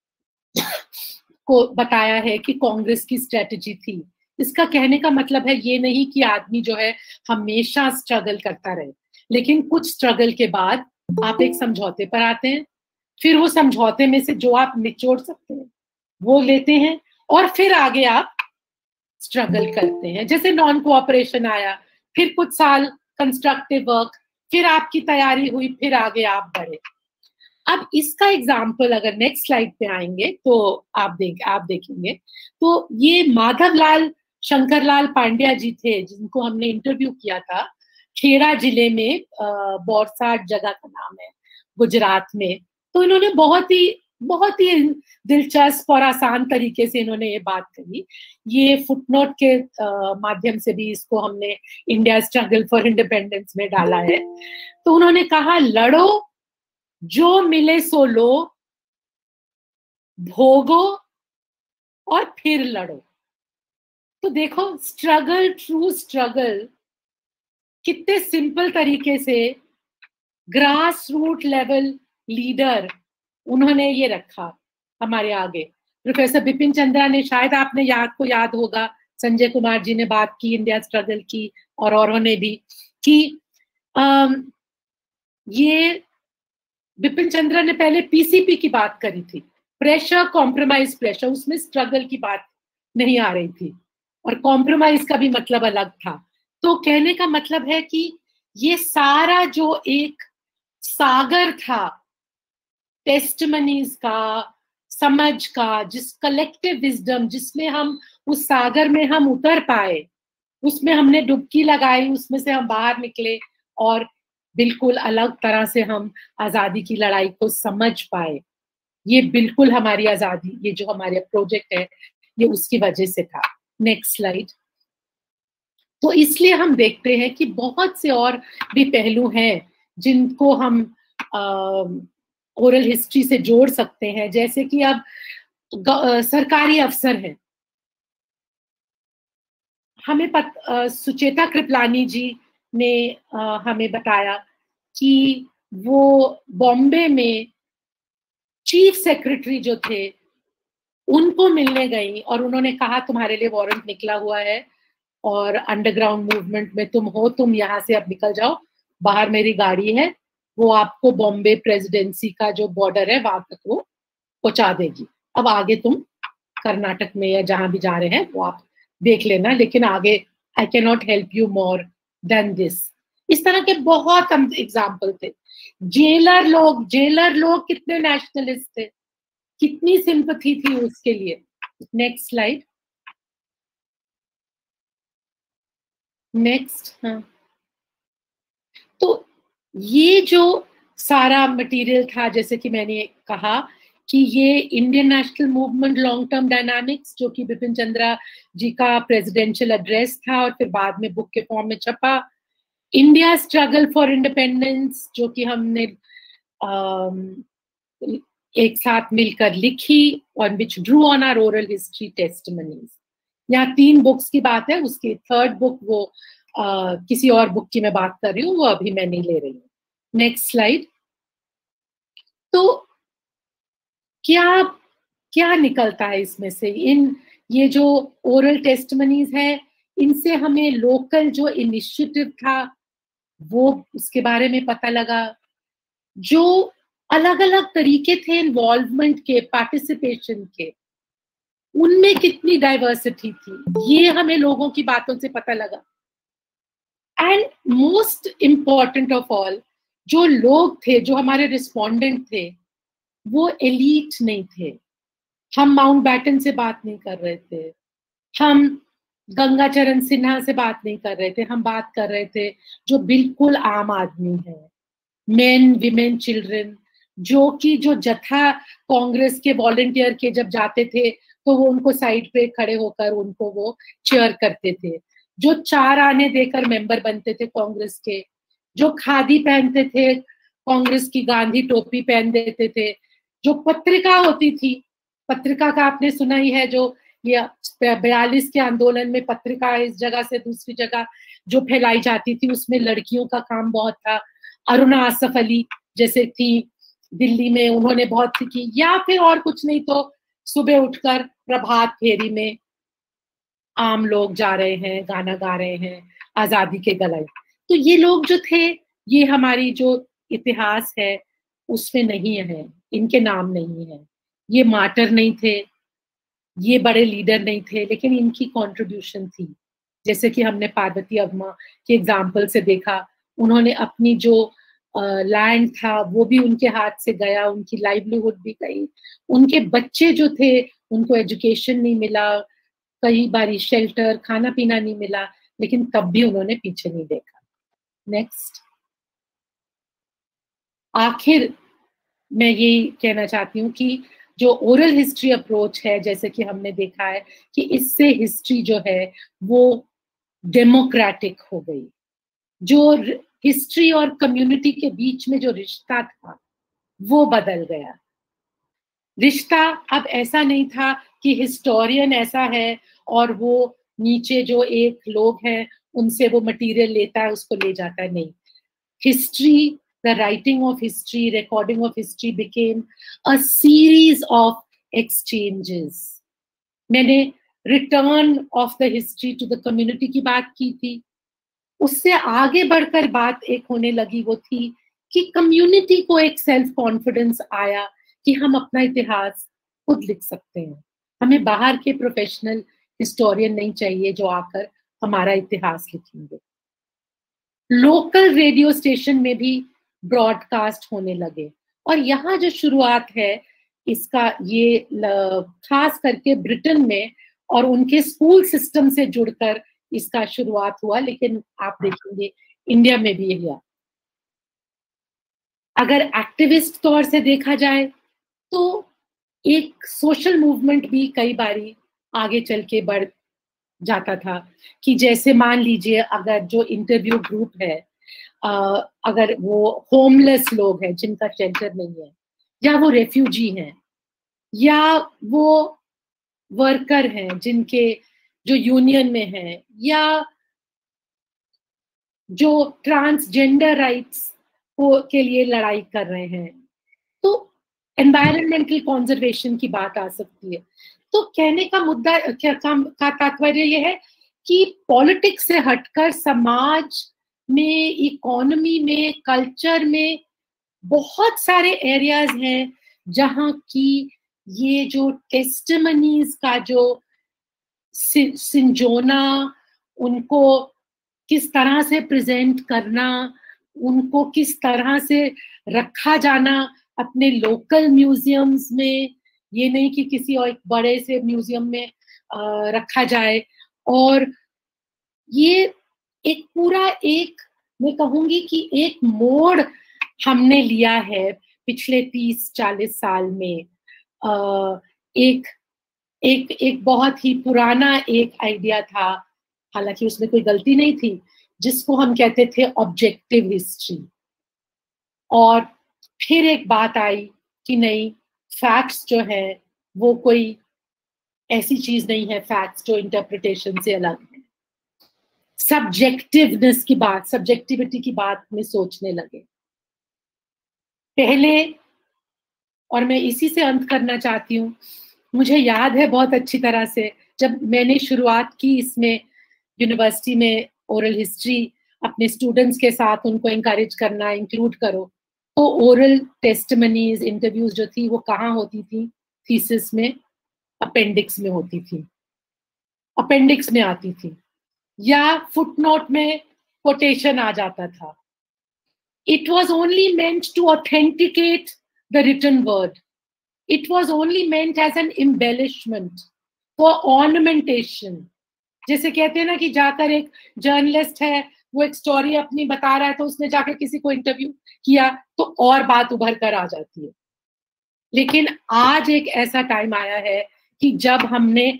को बताया है कि कांग्रेस की स्ट्रेटेजी थी। इसका कहने का मतलब है ये नहीं कि आदमी जो है हमेशा स्ट्रगल करता रहे, लेकिन कुछ स्ट्रगल के बाद आप एक समझौते पर आते हैं, फिर वो समझौते में से जो आप निचोड़ सकते हैं वो लेते हैं, और फिर आगे आप स्ट्रगल करते हैं। जैसे नॉन कोऑपरेशन आया, फिर कुछ साल कंस्ट्रक्टिव वर्क, फिर आपकी तैयारी हुई, फिर आगे आप बढ़े। अब इसका एग्जाम्पल अगर नेक्स्ट स्लाइड पे आएंगे तो आप देखेंगे, तो ये माधवलाल शंकरलाल पांड्या जी थे, जिनको हमने इंटरव्यू किया था। खेड़ा जिले में बोरसाट जगह का नाम है, गुजरात में। तो इन्होंने बहुत ही दिलचस्प और आसान तरीके से इन्होंने ये बात कही। ये फुटनोट के माध्यम से भी इसको हमने इंडिया स्ट्रगल फॉर इंडिपेंडेंस में डाला है। तो उन्होंने कहा, लड़ो, जो मिले सो लो, भोगो और फिर लड़ो। तो देखो, स्ट्रगल ट्रू स्ट्रगल कितने सिंपल तरीके से ग्रास रूट लेवल लीडर उन्होंने ये रखा हमारे आगे। प्रोफेसर बिपिन चंद्रा ने, शायद आपने याद होगा, संजय कुमार जी ने बात की इंडिया स्ट्रगल की, और औरों ने भी, कि ये बिपिन चंद्रा ने पहले पीसीपी की बात करी थी, प्रेशर कॉम्प्रोमाइज प्रेशर, उसमें स्ट्रगल की बात नहीं आ रही थी, और कॉम्प्रोमाइज का भी मतलब अलग था। तो कहने का मतलब है कि ये सारा जो एक सागर था टेस्टमनीज का, समझ का, जिस कलेक्टिव विजडम जिसमें हम उस सागर में हम उतर पाए, उसमें हमने डुबकी लगाई, उसमें से हम बाहर निकले और बिल्कुल अलग तरह से हम आजादी की लड़ाई को समझ पाए। ये बिल्कुल हमारी आजादी, ये जो हमारे प्रोजेक्ट है, ये उसकी वजह से था। Next slide. तो इसलिए हम देखते हैं कि बहुत से और भी पहलू हैं जिनको हम ओरल हिस्ट्री से जोड़ सकते हैं, जैसे कि अब सरकारी अफसर हैं। हमें सुचेता कृपलानी जी ने हमें बताया कि वो बॉम्बे में चीफ सेक्रेटरी जो थे उनको मिलने गई और उन्होंने कहा तुम्हारे लिए वारंट निकला हुआ है और अंडरग्राउंड मूवमेंट में तुम हो, तुम यहाँ से अब निकल जाओ, बाहर मेरी गाड़ी है, वो आपको बॉम्बे प्रेसिडेंसी का जो बॉर्डर है वहां तक वो पहुंचा देगी। अब आगे तुम कर्नाटक में या जहां भी जा रहे हैं वो आप देख लेना, लेकिन आगे I can not help you more than this. इस तरह के बहुत एग्जाम्पल थे। जेलर लोग कितने नेशनलिस्ट थे, कितनी सिंपथी थी उसके लिए। Next slide. नेक्स्ट। हाँ, तो ये जो सारा मटेरियल था, जैसे कि मैंने कहा कि ये Indian national movement long term dynamics, जो कि बिपिन चंद्रा जी का प्रेसिडेंशियल एड्रेस था और फिर बाद में बुक के फॉर्म में छपा। इंडिया स्ट्रगल फॉर इंडिपेंडेंस, जो कि हमने एक साथ मिलकर लिखी, और which drew on our oral history testimonies. यहाँ 3 बुक्स की बात है, उसकी 3rd बुक वो किसी और बुक की मैं बात कर रही हूँ, वो अभी मैं नहीं ले रही हूँ। Next slide. तो क्या क्या निकलता है इसमें से? ये जो ओरल टेस्टिमनीज है, इनसे हमें लोकल जो इनिशिएटिव था वो उसके बारे में पता लगा, जो अलग अलग तरीके थे इन्वॉल्वमेंट के, पार्टिसिपेशन के, उनमें कितनी डाइवर्सिटी थी, ये हमें लोगों की बातों से पता लगा। And most important of all, जो लोग थे, जो हमारे रिस्पोंडेंट थे, वो एलीट नहीं थे। हम माउंटबैटन से बात नहीं कर रहे थे, हम गंगाचरण सिन्हा से बात नहीं कर रहे थे, हम बात कर रहे थे जो बिल्कुल आम आदमी है, मेन, विमेन, चिल्ड्रन, जो जत्था कांग्रेस के वॉलंटियर के जब जाते थे तो वो उनको साइड पे खड़े होकर उनको वो चेयर करते थे, जो 4 आने देकर मेंबर बनते थे कांग्रेस के, जो खादी पहनते थे, कांग्रेस की गांधी टोपी पहन देते थे, जो पत्रिका होती थी, पत्रिका का आपने सुना ही है, जो ये 42 के आंदोलन में पत्रिका इस जगह से दूसरी जगह जो फैलाई जाती थी, उसमें लड़कियों का काम बहुत था। अरुणा आसफ अली जैसे थी दिल्ली में, उन्होंने बहुत सी की, या फिर और कुछ नहीं तो सुबह उठकर प्रभात फेरी में आम लोग जा रहे हैं, गाना गा रहे हैं, आजादी के गलाए। तो ये लोग जो थे, ये हमारी जो इतिहास है उसमें नहीं है, इनके नाम नहीं है, ये मार्टर नहीं थे, ये बड़े लीडर नहीं थे, लेकिन इनकी कंट्रीब्यूशन थी। जैसे कि हमने पार्वती अम्मा के एग्जाम्पल से देखा, उन्होंने अपनी जो लैंड था वो भी उनके हाथ से गया, उनकी लाइवलीहुड भी गई, उनके बच्चे जो थे उनको एजुकेशन नहीं मिला, कई बारी शेल्टर, खाना पीना नहीं मिला, लेकिन तब भी उन्होंने पीछे नहीं देखा। नेक्स्ट। आखिर मैं यही कहना चाहती हूँ कि जो ओरल हिस्ट्री अप्रोच है, जैसे कि हमने देखा है कि इससे हिस्ट्री जो है वो डेमोक्रेटिक हो गई। जो हिस्ट्री और कम्युनिटी के बीच में जो रिश्ता था वो बदल गया। रिश्ता अब ऐसा नहीं था कि हिस्टोरियन ऐसा है और वो नीचे जो एक लोग हैं उनसे वो मटेरियल लेता है, उसको ले जाता है। नहीं, history, the writing of history, recording of history became a series of exchanges. मैंने return of the history to the community की बात की थी, उससे आगे बढ़कर बात एक होने लगी, वो थी कि कम्युनिटी को एक सेल्फ कॉन्फिडेंस आया कि हम अपना इतिहास खुद लिख सकते हैं, हमें बाहर के प्रोफेशनल हिस्टोरियन नहीं चाहिए जो आकर हमारा इतिहास लिखेंगे। लोकल रेडियो स्टेशन में भी ब्रॉडकास्ट होने लगे, और यहाँ जो शुरुआत है इसका ये खास करके ब्रिटेन में और उनके स्कूल सिस्टम से जुड़कर इसका शुरुआत हुआ, लेकिन आप देखेंगे इंडिया में भी हुआ। अगर एक्टिविस्ट तौर से देखा जाए तो एक सोशल मूवमेंट भी कई बारी आगे चल के बढ़ जाता था, कि जैसे मान लीजिए अगर जो इंटरव्यू ग्रुप है, अगर वो होमलेस लोग हैं जिनका शेल्टर नहीं है, या वो रेफ्यूजी हैं, या वो वर्कर हैं जिनके जो यूनियन में हैं, या जो ट्रांसजेंडर राइट्स के लिए लड़ाई कर रहे हैं, तो एनवायरमेंटल कंजर्वेशन की बात आ सकती है। तो कहने का मुद्दा का तात्पर्य यह है कि पॉलिटिक्स से हटकर समाज में, इकोनॉमी में, कल्चर में बहुत सारे एरियाज हैं जहां की ये जो टेस्टिमनीज का जो सिंजोना, उनको किस तरह से प्रेजेंट करना, उनको किस तरह से रखा जाना अपने लोकल म्यूजियम्स में, ये नहीं कि किसी और एक बड़े से म्यूजियम में रखा जाए। और ये एक पूरा एक, मैं कहूंगी कि एक मोड़ हमने लिया है पिछले 30-40 साल में। एक बहुत ही पुराना एक आइडिया था, हालांकि उसमें कोई गलती नहीं थी, जिसको हम कहते थे ऑब्जेक्टिव हिस्ट्री। और फिर एक बात आई कि नहीं, फैक्ट्स जो है वो कोई ऐसी चीज नहीं है, फैक्ट्स जो इंटरप्रिटेशन से अलग है। सब्जेक्टिवनेस की बात, सब्जेक्टिविटी की बात में सोचने लगे पहले। और मैं इसी से अंत करना चाहती हूँ। मुझे याद है बहुत अच्छी तरह से, जब मैंने शुरुआत की इसमें यूनिवर्सिटी में ओरल हिस्ट्री अपने स्टूडेंट्स के साथ उनको एनकरेज करना, इंक्लूड करो, तो ओरल टेस्टिमनीज, इंटरव्यूज जो थी वो कहाँ होती थी? थीसिस में, अपेंडिक्स में होती थी, अपेंडिक्स में आती थी, या फुटनोट में कोटेशन आ जाता था। It was only meant to authenticate the written word. It was only meant as an embellishment, for ornamentation. जैसे कहते हैं ना कि जाकर एक जर्नलिस्ट है, वो एक स्टोरी अपनी बता रहा है, तो उसने जाकर किसी को इंटरव्यू किया तो और बात उभर कर आ जाती है। लेकिन आज एक ऐसा टाइम आया है कि जब हमने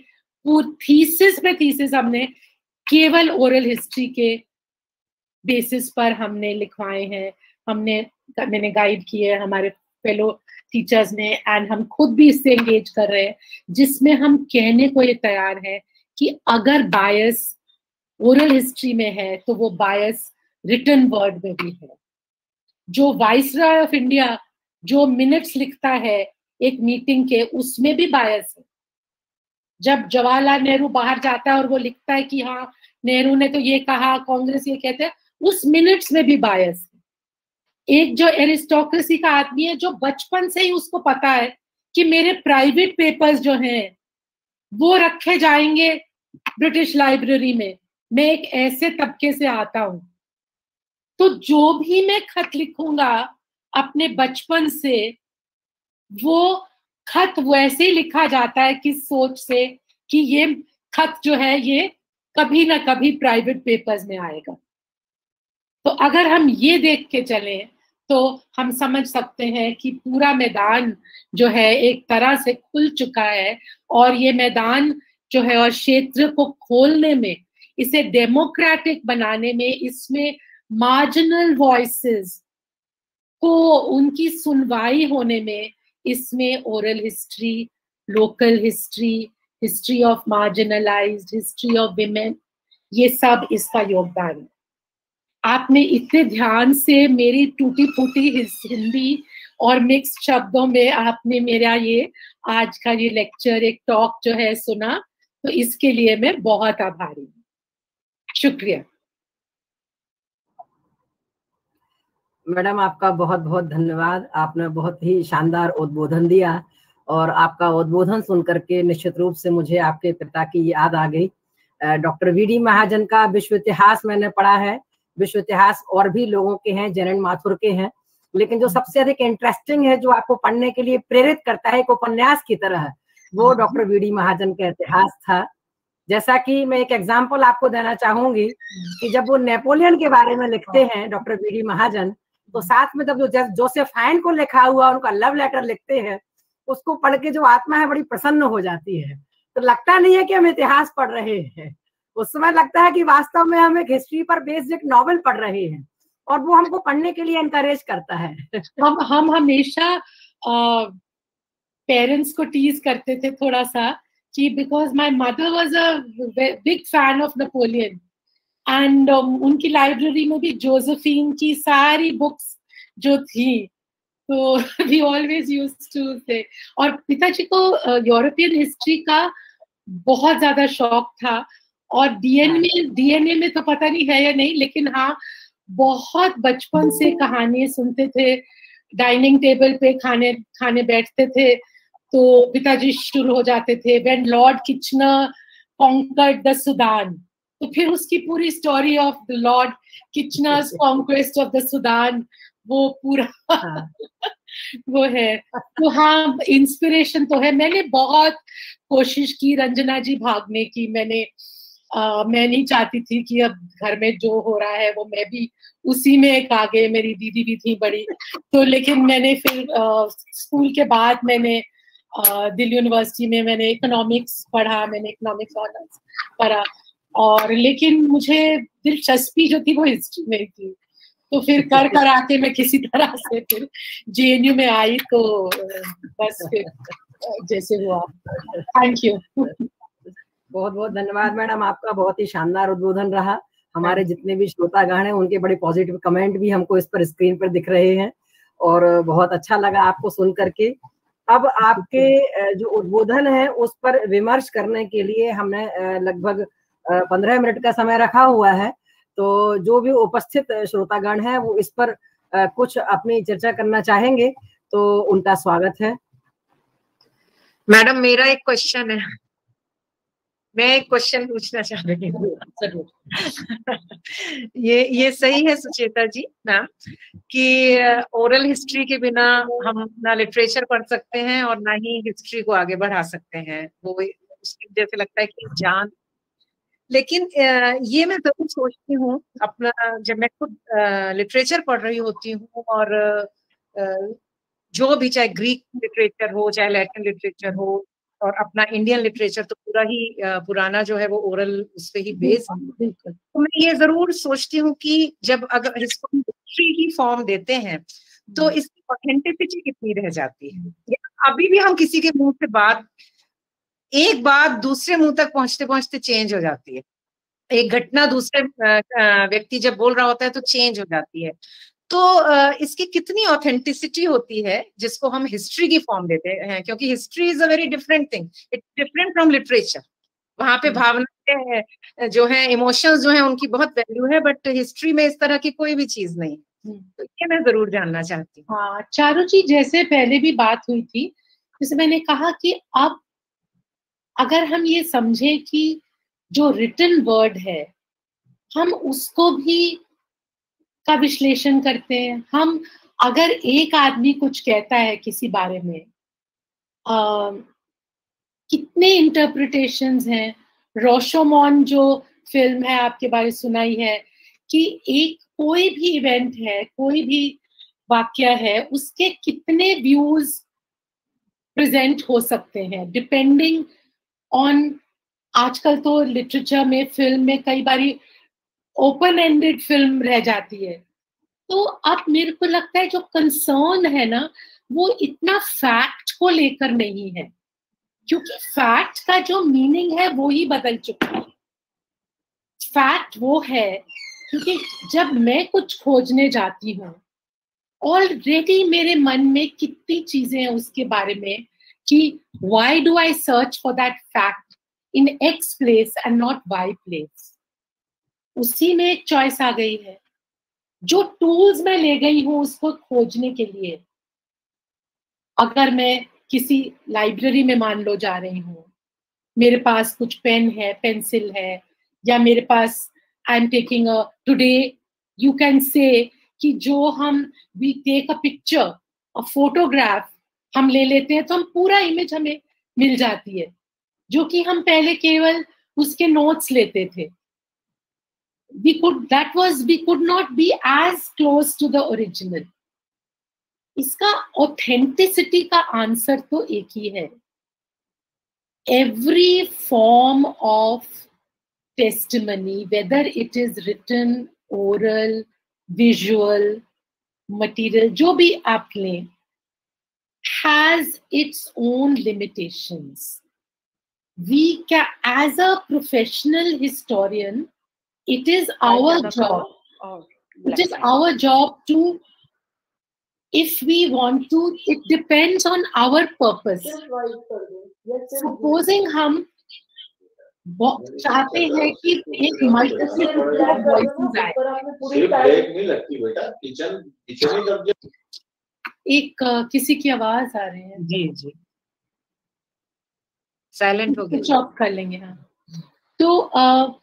थीसिस हमने केवल ओरल हिस्ट्री के बेसिस पर हमने लिखवाए हैं, मैंने गाइड किए, हमारे फेलो टीचर्स ने, एंड हम खुद भी इससे एंगेज कर रहे हैं, जिसमें हम कहने को ये तैयार है कि अगर बायस ओरल हिस्ट्री में है तो वो बायस रिटन वर्ड में भी है। जो वाइसरॉय ऑफ इंडिया जो मिनट्स लिखता है एक मीटिंग के, उसमें भी बायस है। जब जवाहरलाल नेहरू बाहर जाता है और वो लिखता है कि हाँ नेहरू ने तो ये कहा, कांग्रेस ये कहते हैं, उस मिनट्स में भी बायस है। एक जो एरिस्टोक्रेसी का आदमी है, जो बचपन से ही उसको पता है कि मेरे प्राइवेट पेपर्स जो हैं वो रखे जाएंगे ब्रिटिश लाइब्रेरी में, मैं एक ऐसे तबके से आता हूं, तो जो भी मैं खत लिखूंगा अपने बचपन से, वो खत वैसे ही लिखा जाता है किस सोच से कि ये खत जो है ये कभी ना कभी प्राइवेट पेपर्स में आएगा। तो अगर हम ये देख के चलें तो हम समझ सकते हैं कि पूरा मैदान जो है एक तरह से खुल चुका है, और ये मैदान जो है और क्षेत्र को खोलने में, इसे डेमोक्रेटिक बनाने में, इसमें मार्जिनल वॉइसेस को उनकी सुनवाई होने में, इसमें oral history, local history, history of marginalised, history of women, ये सब इसका योगदान है। आपने इतने ध्यान से मेरी टूटी फूटी हिंदी और मिक्स शब्दों में आपने मेरा ये आज का ये लेक्चर, एक टॉक जो है सुना, तो इसके लिए मैं बहुत आभारी हूँ। शुक्रिया। मैडम आपका बहुत बहुत धन्यवाद। आपने बहुत ही शानदार उद्बोधन दिया, और आपका उद्बोधन सुन करके निश्चित रूप से मुझे आपके पिता की याद आ गई। डॉक्टर वी डी महाजन का विश्व इतिहास मैंने पढ़ा है। विश्व इतिहास और भी लोगों के हैं, जनन माथुर के हैं, लेकिन जो सबसे अधिक इंटरेस्टिंग है, जो आपको पढ़ने के लिए प्रेरित करता है एक उपन्यास की तरह, वो डॉक्टर वीडी महाजन का इतिहास था। जैसा कि मैं एक एग्जाम्पल आपको देना चाहूंगी कि जब वो नेपोलियन के बारे में लिखते हैं डॉक्टर वीडी महाजन, तो साथ में जब जो जोसेफाइन को लिखा हुआ उनका लव लेटर लिखते हैं, उसको पढ़ के जो आत्मा है बड़ी प्रसन्न हो जाती है। तो लगता नहीं है कि हम इतिहास पढ़ रहे हैं, उस समय लगता है कि वास्तव में हम एक हिस्ट्री पर बेस्ड एक नॉवेल पढ़ रहे हैं, और वो हमको पढ़ने के लिए एनकरेज करता है। हम हमेशा पेरेंट्स को टीज करते थे थोड़ा सा कि because my mother was a big fan of Napoleon, and उनकी लाइब्रेरी में भी जोसेफिन की सारी बुक्स जो थी, तो वी ऑलवेज यूज्ड टू से। और पिताजी को यूरोपियन हिस्ट्री का बहुत ज्यादा शौक था, और डीएनए में तो पता नहीं है या नहीं, लेकिन हाँ बहुत बचपन से कहानियां सुनते थे, डाइनिंग टेबल पे खाने बैठते थे तो पिताजी शुरू हो जाते थे when Lord Kitchener conquered the Sudan, तो फिर उसकी पूरी story of the Lord Kitchener's conquest of the Sudan, वो पूरा वो है। तो हाँ, इंस्पिरेशन तो है। मैंने बहुत कोशिश की रंजना जी भागने की, मैं नहीं चाहती थी कि अब घर में जो हो रहा है वो मैं भी उसी में एक आगे, मेरी दीदी भी थी बड़ी, तो लेकिन मैंने फिर स्कूल के बाद मैंने दिल्ली यूनिवर्सिटी में मैंने इकोनॉमिक्स पढ़ा, मैंने इकोनॉमिक्स ऑनर्स पढ़ा, और लेकिन मुझे दिलचस्पी जो थी वो हिस्ट्री में थी, तो फिर कर आके मैं किसी तरह से फिर जेएनयू में आई, तो बस फिर जैसे हुआ। Thank you. बहुत बहुत धन्यवाद मैडम, आपका बहुत ही शानदार उद्बोधन रहा। हमारे जितने भी श्रोतागण हैं उनके बड़े पॉजिटिव कमेंट भी हमको इस पर स्क्रीन पर दिख रहे हैं, और बहुत अच्छा लगा आपको सुन करके। अब आपके जो उद्बोधन है उस पर विमर्श करने के लिए हमने लगभग 15 मिनट का समय रखा हुआ है, तो जो भी उपस्थित श्रोतागण हैं वो इस पर कुछ अपनी चर्चा करना चाहेंगे तो उनका स्वागत है। मैडम, मेरा एक क्वेश्चन है, मैं एक क्वेश्चन पूछना चाह रही हूँ। ये सही है सुचेता जी मैम कि ओरल हिस्ट्री के बिना हम ना लिटरेचर पढ़ सकते हैं और ना ही हिस्ट्री को आगे बढ़ा सकते हैं, वो जैसे लगता है कि जान। लेकिन ये मैं जरूर सोचती हूँ अपना, जब मैं खुद लिटरेचर पढ़ रही होती हूँ, और जो भी, चाहे ग्रीक लिटरेचर हो चाहे लैटिन लिटरेचर हो, और अपना इंडियन लिटरेचर तो पूरा ही पुराना जो है वो ओरल उस पे ही बेस है, तो मैं ये जरूर सोचती हूँ कि जब अगर इसको हिस्ट्री ही फॉर्म देते हैं तो इसकी ऑथेंटिसिटी कितनी रह जाती है। अभी भी हम किसी के मुंह से एक बात दूसरे मुंह तक पहुंचते पहुंचते चेंज हो जाती है, एक घटना दूसरे व्यक्ति जब बोल रहा होता है तो चेंज हो जाती है। तो इसकी कितनी ऑथेंटिसिटी होती है जिसको हम हिस्ट्री की फॉर्म देते हैं, क्योंकि history is a very different thing, it's different from literature. वहां पे भावना जो है, इमोशंस जो है, उनकी बहुत वैल्यू है, बट हिस्ट्री में इस तरह की कोई भी चीज नहीं। तो ये मैं जरूर जानना चाहती हूँ। हाँ चारू जी, जैसे पहले भी बात हुई थी, जैसे मैंने कहा कि अब अगर हम ये समझे कि जो रिटन वर्ड है हम उसको भी का विश्लेषण करते हैं। हम अगर एक आदमी कुछ कहता है किसी बारे में, कितने इंटरप्रिटेशंस हैं। रोशोमॉन जो फिल्म है आपके बारे सुनाई है कि एक कोई भी इवेंट है, कोई भी वाक्य है, उसके कितने व्यूज प्रेजेंट हो सकते हैं डिपेंडिंग ऑन। आजकल तो लिटरेचर में, फिल्म में कई बारी ओपन एंडेड फिल्म रह जाती है। तो अब मेरे को लगता है जो कंसर्न है ना, वो इतना फैक्ट को लेकर नहीं है, क्योंकि फैक्ट का जो मीनिंग है वो ही बदल चुका है। फैक्ट वो है क्योंकि जब मैं कुछ खोजने जाती हूँ, ऑलरेडी मेरे मन में कितनी चीजें हैं उसके बारे में कि why do I search for that fact in X place and not Y place. उसी में एक चॉइस आ गई है। जो टूल्स मैं ले गई हूँ उसको खोजने के लिए, अगर मैं किसी लाइब्रेरी में मान लो जा रही हूँ, मेरे पास कुछ पेन है, पेंसिल है, या मेरे पास I am taking today you can say कि जो हम we take a picture, a photograph हम ले लेते हैं तो हम पूरा इमेज हमें मिल जाती है, जो कि हम पहले केवल उसके नोट्स लेते थे. We could not be as close to the original. इसका authenticity का आंसर तो एक ही है. Every form of testimony, whether it is written, oral, visual, material, जो भी आप लें, has its own limitations. We can, as a professional historian, it is our job. It is our job to, if we want to, it depends on our purpose. Supposing हम चाहते हैं कि एक multitude of voices आए. एक किसी की आवाज आ रही है. जी जी. साइलेंट हो गया. चॉप कर लेंगे. हाँ. तो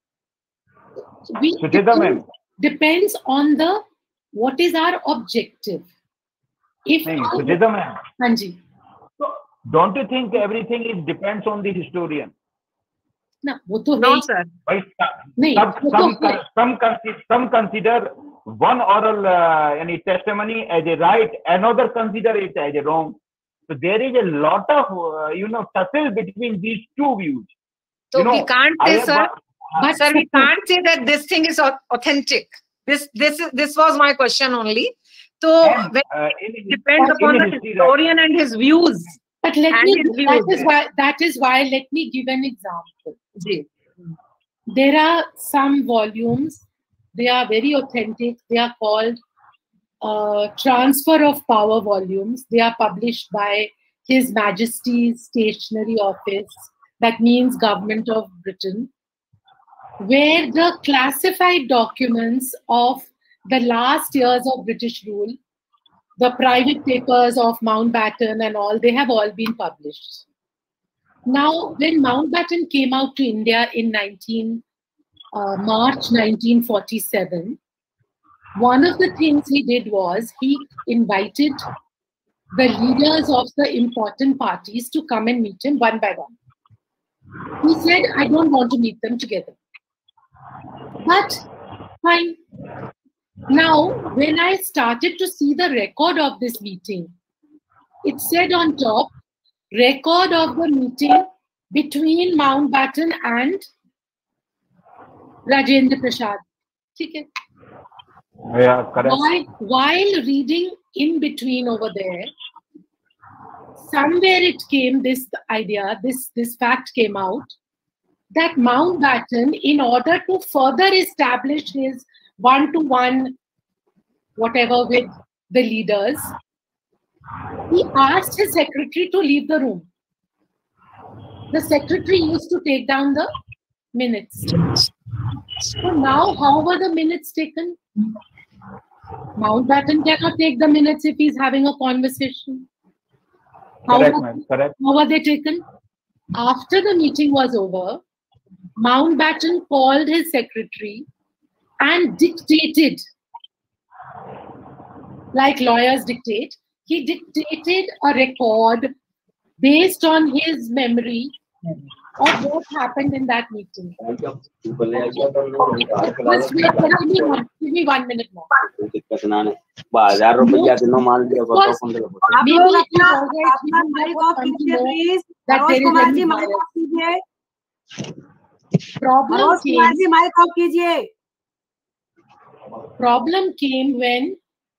depends on the what is our objective. If Sujita ma'am. हाँ जी. Don't you think everything is depends on the historian? ना वो तो No sir. Some consider one oral any testimony as a right, another consider it as a wrong. So there is a lot of tussle between these two views. So we can't say, sir. But sir, we can't say that this thing is authentic. This was my question only. So it depends upon the historian and his views. But that is why let me give an example. There are some volumes, they are very authentic. They are called Transfer of Power volumes. They are published by His Majesty's Stationery Office. That means Government of Britain, where the classified documents of the last years of British rule, the private papers of Mountbatten and all, they have all been published. Now, when Mountbatten came out to India in March 1947, one of the things he did was he invited the leaders of the important parties to come and meet him one by one. He said, I don't want to meet them together. But fine. Now, when I started to see the record of this meeting, it said on top, record of the meeting between Mountbatten and Rajendra Prasad. Okay. Yeah, correct. While reading in between over there, somewhere it came, this idea, this fact came out, that Mountbatten, in order to further establish his one-to-one whatever with the leaders, he asked his secretary to leave the room. The secretary used to take down the minutes. So now, how were the minutes taken? Mountbatten cannot take the minutes if he's having a conversation. Correct, ma'am. Correct. How were they taken? After the meeting was over, Mountbatten called his secretary and dictated, like lawyers dictate. He dictated a record based on his memory of what happened in that meeting. Give me 1 minute more. Problem came when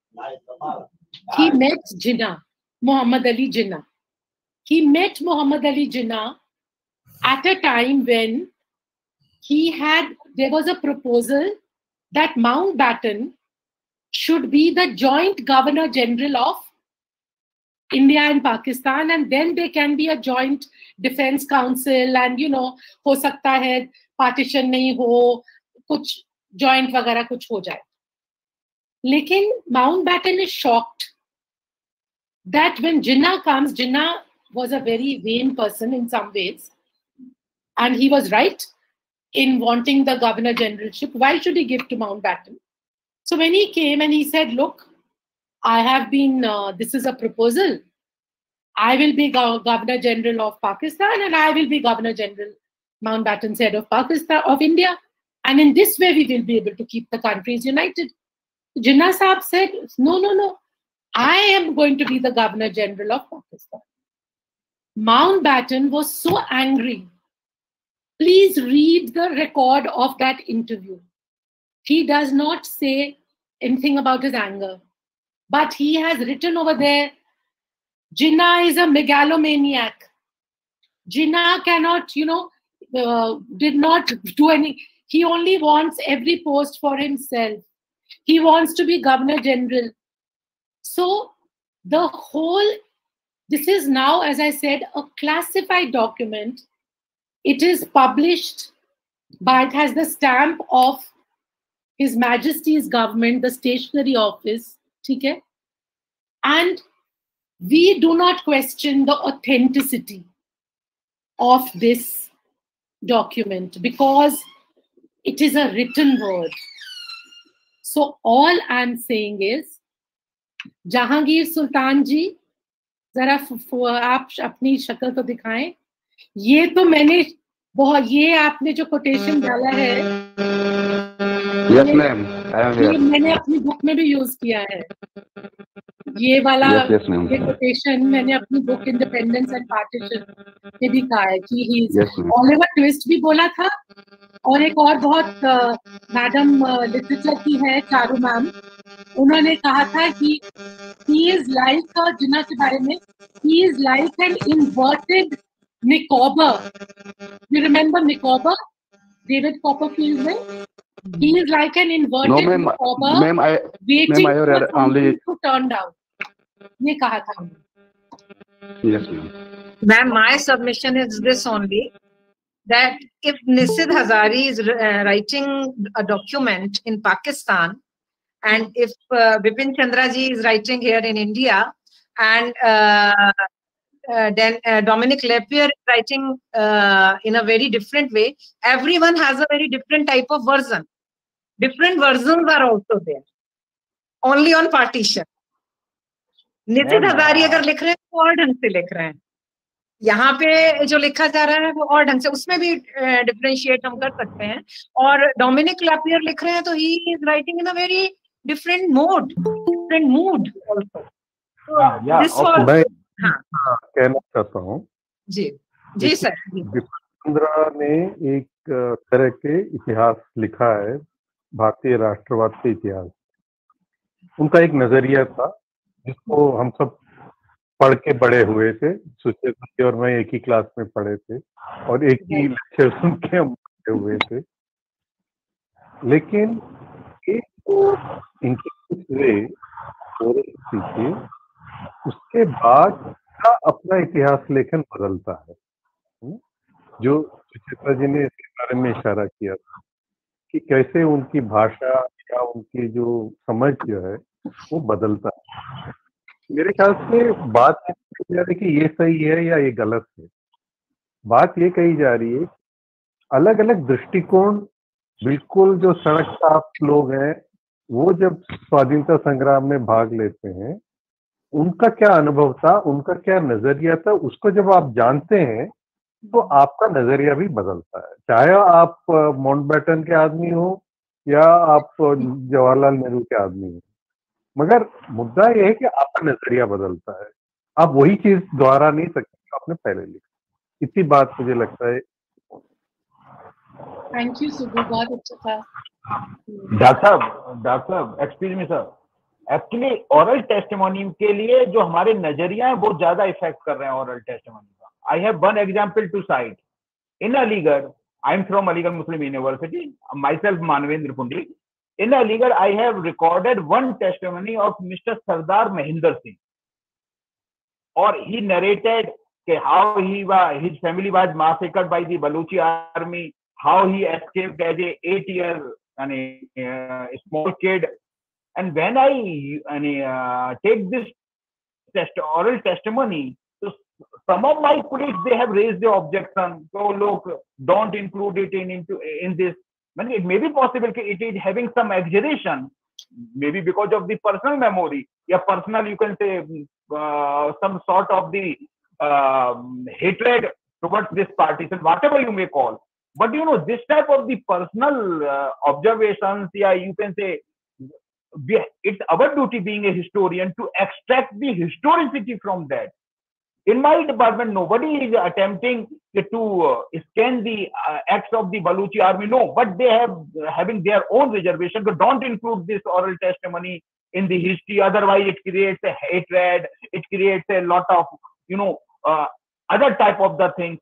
he met Jinnah, Muhammad Ali Jinnah. He met Muhammad Ali Jinnah at a time when there was a proposal that Mountbatten should be the joint Governor General of India and Pakistan, and then there can be a joint defense council, and हो सकता है partition नहीं हो, कुछ joint वगैरह कुछ हो जाए. लेकिन Mountbatten is shocked that when Jinnah comes, Jinnah was a very vain person in some ways, and he was right in wanting the Governor Generalship. Why should he give to Mountbatten? So when he came and he said, look, I have been, this is a proposal. I will be Governor General of Pakistan and I will be Governor General Mountbatten's head of Pakistan, of India. And in this way, we will be able to keep the countries united. Jinnah Sahab said, no. I am going to be the Governor General of Pakistan. Mountbatten was so angry. Please read the record of that interview. He does not say anything about his anger. But he has written over there, Jinnah is a megalomaniac. Jinnah cannot, did not do any. He only wants every post for himself. He wants to be Governor General. So the whole, this is now, as I said, a classified document. It is published, but it has the stamp of His Majesty's government, the stationery office. Okay? And we do not question the authenticity of this document because it is a written word. So all I'm saying is, Jahangir सुल्तान जी, जरा आप अपनी शक्ल तो दिखाएं. ये तो मैंने बहुत, ये आपने जो कोटेशन डाला है, yes, ma'am. ये मैंने अपनी बुक में भी यूज किया है. ये वाला yes, ये कोटेशन मैंने अपनी बुक इंडिपेंडेंस एंड पार्टीशन में भी कहा है कि ही ऑलिवर ट्विस्ट भी बोला था. और एक और बहुत मैडम लिटरेचर की है, चारू मैम, उन्होंने कहा था कि he is like, जिन्ना के बारे में, he is like an inverted Nicobar. You remember Nicobar? David Copperfield में? He is like an inverted Nicobar waiting for something to turn down. ये कहा था. Yes, ma'am. Ma'am, my submission is this only, that if Nisid Hazari is writing a document in Pakistan, and if Bipin Chandra ji is writing here in India, and then Dominic Lapierre is writing in a very different way, everyone has a very different type of version. Different versions are also there, only on partition. Nitin Hazari अगर लिख रहे हैं तो और ढंग से लिख रहे हैं, यहाँ पे जो लिखा जा रहा है वो और ढंग से, उसमें भी डिफरेंशिएट हम कर सकते हैं. और डोमिनिक लैपियर लिख रहे हैं तो he is writing in a very different mode, different mood also. मैं कहना चाहता हूँ जी सर. चंद्रा ने एक तरह के इतिहास लिखा है, भारतीय राष्ट्रवाद के इतिहास. उनका एक नजरिया था जिसको हम सब पढ़ के बड़े हुए थे. सुचेता जी और मैं एक ही क्लास में पढ़े थे और एक ही लेक्चर सुन के हम पढ़े हुए थे. लेकिन एक तो इनके उसके बाद का अपना इतिहास लेखन बदलता है, जो सुचेता जी ने इसके बारे में इशारा किया था कि कैसे उनकी भाषा या उनकी जो समझ जो है वो बदलता है. मेरे ख्याल से बात कही जा रही है कि ये सही है या ये गलत है. बात ये कही जा रही है अलग अलग दृष्टिकोण. बिल्कुल जो सड़क साफ लोग हैं वो जब स्वाधीनता संग्राम में भाग लेते हैं, उनका क्या अनुभव था, उनका क्या नजरिया था, उसको जब आप जानते हैं तो आपका नजरिया भी बदलता है. चाहे आप माउंटबेटन के आदमी हो या आप जवाहरलाल नेहरू के आदमी हो, मगर मुद्दा यह है कि आपका नजरिया बदलता है. आप वही चीज दोहरा नहीं सकते जो आपने पहले लिखा. इतनी बात मुझे लगता है. थैंक यू सुबह, बहुत अच्छा था. डॉक्टर साहब excuse me sir, actually oral testimony के लिए जो हमारे नजरिया है वो ज्यादा इफेक्ट कर रहे हैं ओरल टेस्टिमोनी का. I have one example to cite. In Aligarh, I am from Aligarh Muslim University, myself Manvendra Pundlik. In Aligarh, I have recorded one testimony of Mr. Sardar Mahinder Singh, or he narrated how his family was massacred by the Baluchi army, how he escaped as a 8-year small kid. And when I take this oral testimony, so some of my colleagues, they have raised the objection, so look, don't include it in this. It may be possible that it is having some exaggeration, maybe because of the personal memory, yeah, personal, you can say some sort of the hatred towards this partition, whatever you may call. But you know, this type of the personal observations, yeah, you can say, it's our duty being a historian to extract the historicity from that. In my department, nobody is attempting to scan the acts of the Baluchi army. No, but they have having their own reservation. So don't include this oral testimony in the history. Otherwise, it creates a hatred. It creates a lot of, you know, other type of the things.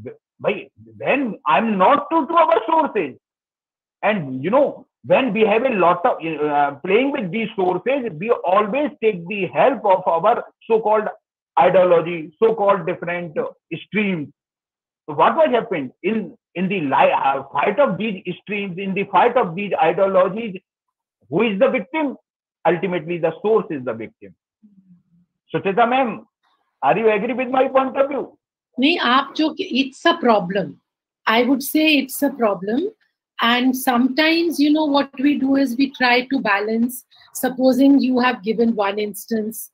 Then I'm not true to our sources. And you know, when we have a lot of playing with these sources, we always take the help of our so-called ideology, so-called different streams. So what was happened in the fight of these streams, in the fight of these ideologies? Who is the victim? Ultimately, the source is the victim. Sucheta ma'am, are you agree with my point of view? नहीं, आप जो, it's a problem. I would say it's a problem. And sometimes, you know, what we do is we try to balance. Supposing you have given one instance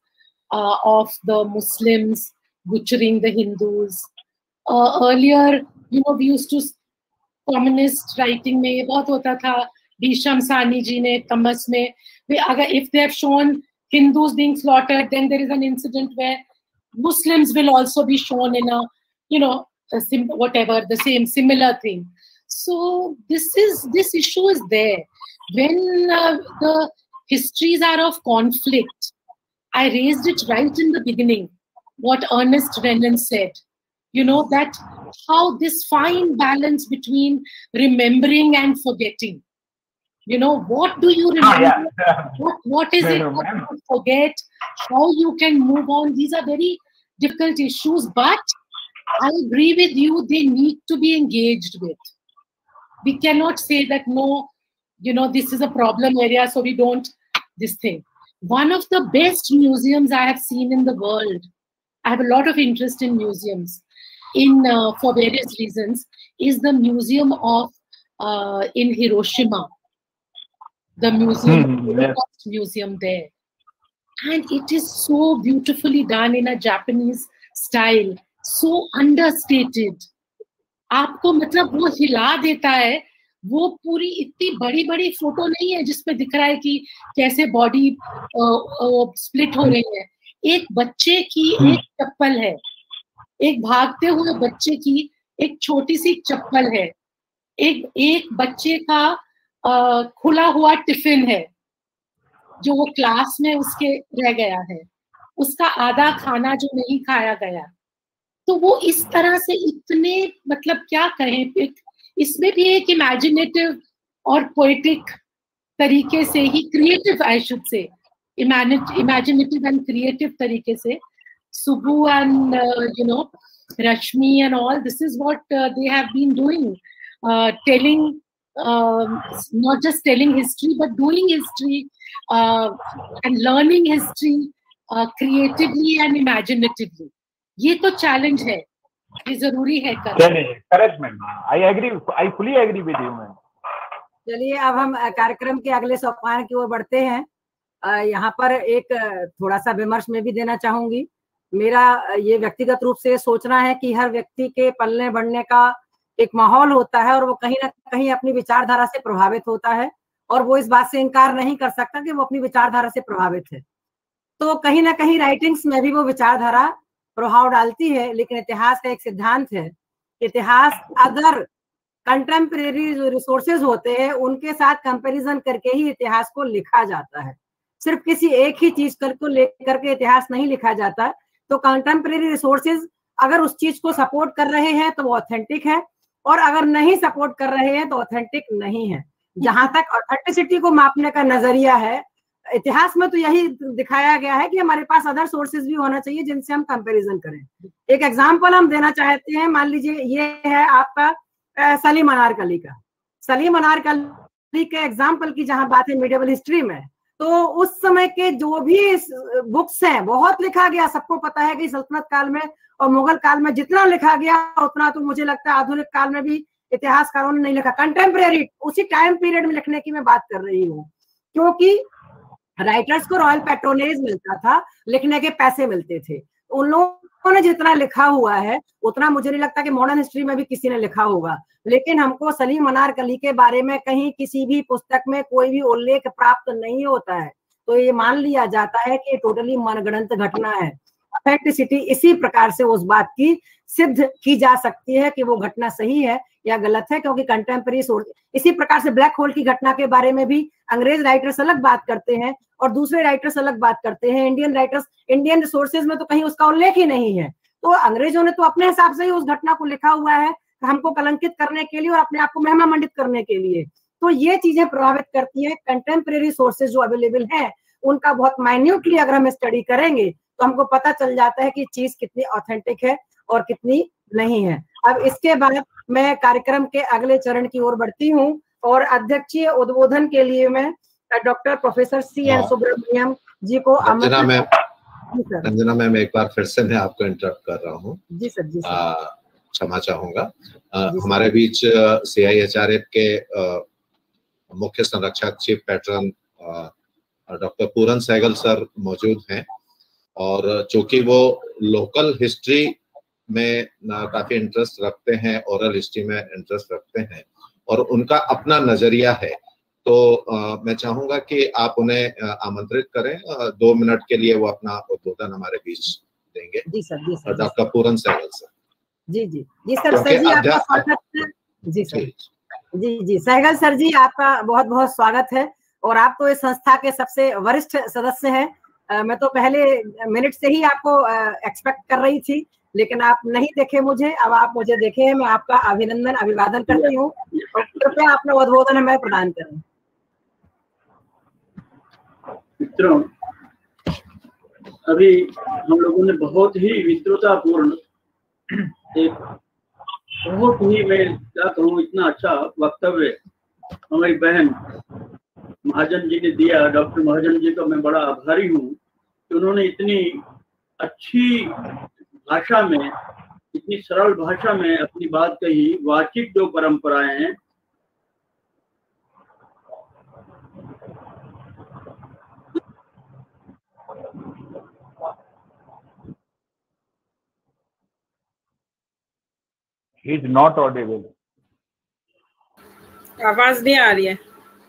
of the Muslims butchering the Hindus. Earlier, you know, we used to, communist writing में बहुत होता था. Bhisham Sani ji ने Tamas में, if they have shown Hindus being slaughtered, then there is an incident where Muslims will also be shown in a, you know, whatever, the same similar thing. So this issue is there. When the histories are of conflict, I raised it right in the beginning, what Ernest Renan said, you know, that how this fine balance between remembering and forgetting. You know, what do you remember? What is it that you forget? How you can move on? These are very difficult issues, but I agree with you, they need to be engaged with. We cannot say that, no, you know, this is a problem area, so we don't, this thing. One of the best museums I have seen in the world, I have a lot of interest in museums, for various reasons, is the museum of, in Hiroshima, the museum, Holocaust museum there. And it is so beautifully done in a Japanese style, so understated. आपको मतलब वो हिला देता है, वो पूरी इतनी बड़ी बड़ी फोटो नहीं है जिसमें दिख रहा है कि कैसे बॉडी स्प्लिट हो रही है. एक बच्चे की एक चप्पल है, एक भागते हुए बच्चे की एक छोटी सी चप्पल है, एक बच्चे का खुला हुआ टिफिन है जो वो क्लास में उसके रह गया है, उसका आधा खाना जो नहीं खाया गया. तो वो इस तरह से इतने, मतलब क्या कहें, इसमें भी एक इमेजिनेटिव और पोएटिक तरीके से ही, creative I should say, imaginative and creative तरीके से, Subbu and you know, Rashmi and all, this is what they have been doing, telling, not just telling history, but doing history and learning history creatively and imaginatively. ये तो challenge है, ये जरूरी है करना. Correct ma'am, I fully agree with you ma'am. चलिए अब हम कार्यक्रम के अगले सोपान की ओर बढ़ते हैं. यहाँ पर एक थोड़ा सा विमर्श में भी देना चाहूंगी. मेरा ये व्यक्तिगत रूप से सोचना है कि हर व्यक्ति के पलने बढ़ने का एक माहौल होता है और वो कहीं ना कहीं अपनी विचारधारा से प्रभावित होता है, और वो इस बात से इनकार नहीं कर सकता कि वो अपनी विचारधारा से प्रभावित है. तो कहीं ना कहीं राइटिंग्स में भी वो विचारधारा प्रभाव डालती है. लेकिन इतिहास का एक सिद्धांत है, इतिहास अगर कंटेम्परेरी जो रिसोर्सेज होते हैं उनके साथ कंपैरिजन करके ही इतिहास को लिखा जाता है. सिर्फ किसी एक ही चीज को लेकर के इतिहास नहीं लिखा जाता. तो कंटेम्परेरी रिसोर्सेज अगर उस चीज को सपोर्ट कर रहे हैं तो वो ऑथेंटिक है, और अगर नहीं सपोर्ट कर रहे हैं तो ऑथेंटिक नहीं है. जहां तक ऑथेंटिसिटी को मापने का नजरिया है, इतिहास में तो यही दिखाया गया है कि हमारे पास अदर सोर्सेज भी होना चाहिए जिनसे हम कंपैरिजन करें. एक एग्जांपल हम देना चाहते हैं. मान लीजिए ये है आपका सलीम अनारकली का. सलीम अनारकली के एग्जांपल की जहां बात है मिडिवल हिस्ट्री में, तो उस समय के जो भी बुक्स हैं बहुत लिखा गया. सबको पता है कि सल्तनत काल में और मुगल काल में जितना लिखा गया उतना तो मुझे लगता है आधुनिक काल में भी इतिहासकारों ने नहीं लिखा. कंटेम्परेरी उसी टाइम पीरियड में लिखने की मैं बात कर रही हूँ, क्योंकि राइटर्स को रॉयल पैट्रोनेज मिलता था, लिखने के पैसे मिलते थे। उन लोगों ने जितना लिखा हुआ है उतना मुझे नहीं लगता कि मॉडर्न हिस्ट्री में भी किसी ने लिखा होगा। लेकिन हमको सलीम अनारकली के बारे में कहीं किसी भी पुस्तक में कोई भी उल्लेख प्राप्त नहीं होता है, तो ये मान लिया जाता है कि टोटली मनगढ़ंत घटना है। ऑथेंटिसिटी इसी प्रकार से उस बात की सिद्ध की जा सकती है कि वो घटना सही है या गलत है, क्योंकि कंटेम्पररी सोर्स, इसी प्रकार से ब्लैक होल की घटना के बारे में भी अंग्रेज राइटर्स अलग बात करते हैं और दूसरे राइटर्स अलग बात करते हैं। इंडियन राइटर्स, इंडियन सोर्सेज में तो कहीं उसका उल्लेख ही नहीं है। तो अंग्रेजों ने तो अपने हिसाब से ही उस घटना को लिखा हुआ है, हमको कलंकित करने के लिए और अपने आप को महिमा मंडित करने के लिए। तो ये चीजें प्रभावित करती है। कंटेम्पररी सोर्सेज जो अवेलेबल है उनका बहुत माइन्यूटली अगर हम स्टडी करेंगे तो हमको पता चल जाता है कि चीज कितनी ऑथेंटिक है और कितनी नहीं है। अब इसके बाद मैं कार्यक्रम के अगले चरण की ओर बढ़ती हूँ और अध्यक्षीय उद्बोधन के लिए मैं doctor professor CN Subramaniam ji को रंजना मैम एक बार फिर से मैं आपको इंटरप्ट कर रहा हूँ। जी सर, जी सर, क्षमा चाहूंगा। हमारे बीच CIHRF के मुख्य संरक्षक chief patron doctor Puran Sehgal sir मौजूद हैं और चूंकि वो लोकल हिस्ट्री में काफी इंटरेस्ट रखते हैं, ओरल हिस्ट्री में इंटरेस्ट रखते हैं और उनका अपना नजरिया है, तो मैं चाहूंगा कि आप उन्हें आमंत्रित करें। 2 मिनट के लिए वो अपना उद्बोधन हमारे बीच देंगे। जी सर, जी sir, doctor Puran Sehgal sir. जी जी जी सर, सर जी आपका स्वागत है। जी सर, जी जी सहगल सर जी आपका बहुत बहुत स्वागत है। और आप तो इस संस्था के सबसे वरिष्ठ सदस्य हैं। मैं तो पहले मिनट से ही आपको एक्सपेक्ट कर रही थी, लेकिन आप नहीं देखे मुझे, अब आप मुझे देखे हैं। मैं आपका अभिनंदन अभिवादन करती हूँ और कृपया अपना उद्बोधन हमें प्रदान करें। मित्रों, अभी हम लोगों ने बहुत ही विस्तृतपूर्ण एक बहुत ही, मैं क्या कहूँ, इतना अच्छा वक्तव्य हमारी बहन महाजन जी ने दिया। डॉक्टर महाजन जी का मैं बड़ा आभारी हूँ कि उन्होंने इतनी अच्छी भाषा में, इतनी सरल भाषा में अपनी बात कही। वाचिक जो परंपराएं हैं, He is not audible. आवाज नहीं आ रही है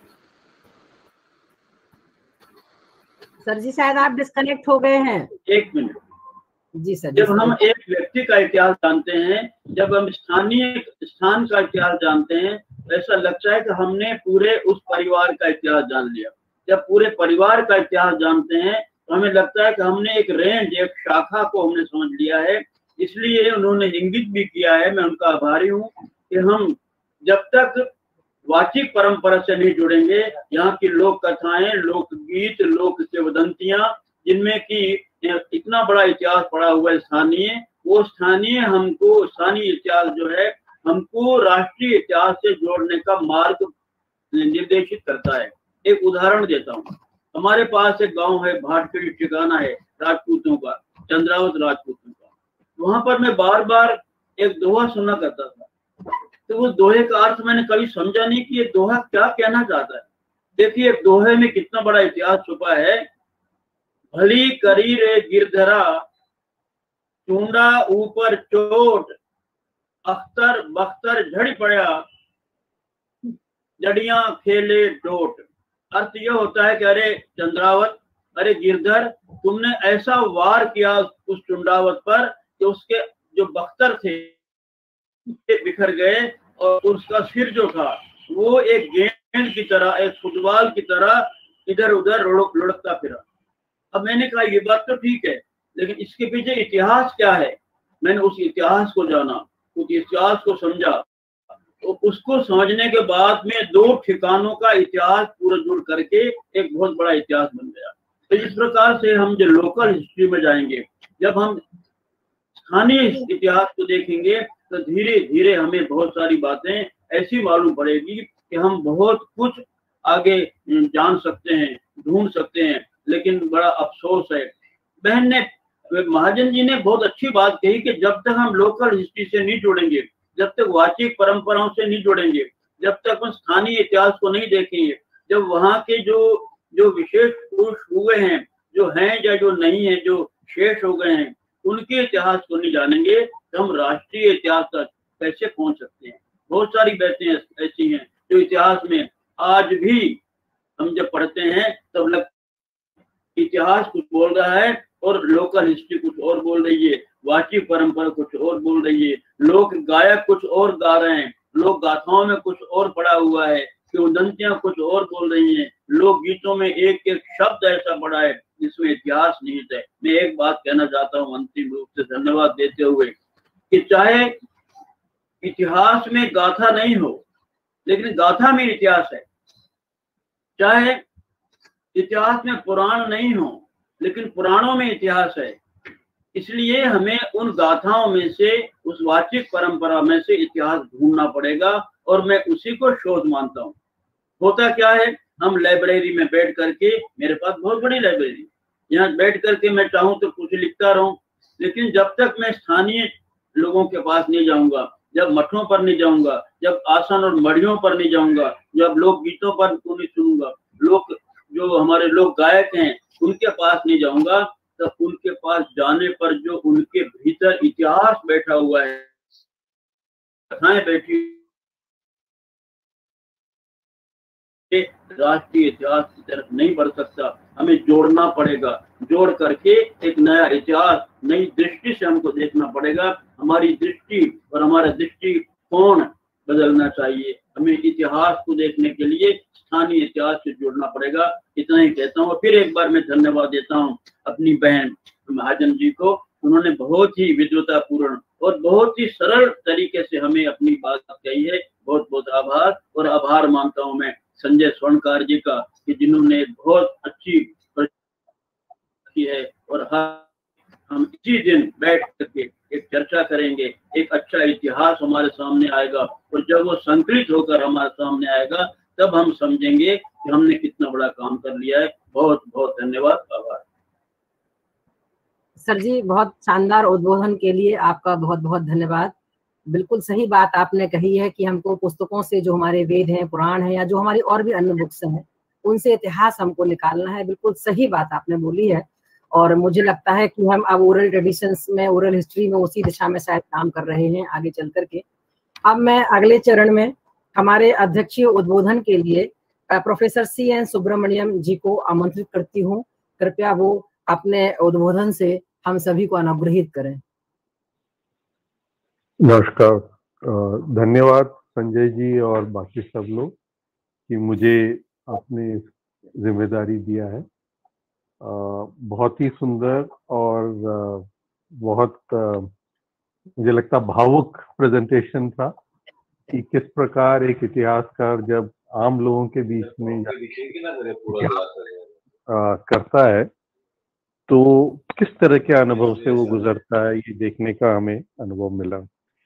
सर जी, शायद आप डिस्कनेक्ट हो गए हैं। 1 मिनट। जी सर। जब हम एक व्यक्ति का इतिहास जानते हैं, जब हम स्थानीय स्थान का इतिहास जानते हैं, तो ऐसा लगता है कि हमने पूरे उस परिवार का इतिहास जान लिया। जब पूरे परिवार का इतिहास जानते हैं तो हमें लगता है कि हमने एक रेंज, एक शाखा को हमने समझ लिया है। इसलिए उन्होंने इंगित भी किया है, मैं उनका आभारी हूँ कि हम जब तक वाचिक परंपरा से नहीं जुड़ेंगे, यहाँ की लोक कथाएं, लोकगीत, लोक किंवदंतियां, जिनमें कि इतना बड़ा इतिहास पड़ा हुआ है स्थानीय, वो स्थानीय हमको, स्थानीय इतिहास जो है हमको राष्ट्रीय इतिहास से जोड़ने का मार्ग निर्देशित करता है। एक उदाहरण देता हूँ। हमारे पास एक गांव है, भाटखेड़ी ठिकाना है राजपूतों का, चंद्रावत राजपूतों का। वहां पर मैं बार बार एक दोहा सुना करता था, तो वो दोहे का अर्थ मैंने कभी समझा नहीं कि ये दोहा क्या कहना चाहता है। देखिए दोहे में कितना बड़ा इतिहास छुपा है। भली करी रे गिरधरा, चूंडा ऊपर चोट, अख्तर बख्तर झड़ पड़ा, जड़ियां खेले डोट। अर्थ यह होता है कि अरे चंद्रावत, अरे गिरधर, तुमने ऐसा वार किया उस चुंडावत पर कि उसके जो बख्तर थे बिखर गए और उसका सिर जो था वो एक गेंद की तरह, एक फुटबॉल की तरह इधर उधर लुढ़कता फिरा। अब मैंने कहा ये बात तो ठीक है, लेकिन इसके पीछे इतिहास क्या है। मैंने उस इतिहास को जाना, उस इतिहास को समझा, तो उसको समझने के बाद में 2 ठिकानों का इतिहास पूरा जुड़ करके एक बहुत बड़ा इतिहास बन गया। तो इस प्रकार से हम जो लोकल हिस्ट्री में जाएंगे, जब हम स्थानीय इतिहास को देखेंगे, तो धीरे धीरे हमें बहुत सारी बातें ऐसी मालूम पड़ेगी कि हम बहुत कुछ आगे जान सकते हैं, ढूंढ सकते हैं। लेकिन बड़ा अफसोस है, बहन ने, महाजन जी ने बहुत अच्छी बात कही कि जब तक हम लोकल हिस्ट्री से नहीं जुड़ेंगे, जब तक वाचिक परंपराओं से नहीं जुड़ेंगे, जब तक हम स्थानीय इतिहास को नहीं देखेंगे, जब वहाँ के जो जो विशेष पुरुष हुए हैं, जो हैं या जो नहीं है, जो शेष हो गए हैं, उनके इतिहास को नहीं जानेंगे तो हम राष्ट्रीय इतिहास तक कैसे पहुंच सकते हैं। बहुत सारी बातें ऐसी हैं जो इतिहास में आज भी हम जब पढ़ते हैं तब इतिहास कुछ बोल रहा है और लोकल हिस्ट्री कुछ और बोल रही है, वाचिक परंपरा कुछ और बोल रही है, लोक गायक कुछ और गा रहे हैं, लोक गाथाओं में कुछ और पड़ा हुआ है, किंवदंतियां कुछ और बोल रही हैं, लोक गीतों में एक एक शब्द ऐसा पड़ा है जिसमें इतिहास निहित है। मैं एक बात कहना चाहता हूँ अंतिम रूप से धन्यवाद देते हुए कि चाहे इतिहास में गाथा नहीं हो लेकिन गाथा में इतिहास है, चाहे इतिहास में पुराण नहीं हो लेकिन पुराणों में इतिहास है। इसलिए हमें उन गाथाओं में से, उस वाचिक परंपरा में से इतिहास ढूंढना पड़ेगा और मैं उसी को शोध मानता हूँ। होता क्या है, हम लाइब्रेरी में बैठ करके, मेरे पास बहुत बड़ी लाइब्रेरी, यहाँ बैठ करके मैं चाहूँ तो कुछ लिखता रहूं, लेकिन जब तक मैं स्थानीय लोगों के पास नहीं जाऊंगा, जब मठों पर नहीं जाऊंगा, जब आसन और मढ़ियों पर नहीं जाऊंगा, जब लोक गीतों पर को नहीं सुनूंगा, लोग जो हमारे लोग गायक हैं उनके पास नहीं जाऊंगा, तब उनके पास जाने पर जो उनके भीतर इतिहास बैठा हुआ है, कथाएं बैठी, राष्ट्रीय इतिहास की तरफ नहीं बढ़ सकता। हमें जोड़ना पड़ेगा, जोड़ करके एक नया इतिहास, नई दृष्टि से हमको देखना पड़ेगा। हमारी दृष्टि और हमारा दृष्टिकोण बदलना चाहिए। हमें इतिहास को देखने के लिए स्थानीय इतिहास से जुड़ना पड़ेगा। इतना ही कहता हूँ। फिर एक बार मैं धन्यवाद देता हूँ अपनी बहन महाजन जी को। उन्होंने बहुत ही विद्वतापूर्ण और बहुत ही सरल तरीके से हमें अपनी बात कही है। बहुत बहुत आभार। और आभार मानता हूँ मैं संजय स्वर्णकार जी का कि जिन्होंने बहुत अच्छी की है। और हम इसी दिन बैठ करके एक चर्चा करेंगे, एक अच्छा इतिहास हमारे सामने आएगा और जब वो संकलित होकर हमारे सामने आएगा तब हम समझेंगे कि हमने कितना बड़ा काम कर लिया है। बहुत बहुत धन्यवाद, आभार। सर जी, बहुत शानदार उद्बोधन के लिए आपका बहुत बहुत धन्यवाद। बिल्कुल सही बात आपने कही है कि हमको पुस्तकों से, जो हमारे वेद हैं, पुराण है, या जो हमारी और भी अन्य बुक्स हैं, उनसे इतिहास हमको निकालना है। बिल्कुल सही बात आपने बोली है। और मुझे लगता है कि हम अब ओरल ट्रेडिशंस में, ओरल हिस्ट्री में उसी दिशा में शायद काम कर रहे हैं आगे चल करके। अब मैं अगले चरण में हमारे अध्यक्षीय उद्बोधन के लिए प्रोफेसर C.N. सुब्रमण्यम जी को आमंत्रित करती हूँ। कृपया वो अपने उद्बोधन से हम सभी को अनुग्रहित करें। नमस्कार, धन्यवाद संजय जी और बाकी सब लोग कि मुझे आपने जिम्मेदारी दिया है। बहुत ही सुंदर और बहुत मुझे लगता भावुक प्रेजेंटेशन था कि किस प्रकार एक इतिहासकार जब आम लोगों के बीच में करता है तो किस तरह के अनुभव से वो गुजरता है, ये देखने का हमें अनुभव मिला।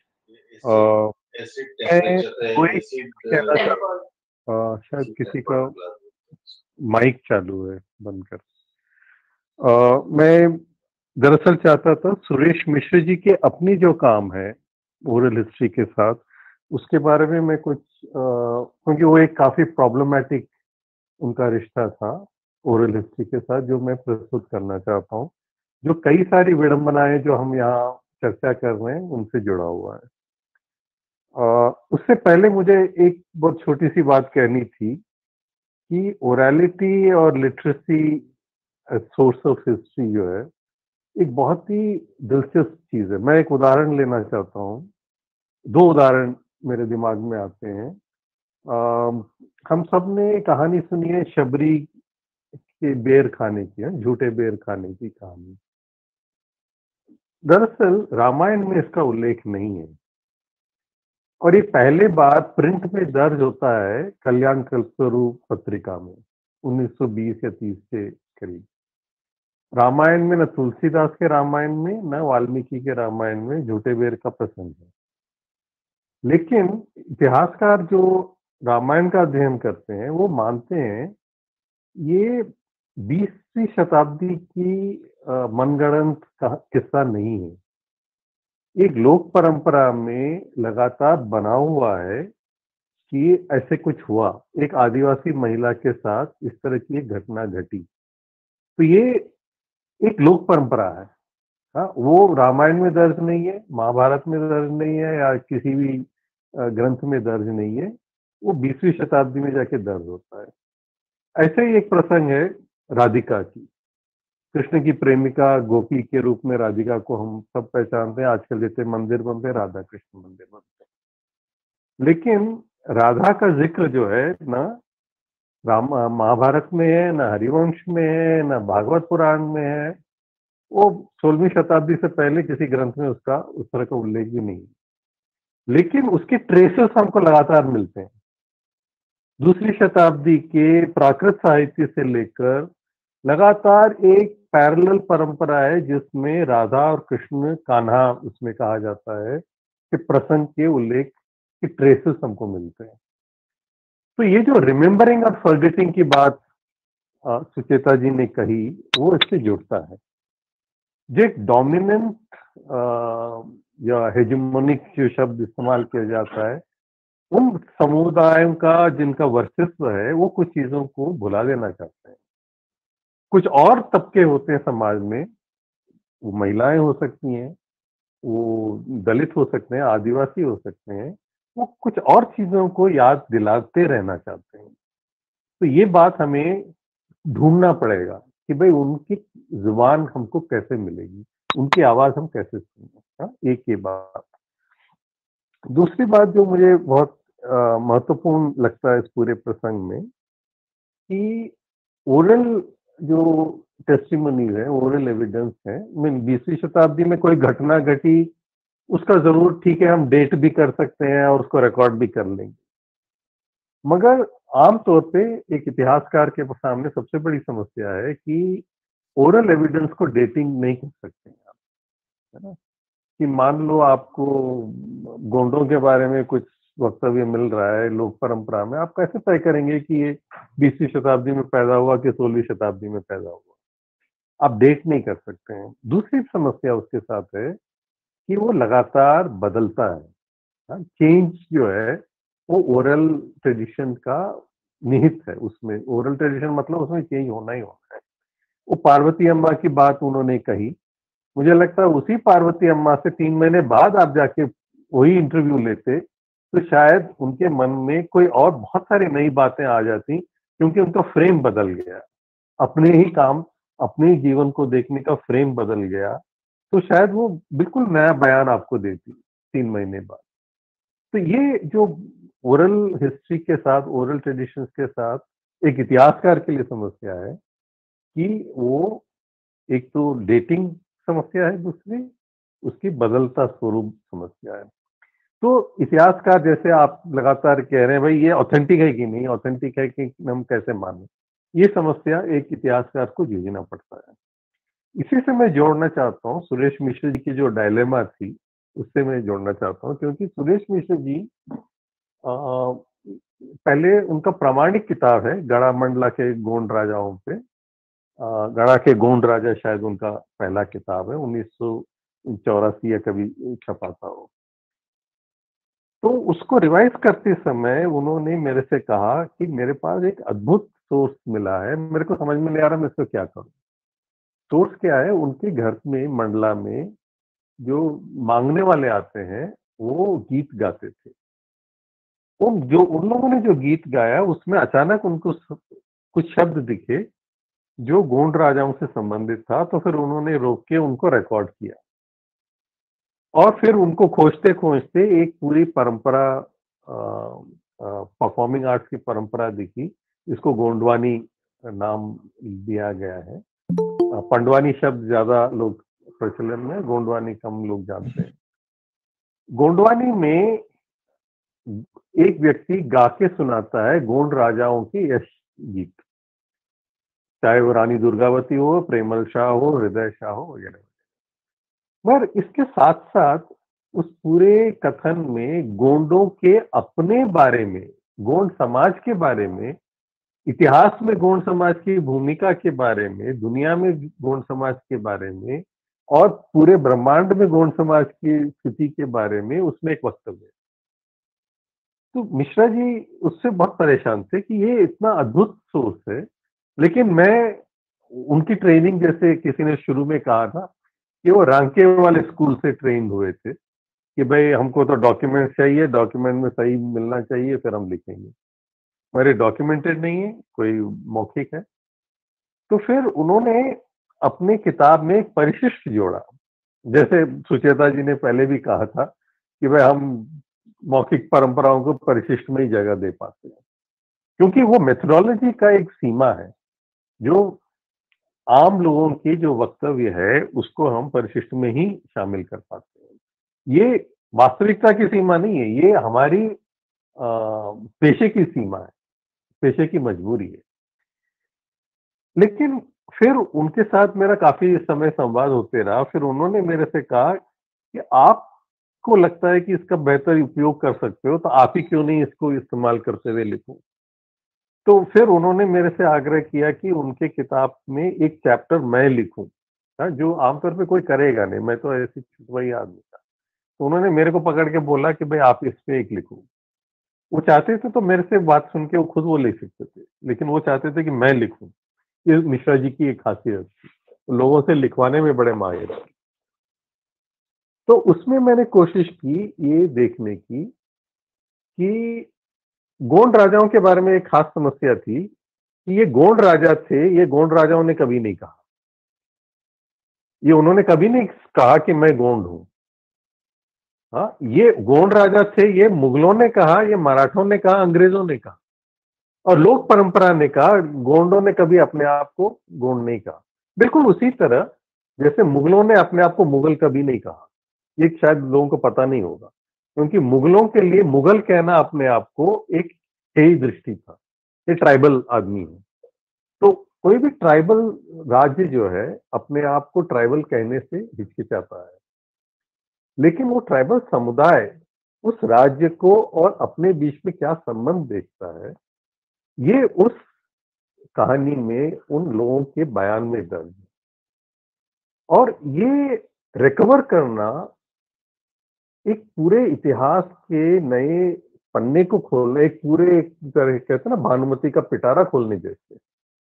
शायद किसी का माइक चालू है, बंद कर। मैं दरअसल चाहता था सुरेश मिश्र जी के अपनी जो काम है ओरल हिस्ट्री के साथ, उसके बारे में मैं कुछ क्योंकि वो एक काफी प्रॉब्लमैटिक उनका रिश्ता था ओरल हिस्ट्री के साथ, जो मैं प्रस्तुत करना चाहता हूँ, जो कई सारी विडंबनाएं जो हम यहाँ चर्चा कर रहे हैं उनसे जुड़ा हुआ है। उससे पहले मुझे एक बहुत छोटी सी बात कहनी थी कि ओरैलिटी और लिटरेसी सोर्स ऑफ हिस्ट्री जो है एक बहुत ही दिलचस्प चीज है। मैं एक उदाहरण लेना चाहता हूँ। दो उदाहरण मेरे दिमाग में आते हैं। हम सब ने कहानी सुनी है शबरी के बेर खाने की, झूठे बेर खाने की कहानी। दरअसल रामायण में इसका उल्लेख नहीं है और ये पहले बार प्रिंट में दर्ज होता है कल्याण कल्पतरु पत्रिका में 1920 या 30 के करीब। रामायण में न तुलसीदास के रामायण में न वाल्मीकि के रामायण में झूठे बेर का प्रसंग है। लेकिन इतिहासकार जो रामायण का अध्ययन करते हैं वो मानते हैं ये 20वीं शताब्दी की मनगढ़ंत का किस्सा नहीं है। एक लोक परंपरा में लगातार बना हुआ है कि ऐसे कुछ हुआ, एक आदिवासी महिला के साथ इस तरह की एक घटना घटी, तो ये एक लोक परंपरा है। हाँ, वो रामायण में दर्ज नहीं है, महाभारत में दर्ज नहीं है, या किसी भी ग्रंथ में दर्ज नहीं है, वो 20वीं शताब्दी में जाके दर्ज होता है। ऐसे ही एक प्रसंग है राधिका की। कृष्ण की प्रेमिका गोपी के रूप में राधिका को हम सब पहचानते हैं। आजकल जैसे मंदिर बनते हैं, राधा कृष्ण मंदिर बनते हैं, लेकिन राधा का जिक्र जो है ना राम महाभारत में है, ना हरिवंश में है, ना भागवत पुराण में है। वो 16वीं शताब्दी से पहले किसी ग्रंथ में उसका उस तरह का उल्लेख भी नहीं है, लेकिन उसके ट्रेसेस हमको लगातार मिलते हैं। दूसरी शताब्दी के प्राकृत साहित्य से लेकर लगातार एक पैरेलल परंपरा है जिसमें राधा और कृष्ण कान्हा उसमें कहा जाता है कि प्रसंग के उल्लेख के ट्रेसेस हमको मिलते हैं। तो ये जो रिमेम्बरिंग और फॉरगेटिंग की बात सुचेता जी ने कही, वो इससे जुड़ता है। जो एक डोमिनेंट या हेजेमोनिक जो शब्द इस्तेमाल किया जाता है, उन समुदायों का जिनका वर्चस्व है वो कुछ चीजों को भुला देना चाहते हैं। कुछ और तबके होते हैं समाज में, वो महिलाएं हो सकती हैं, वो दलित हो सकते हैं, आदिवासी हो सकते हैं, वो कुछ और चीजों को याद दिलाते रहना चाहते हैं। तो ये बात हमें ढूंढना पड़ेगा कि भाई उनकी जुबान हमको कैसे मिलेगी, उनकी आवाज हम कैसे सुनेंगे। हाँ, एक ये बात। दूसरी बात जो मुझे बहुत महत्वपूर्ण लगता है इस पूरे प्रसंग में, कि ओरल जो टेस्टिमनी है, ओरल एविडेंस है, मीन 20वीं शताब्दी में कोई घटना घटी, उसका जरूर ठीक है हम डेट भी कर सकते हैं और उसको रिकॉर्ड भी कर लेंगे, मगर आमतौर पे एक इतिहासकार के सामने सबसे बड़ी समस्या है कि ओरल एविडेंस को डेटिंग नहीं कर सकते हैं आप, है ना। कि मान लो आपको गोंडों के बारे में कुछ वक्तव्य मिल रहा है लोक परंपरा में, आप कैसे तय करेंगे कि ये 20वीं शताब्दी में पैदा हुआ कि 16वीं शताब्दी में पैदा हुआ? आप डेट नहीं कर सकते हैं। दूसरी समस्या उसके साथ है कि वो लगातार बदलता है। चेंज जो है वो ओरल ट्रेडिशन का निहित है, उसमें ओरल ट्रेडिशन मतलब उसमें चेंज होना ही होना है। वो पार्वती अम्मा की बात उन्होंने कही, मुझे लगता है उसी पार्वती अम्मा से 3 महीने बाद आप जाके वही इंटरव्यू लेते तो शायद उनके मन में कोई और बहुत सारी नई बातें आ जाती, क्योंकि उनका फ्रेम बदल गया, अपने ही काम अपने ही जीवन को देखने का फ्रेम बदल गया, तो शायद वो बिल्कुल नया बयान आपको देती 3 महीने बाद। तो ये जो ओरल हिस्ट्री के साथ, ओरल ट्रेडिशंस के साथ एक इतिहासकार के लिए समस्या है कि वो एक तो डेटिंग समस्या है, दूसरी उसकी बदलता स्वरूप समस्या है। तो इतिहासकार जैसे आप लगातार कह रहे हैं भाई ये ऑथेंटिक है कि नहीं, ऑथेंटिक है कि हम कैसे माने, ये समस्या एक इतिहासकार को जूझना पड़ता है। इसी से मैं जोड़ना चाहता हूँ सुरेश मिश्र जी की जो डायलेमा थी, उससे मैं जोड़ना चाहता हूँ, क्योंकि सुरेश मिश्र जी पहले उनका प्रामाणिक किताब है गड़ा मंडला के गोंड राजाओं पे, गड़ा के गोंड राजा शायद उनका पहला किताब है, 1984 या कभी छपा था वो। तो उसको रिवाइज करते समय उन्होंने मेरे से कहा कि मेरे पास एक अद्भुत सोर्स मिला है, मेरे को समझ में नहीं आ रहा मैं इसको क्या करूं। सोर्स क्या है? उनके घर में मंडला में जो मांगने वाले आते हैं वो गीत गाते थे। उन लोगों ने जो गीत गाया उसमें अचानक उनको कुछ शब्द दिखे जो गोंड राजाओं से संबंधित था, तो फिर उन्होंने रोक के उनको रिकॉर्ड किया और फिर उनको खोजते खोजते एक पूरी परंपरा, परफॉर्मिंग आर्ट्स की परंपरा दिखी, इसको गोंडवानी नाम दिया गया है। पंडवानी शब्द ज्यादा लोग प्रचलन में, गोंडवानी कम लोग जानते हैं। गोंडवानी में एक व्यक्ति गा के सुनाता है गोंड राजाओं की यश गीत, चाहे वो रानी दुर्गावती हो, प्रेमल शाह हो, हृदय शाह हो वगैरह। पर इसके साथ साथ उस पूरे कथन में गोंडों के अपने बारे में, गोंड समाज के बारे में, इतिहास में गोंड समाज की भूमिका के बारे में, दुनिया में गोंड समाज के बारे में और पूरे ब्रह्मांड में गोंड समाज की स्थिति के बारे में उसमें एक वक्तव्य है। तो मिश्रा जी उससे बहुत परेशान थे कि ये इतना अद्भुत सोर्स है, लेकिन मैं उनकी ट्रेनिंग, जैसे किसी ने शुरू में कहा था कि वो रांके वाले स्कूल से ट्रेन हुए थे कि भाई हमको तो डॉक्यूमेंट चाहिए, डॉक्यूमेंट में सही मिलना चाहिए, फिर हम लिखेंगे। मेरे डॉक्यूमेंटेड नहीं है, कोई मौखिक है। तो फिर उन्होंने अपनी किताब में एक परिशिष्ट जोड़ा, जैसे सुचेता जी ने पहले भी कहा था कि भाई हम मौखिक परंपराओं को परिशिष्ट में ही जगह दे पाते हैं, क्योंकि वो मेथोडोलॉजी का एक सीमा है। जो आम लोगों की जो वक्तव्य है उसको हम परिशिष्ट में ही शामिल कर पाते हैं। ये वास्तविकता की सीमा नहीं है, ये हमारी पेशे की सीमा है, पेशे की मजबूरी है। लेकिन फिर उनके साथ मेरा काफी समय संवाद होते रहा। फिर उन्होंने मेरे से कहा कि आपको लगता है कि इसका बेहतर उपयोग कर सकते हो, तो आप ही क्यों नहीं इसको इस्तेमाल करते हुए लिखो। तो फिर उन्होंने मेरे से आग्रह किया कि उनके किताब में एक चैप्टर मैं लिखूं, जो आमतौर पे कोई करेगा नहीं, मैं तो ऐसी वही आदमी था। तो उन्होंने मेरे को पकड़ के बोला कि भाई आप इस पे एक लिखो। वो चाहते थे तो मेरे से बात सुन के वो खुद वो लिख सकते थे, लेकिन वो चाहते थे कि मैं लिखूं। ये मिश्रा जी की एक खासियत थी, लोगों से लिखवाने में बड़े माहिर थे। तो उसमें मैंने कोशिश की ये देखने की कि गोंड राजाओं के बारे में एक खास समस्या थी कि ये गोंड राजा थे, ये गोंड राजाओं ने कभी नहीं कहा, ये उन्होंने कभी नहीं कहा कि मैं गोंड हूं। हाँ, ये गोंड राजा थे, ये मुगलों ने कहा, ये मराठों ने कहा, अंग्रेजों ने कहा, और लोक परंपरा ने कहा। गोंडों ने कभी अपने आप को गोंड नहीं कहा। बिल्कुल उसी तरह जैसे मुगलों ने अपने आप को मुगल कभी नहीं कहा। ये शायद लोगों को पता नहीं होगा, क्योंकि मुगलों के लिए मुगल कहना अपने आप को एक हेय दृष्टि था, ये ट्राइबल आदमी है। तो कोई भी ट्राइबल राज्य जो है अपने आप को ट्राइबल कहने से हिचकिचाता है, लेकिन वो ट्राइबल समुदाय उस राज्य को और अपने बीच में क्या संबंध देखता है, ये उस कहानी में उन लोगों के बयान में दर्ज है। और ये रिकवर करना एक पूरे इतिहास के नए पन्ने को खोलना, एक पूरे तरह कहते हैं ना भानुमति का पिटारा खोलने जैसे।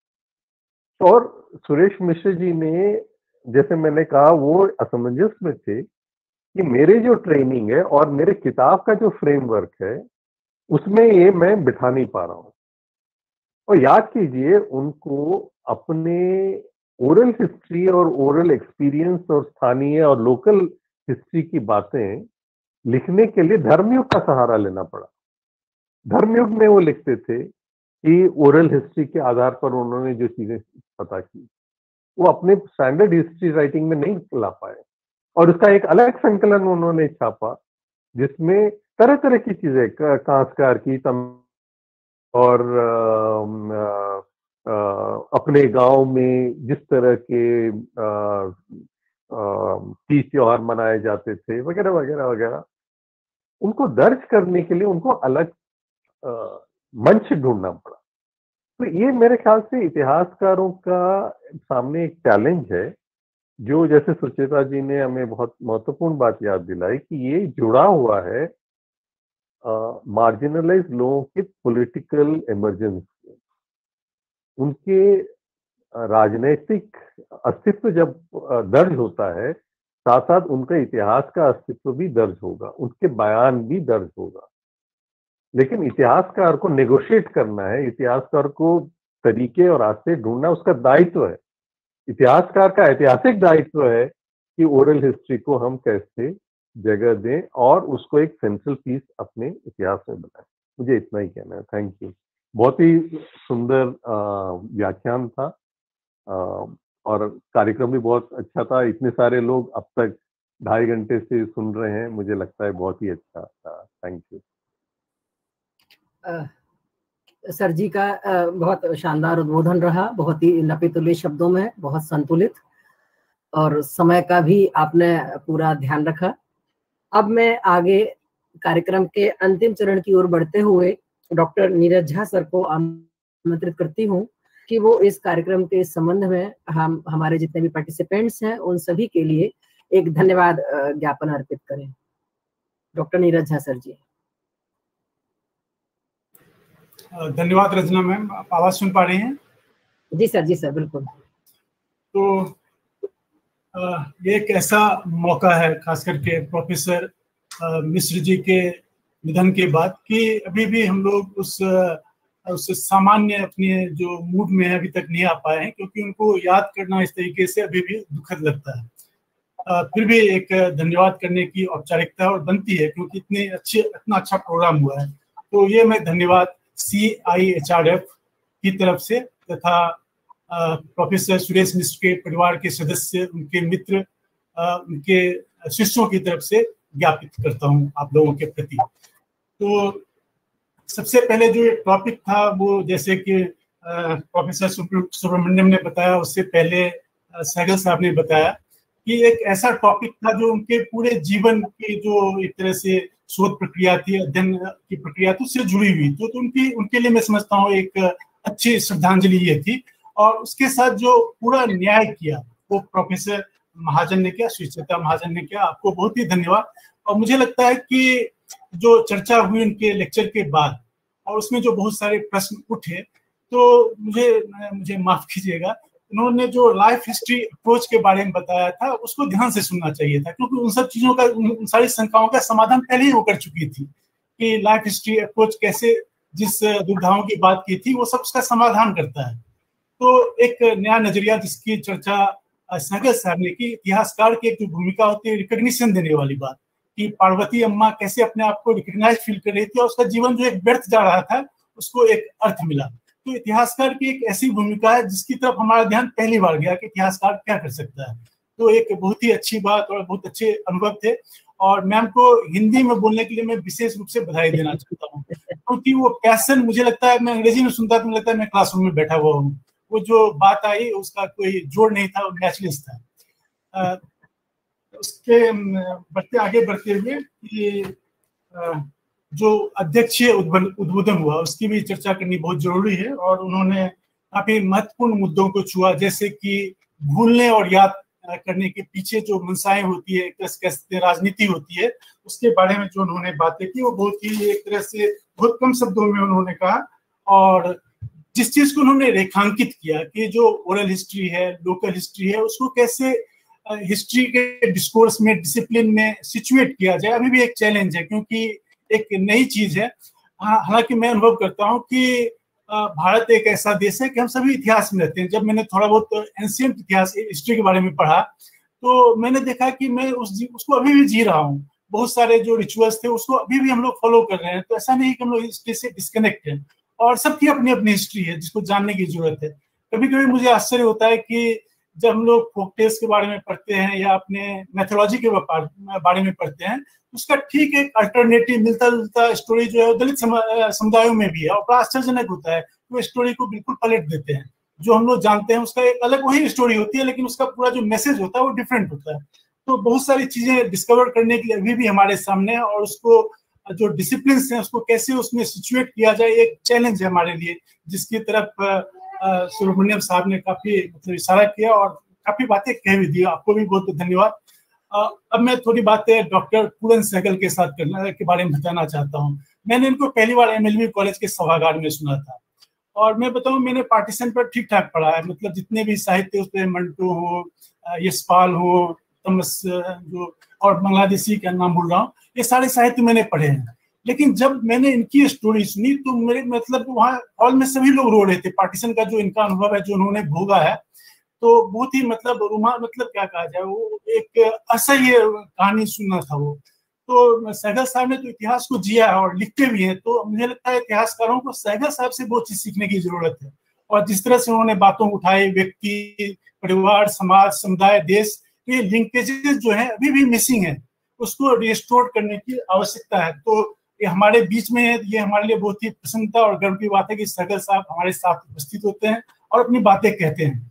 और सुरेश मिश्र जी ने, जैसे मैंने कहा, वो असमंजस में थे कि मेरे जो ट्रेनिंग है और मेरे किताब का जो फ्रेमवर्क है उसमें ये मैं बिठा नहीं पा रहा हूँ। और याद कीजिए, उनको अपने ओरल हिस्ट्री और ओरल एक्सपीरियंस और स्थानीय और लोकल हिस्ट्री की बातें लिखने के लिए धर्मयुग का सहारा लेना पड़ा। धर्मयुग में वो लिखते थे कि ओरल हिस्ट्री के आधार पर उन्होंने जो चीजें पता की वो अपने स्टैंडर्ड हिस्ट्री राइटिंग में नहीं ला पाए, और उसका एक अलग संकलन उन्होंने छापा जिसमें तरह तरह की चीजें, कांसकार की और अपने गांव में जिस तरह के तीज त्योहार मनाए जाते थे वगैरह वगैरह वगैरह, उनको दर्ज करने के लिए उनको अलग मंच ढूंढना पड़ा। तो ये मेरे ख्याल से इतिहासकारों का सामने एक चैलेंज है, जो जैसे सुचेता जी ने हमें बहुत महत्वपूर्ण बात याद दिलाई कि ये जुड़ा हुआ है मार्जिनलाइज लोगों के पॉलिटिकल इमर्जेंस, उनके राजनीतिक अस्तित्व जब दर्ज होता है, साथ साथ उनका इतिहास का अस्तित्व भी दर्ज होगा, उनके बयान भी दर्ज होगा। लेकिन इतिहासकार को नेगोशिएट करना है, इतिहासकार को तरीके और रास्ते ढूंढना उसका दायित्व है। इतिहासकार का ऐतिहासिक दायित्व है कि ओरल हिस्ट्री को हम कैसे जगह दें और उसको एक सेंट्रल पीस अपने इतिहास में बनाएं। मुझे इतना ही कहना है। Thank you. बहुत ही सुंदर व्याख्यान था और कार्यक्रम भी बहुत अच्छा था। इतने सारे लोग अब तक 2.5 घंटे से सुन रहे हैं, मुझे लगता है बहुत ही अच्छा था। Thank you. सर जी का बहुत शानदार उद्बोधन रहा, बहुत ही नपे-तुले शब्दों में, बहुत संतुलित, और समय का भी आपने पूरा ध्यान रखा। अब मैं आगे कार्यक्रम के अंतिम चरण की ओर बढ़ते हुए डॉक्टर नीरज झा सर को आमंत्रित करती हूँ कि वो इस कार्यक्रम के संबंध में हमारे जितने भी पार्टिसिपेंट्स हैं उन सभी के लिए एक धन्यवाद ज्ञापन अर्पित करें। Doctor Neeraj Jha sir ji. धन्यवाद रचना मैम, आप आवाज सुन पा रही हैं? जी सर बिल्कुल। तो ये एक ऐसा मौका है खास करके प्रोफेसर मिश्र जी के निधन के बाद कि अभी भी हम लोग उस सामान्य अपने जो मूड में अभी तक नहीं आ पाए हैं, क्योंकि उनको याद करना इस तरीके से अभी भी दुखद लगता है। फिर भी एक धन्यवाद करने की औपचारिकता और बनती है, क्योंकि इतना अच्छा प्रोग्राम हुआ है। तो ये मैं धन्यवाद CIHRF की तरफ से तथा प्रोफेसर सुरेश मिश्र के परिवार के सदस्य, उनके मित्र, उनके शिष्यों की तरफ से ज्ञापित करता हूँ आप लोगों के प्रति। तो सबसे पहले जो टॉपिक था वो जैसे कि प्रोफेसर सुब्रमण्यम ने बताया, उससे पहले सहगल साहब ने बताया कि एक ऐसा टॉपिक था जो उनके पूरे जीवन की जो एक तरह से शोध प्रक्रिया थी, अध्ययन की प्रक्रिया थी, उससे जुड़ी हुई। तो उनके लिए मैं समझता हूँ एक अच्छी श्रद्धांजलि ये थी। और उसके साथ जो पूरा न्याय किया वो प्रोफेसर महाजन ने किया, सुचित्रा महाजन ने किया। आपको बहुत ही धन्यवाद। और मुझे लगता है कि जो चर्चा हुई उनके लेक्चर के बाद और उसमें जो बहुत सारे प्रश्न उठे, तो मुझे माफ कीजिएगा, उन्होंने जो लाइफ हिस्ट्री अप्रोच के बारे में बताया था उसको ध्यान से सुनना चाहिए था, क्योंकि उन सब चीजों का, उन सारी शंकाओं का समाधान पहले ही वो कर चुकी थी कि लाइफ हिस्ट्री अप्रोच कैसे, जिस दुविधाओं की बात की थी वो सब उसका समाधान करता है। तो एक नया नजरिया जिसकी चर्चा सहगल साहब ने की, इतिहासकार की एक जो भूमिका होती है रिकॉग्निशन देने वाली बात, कि पार्वती अम्मा कैसे अपने आप को रिकॉग्नाइज फील कर रही थी और उसका जीवन जो एक व्यर्थ जा रहा था उसको एक अर्थ मिला। तो इतिहासकार की एक ऐसी भूमिका है जिसकी तरफ हमारा ध्यान पहली बार गया कि इतिहासकार क्या कर सकता है। तो एक बहुत ही अच्छी बात और बहुत अच्छे अनुभव थे। और मैम को हिंदी में बोलने के लिए मैं विशेष रूप से बधाई देना चाहता हूँ, क्योंकि वो पैशन, मुझे लगता है, मैं अंग्रेजी में सुनता तो मुझे लगता है मैं क्लासरूम में बैठा हुआ हूँ। वो जो बात आई उसका कोई जोड़ नहीं था, वो नेचुरलिस्ट था। उसके आगे बढ़ते हुए कि जो अध्यक्षीय उद्बोधन हुआ उसकी भी चर्चा करनी बहुत जरूरी है। और उन्होंने काफी महत्वपूर्ण मुद्दों को छुआ, जैसे कि भूलने और याद करने के पीछे जो मंशाएं होती है, कैसे राजनीति होती है, उसके बारे में जो उन्होंने बातें की वो बहुत ही एक तरह से बहुत कम शब्दों में उन्होंने कहा। और जिस चीज को उन्होंने रेखांकित किया कि जो ओरल हिस्ट्री है, लोकल हिस्ट्री है, उसको कैसे हिस्ट्री के डिस्कोर्स में, डिसिप्लिन में सिचुएट किया जाए, अभी भी एक चैलेंज है, क्योंकि एक नई चीज है। हालांकि मैं अनुभव करता हूँ कि भारत एक ऐसा देश है कि हम सभी इतिहास में रहते हैं। जब मैंने थोड़ा बहुत एंशिएंट इतिहास, हिस्ट्री के बारे में पढ़ा, तो मैंने देखा कि मैं उसको अभी भी जी रहा हूँ। बहुत सारे जो रिचुअल्स थे उसको अभी भी हम लोग फॉलो कर रहे हैं। तो ऐसा नहीं कि हम लोग हिस्ट्री से डिस्कनेक्ट हैं, और सबकी अपनी अपनी हिस्ट्री है जिसको जानने की जरूरत है। कभी कभी मुझे आश्चर्य होता है कि जब हम लोग फोकटेल्स के बारे में पढ़ते हैं या अपने मैथोलॉजी के बारे में पढ़ते हैं, उसका ठीक एक अल्टरनेटिव मिलता जुलता स्टोरी जो है दलित समुदायों में भी है, और बड़ा आश्चर्यजनक होता है। वो स्टोरी को बिल्कुल पलट देते हैं। जो हम लोग जानते हैं उसका एक अलग वही स्टोरी होती है, लेकिन उसका पूरा जो मैसेज होता है वो डिफरेंट होता है। तो बहुत सारी चीजें डिस्कवर करने के लिए अभी भी हमारे सामने है, और उसको जो डिसिप्लिन है उसको कैसे उसमें सिचुएट किया जाए, एक चैलेंज है हमारे लिए, जिसकी तरफ सुब्रमण्यम साहब ने काफी मतलब इशारा किया और काफी बातें कह भी दी। आपको भी बहुत धन्यवाद। अब मैं थोड़ी बातें डॉक्टर पूरन सहगल के साथ के बारे में बताना चाहता हूँ। मैंने इनको पहली बार MLB कॉलेज के सभागार में सुना था, और मैं बताऊं मैंने पार्टीशन पर ठीक ठाक पढ़ा है। मतलब जितने भी साहित्य उसमें मंटो हो, यशपाल हो, तमस जो और बांग्लादेशी का नाम भूल रहा हूँ, ये सारे साहित्य मैंने पढ़े हैं। लेकिन जब मैंने इनकी स्टोरी सुनी तो मेरे मतलब वहाँ हॉल में सभी लोग रो रहे थे। पार्टीशन का जो इनका अनुभव है, जो उन्होंने भोगा है, तो बहुत ही मतलब क्या कहा जाए, वो एक असह्य कहानी सुनना था वो। तो सहगल साहब ने तो इतिहास को जिया है और लिखते भी हैं। तो मुझे लगता है इतिहासकारों को सहगल साहब से बहुत चीज सीखने की जरूरत है। और जिस तरह से उन्होंने बातों उठाई, व्यक्ति, परिवार, समाज, समुदाय, देश, ये लिंकेजेस जो है अभी भी मिसिंग है, उसको रिस्टोर करने की आवश्यकता है। तो ये हमारे बीच में है, ये हमारे लिए बहुत ही प्रसन्नता और गर्व की बात है कि सहगल साहब हमारे साथ उपस्थित होते हैं और अपनी बातें कहते हैं।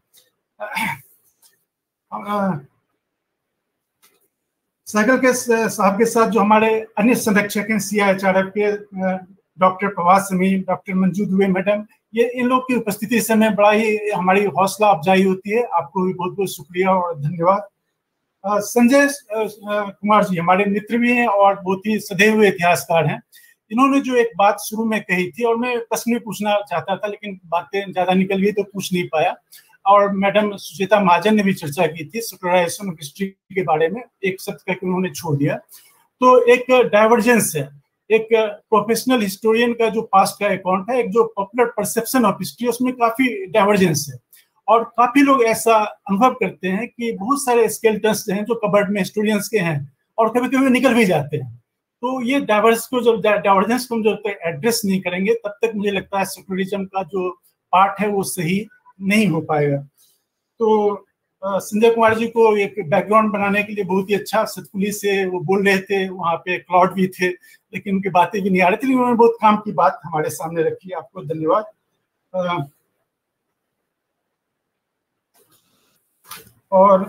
सहगल के साहब के साथ जो हमारे अन्य संरक्षक हैं CIHRF के, doctor Prabhas Sameer, doctor Manju Dubey madam, ये इन लोग की उपस्थिति से हमें बड़ा ही हमारी हौसला अफजाई होती है। आपको भी बहुत बहुत शुक्रिया और धन्यवाद। संजय कुमार जी हमारे मित्र भी हैं और बहुत ही सधे हुए इतिहासकार हैं। इन्होंने जो एक बात शुरू में कही थी और मैं प्रश्न भी पूछना चाहता था लेकिन बातें ज्यादा निकल गई तो पूछ नहीं पाया, और मैडम सुचेता महाजन ने भी चर्चा की थी सेक्युलराइजेशन ऑफ हिस्ट्री के बारे में, एक शब्द करके उन्होंने छोड़ दिया। तो एक डाइवर्जेंस है, एक प्रोफेशनल हिस्टोरियन का जो पास्ट का अकाउंट है, एक जो पॉपुलर परसेप्शन ऑफ हिस्ट्री, उसमें काफी डाइवर्जेंस है और काफी लोग ऐसा अनुभव करते हैं कि बहुत सारे स्केलेटन्स हैं जो कबर्ड में हिस्टोरियंस के हैं और कभी कभी निकल भी जाते हैं। तो ये डाइवर्जेंस को जब तक एड्रेस नहीं करेंगे तब तक मुझे लगता है सेक्युलरिज्म का जो पार्ट है वो सही नहीं हो पाएगा। तो संजय कुमार जी को एक बैकग्राउंड बनाने के लिए बहुत ही अच्छा, सतपुली से वो बोल रहे थे, वहाँ पे क्लाउड भी थे लेकिन उनकी बातें भी नहीं आ रही थी, लेकिन उन्होंने बहुत काम की बात हमारे सामने रखी। आपको धन्यवाद। और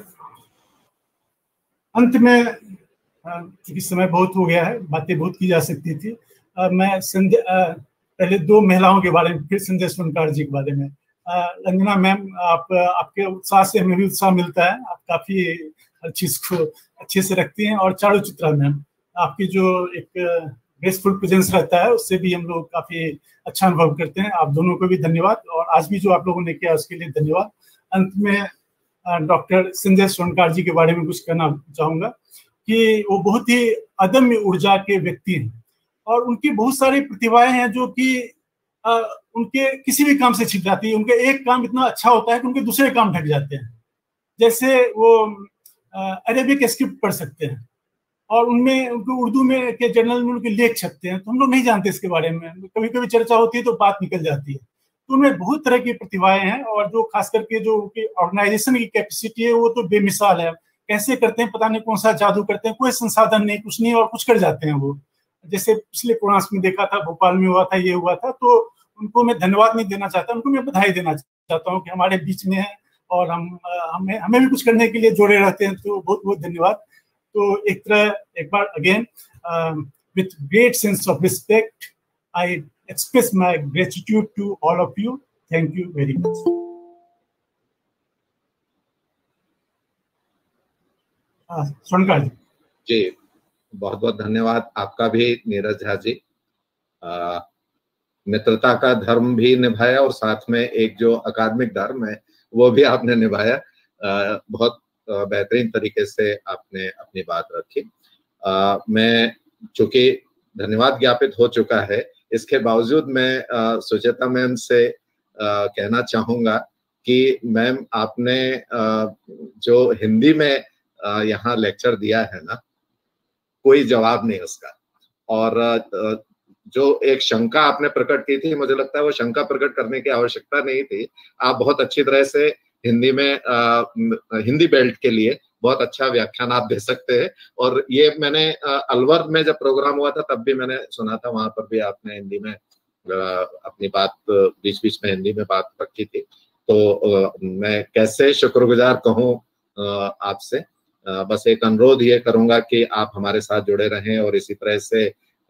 अंत में क्योंकि समय बहुत हो गया है, बातें बहुत की जा सकती थी, मैं पहले दो महिलाओं के बारे में, फिर संजय सोनकार जी के बारे में। रंजना मैम, आपके उत्साह से हमें भी उत्साह मिलता है, आप काफी हर चीज को अच्छे से रखती हैं। और चारू चित्रा मैम, आपकी जो एक ग्रेसफुल प्रेजेंस रहता है उससे भी हम लोग काफी अच्छा अनुभव करते हैं। आप दोनों को भी धन्यवाद, और आज भी जो आप लोगों ने किया उसके लिए धन्यवाद। अंत में डॉक्टर संजय सोनकार जी के बारे में कुछ कहना चाहूंगा कि वो बहुत ही अदम्य ऊर्जा के व्यक्ति हैं और उनकी बहुत सारी प्रतिभाएं हैं जो कि उनके किसी भी काम से छिप जाती है। उनके एक काम इतना अच्छा होता है कि उनके दूसरे काम ढक जाते हैं। जैसे वो अरेबिक स्क्रिप्ट पढ़ सकते हैं और उनमें उनको उर्दू में के जर्नल में उनके लेख छपते हैं, तो हम लोग नहीं जानते इसके बारे में, कभी कभी चर्चा होती है तो बात निकल जाती है। तो उनमें बहुत तरह की प्रतिभाएं हैं और जो खास करके जो उनकी ऑर्गेनाइजेशन की कैपेसिटी है वो तो बेमिसाल है। कैसे करते हैं पता नहीं, कौन सा जादू करते हैं, कोई संसाधन नहीं, कुछ नहीं, और कुछ कर जाते हैं वो। जैसे पिछले कोरोना में देखा था, भोपाल में हुआ था, ये हुआ था। तो उनको मैं धन्यवाद नहीं देना चाहता, उनको मैं बधाई देना चाहता हूँ कि हमारे बीच में है और हमें भी कुछ करने के लिए जोड़े रहते हैं। तो बहुत बहुत धन्यवाद। तो एक बार again with great sense of respect I express my gratitude to all of you. Thank you very much. Sonkar ji, बहुत बहुत धन्यवाद आपका भी नीरज झा जी। मित्रता का धर्म भी निभाया और साथ में एक जो अकादमिक धर्म है वो भी आपने निभाया। बहुत बेहतरीन तरीके से आपने अपनी बात रखी। मैं चूंकि धन्यवाद ज्ञापित हो चुका है, इसके बावजूद मैं सुचेता मैम से कहना चाहूंगा कि मैम आपने जो हिंदी में यहाँ लेक्चर दिया है ना, कोई जवाब नहीं उसका। और जो एक शंका आपने प्रकट की थी, मुझे लगता है वो शंका प्रकट करने की आवश्यकता नहीं थी। आप बहुत अच्छी तरह से हिंदी में हिंदी बेल्ट के लिए बहुत अच्छा व्याख्यान आप दे सकते हैं। और ये मैंने अलवर में जब प्रोग्राम हुआ था तब भी मैंने सुना था, वहां पर भी आपने हिंदी में अपनी बात बीच बीच में हिंदी में बात रखी थी। तो मैं कैसे शुक्रगुजार कहूँ आपसे। बस एक अनुरोध ये करूंगा कि आप हमारे साथ जुड़े रहें और इसी तरह से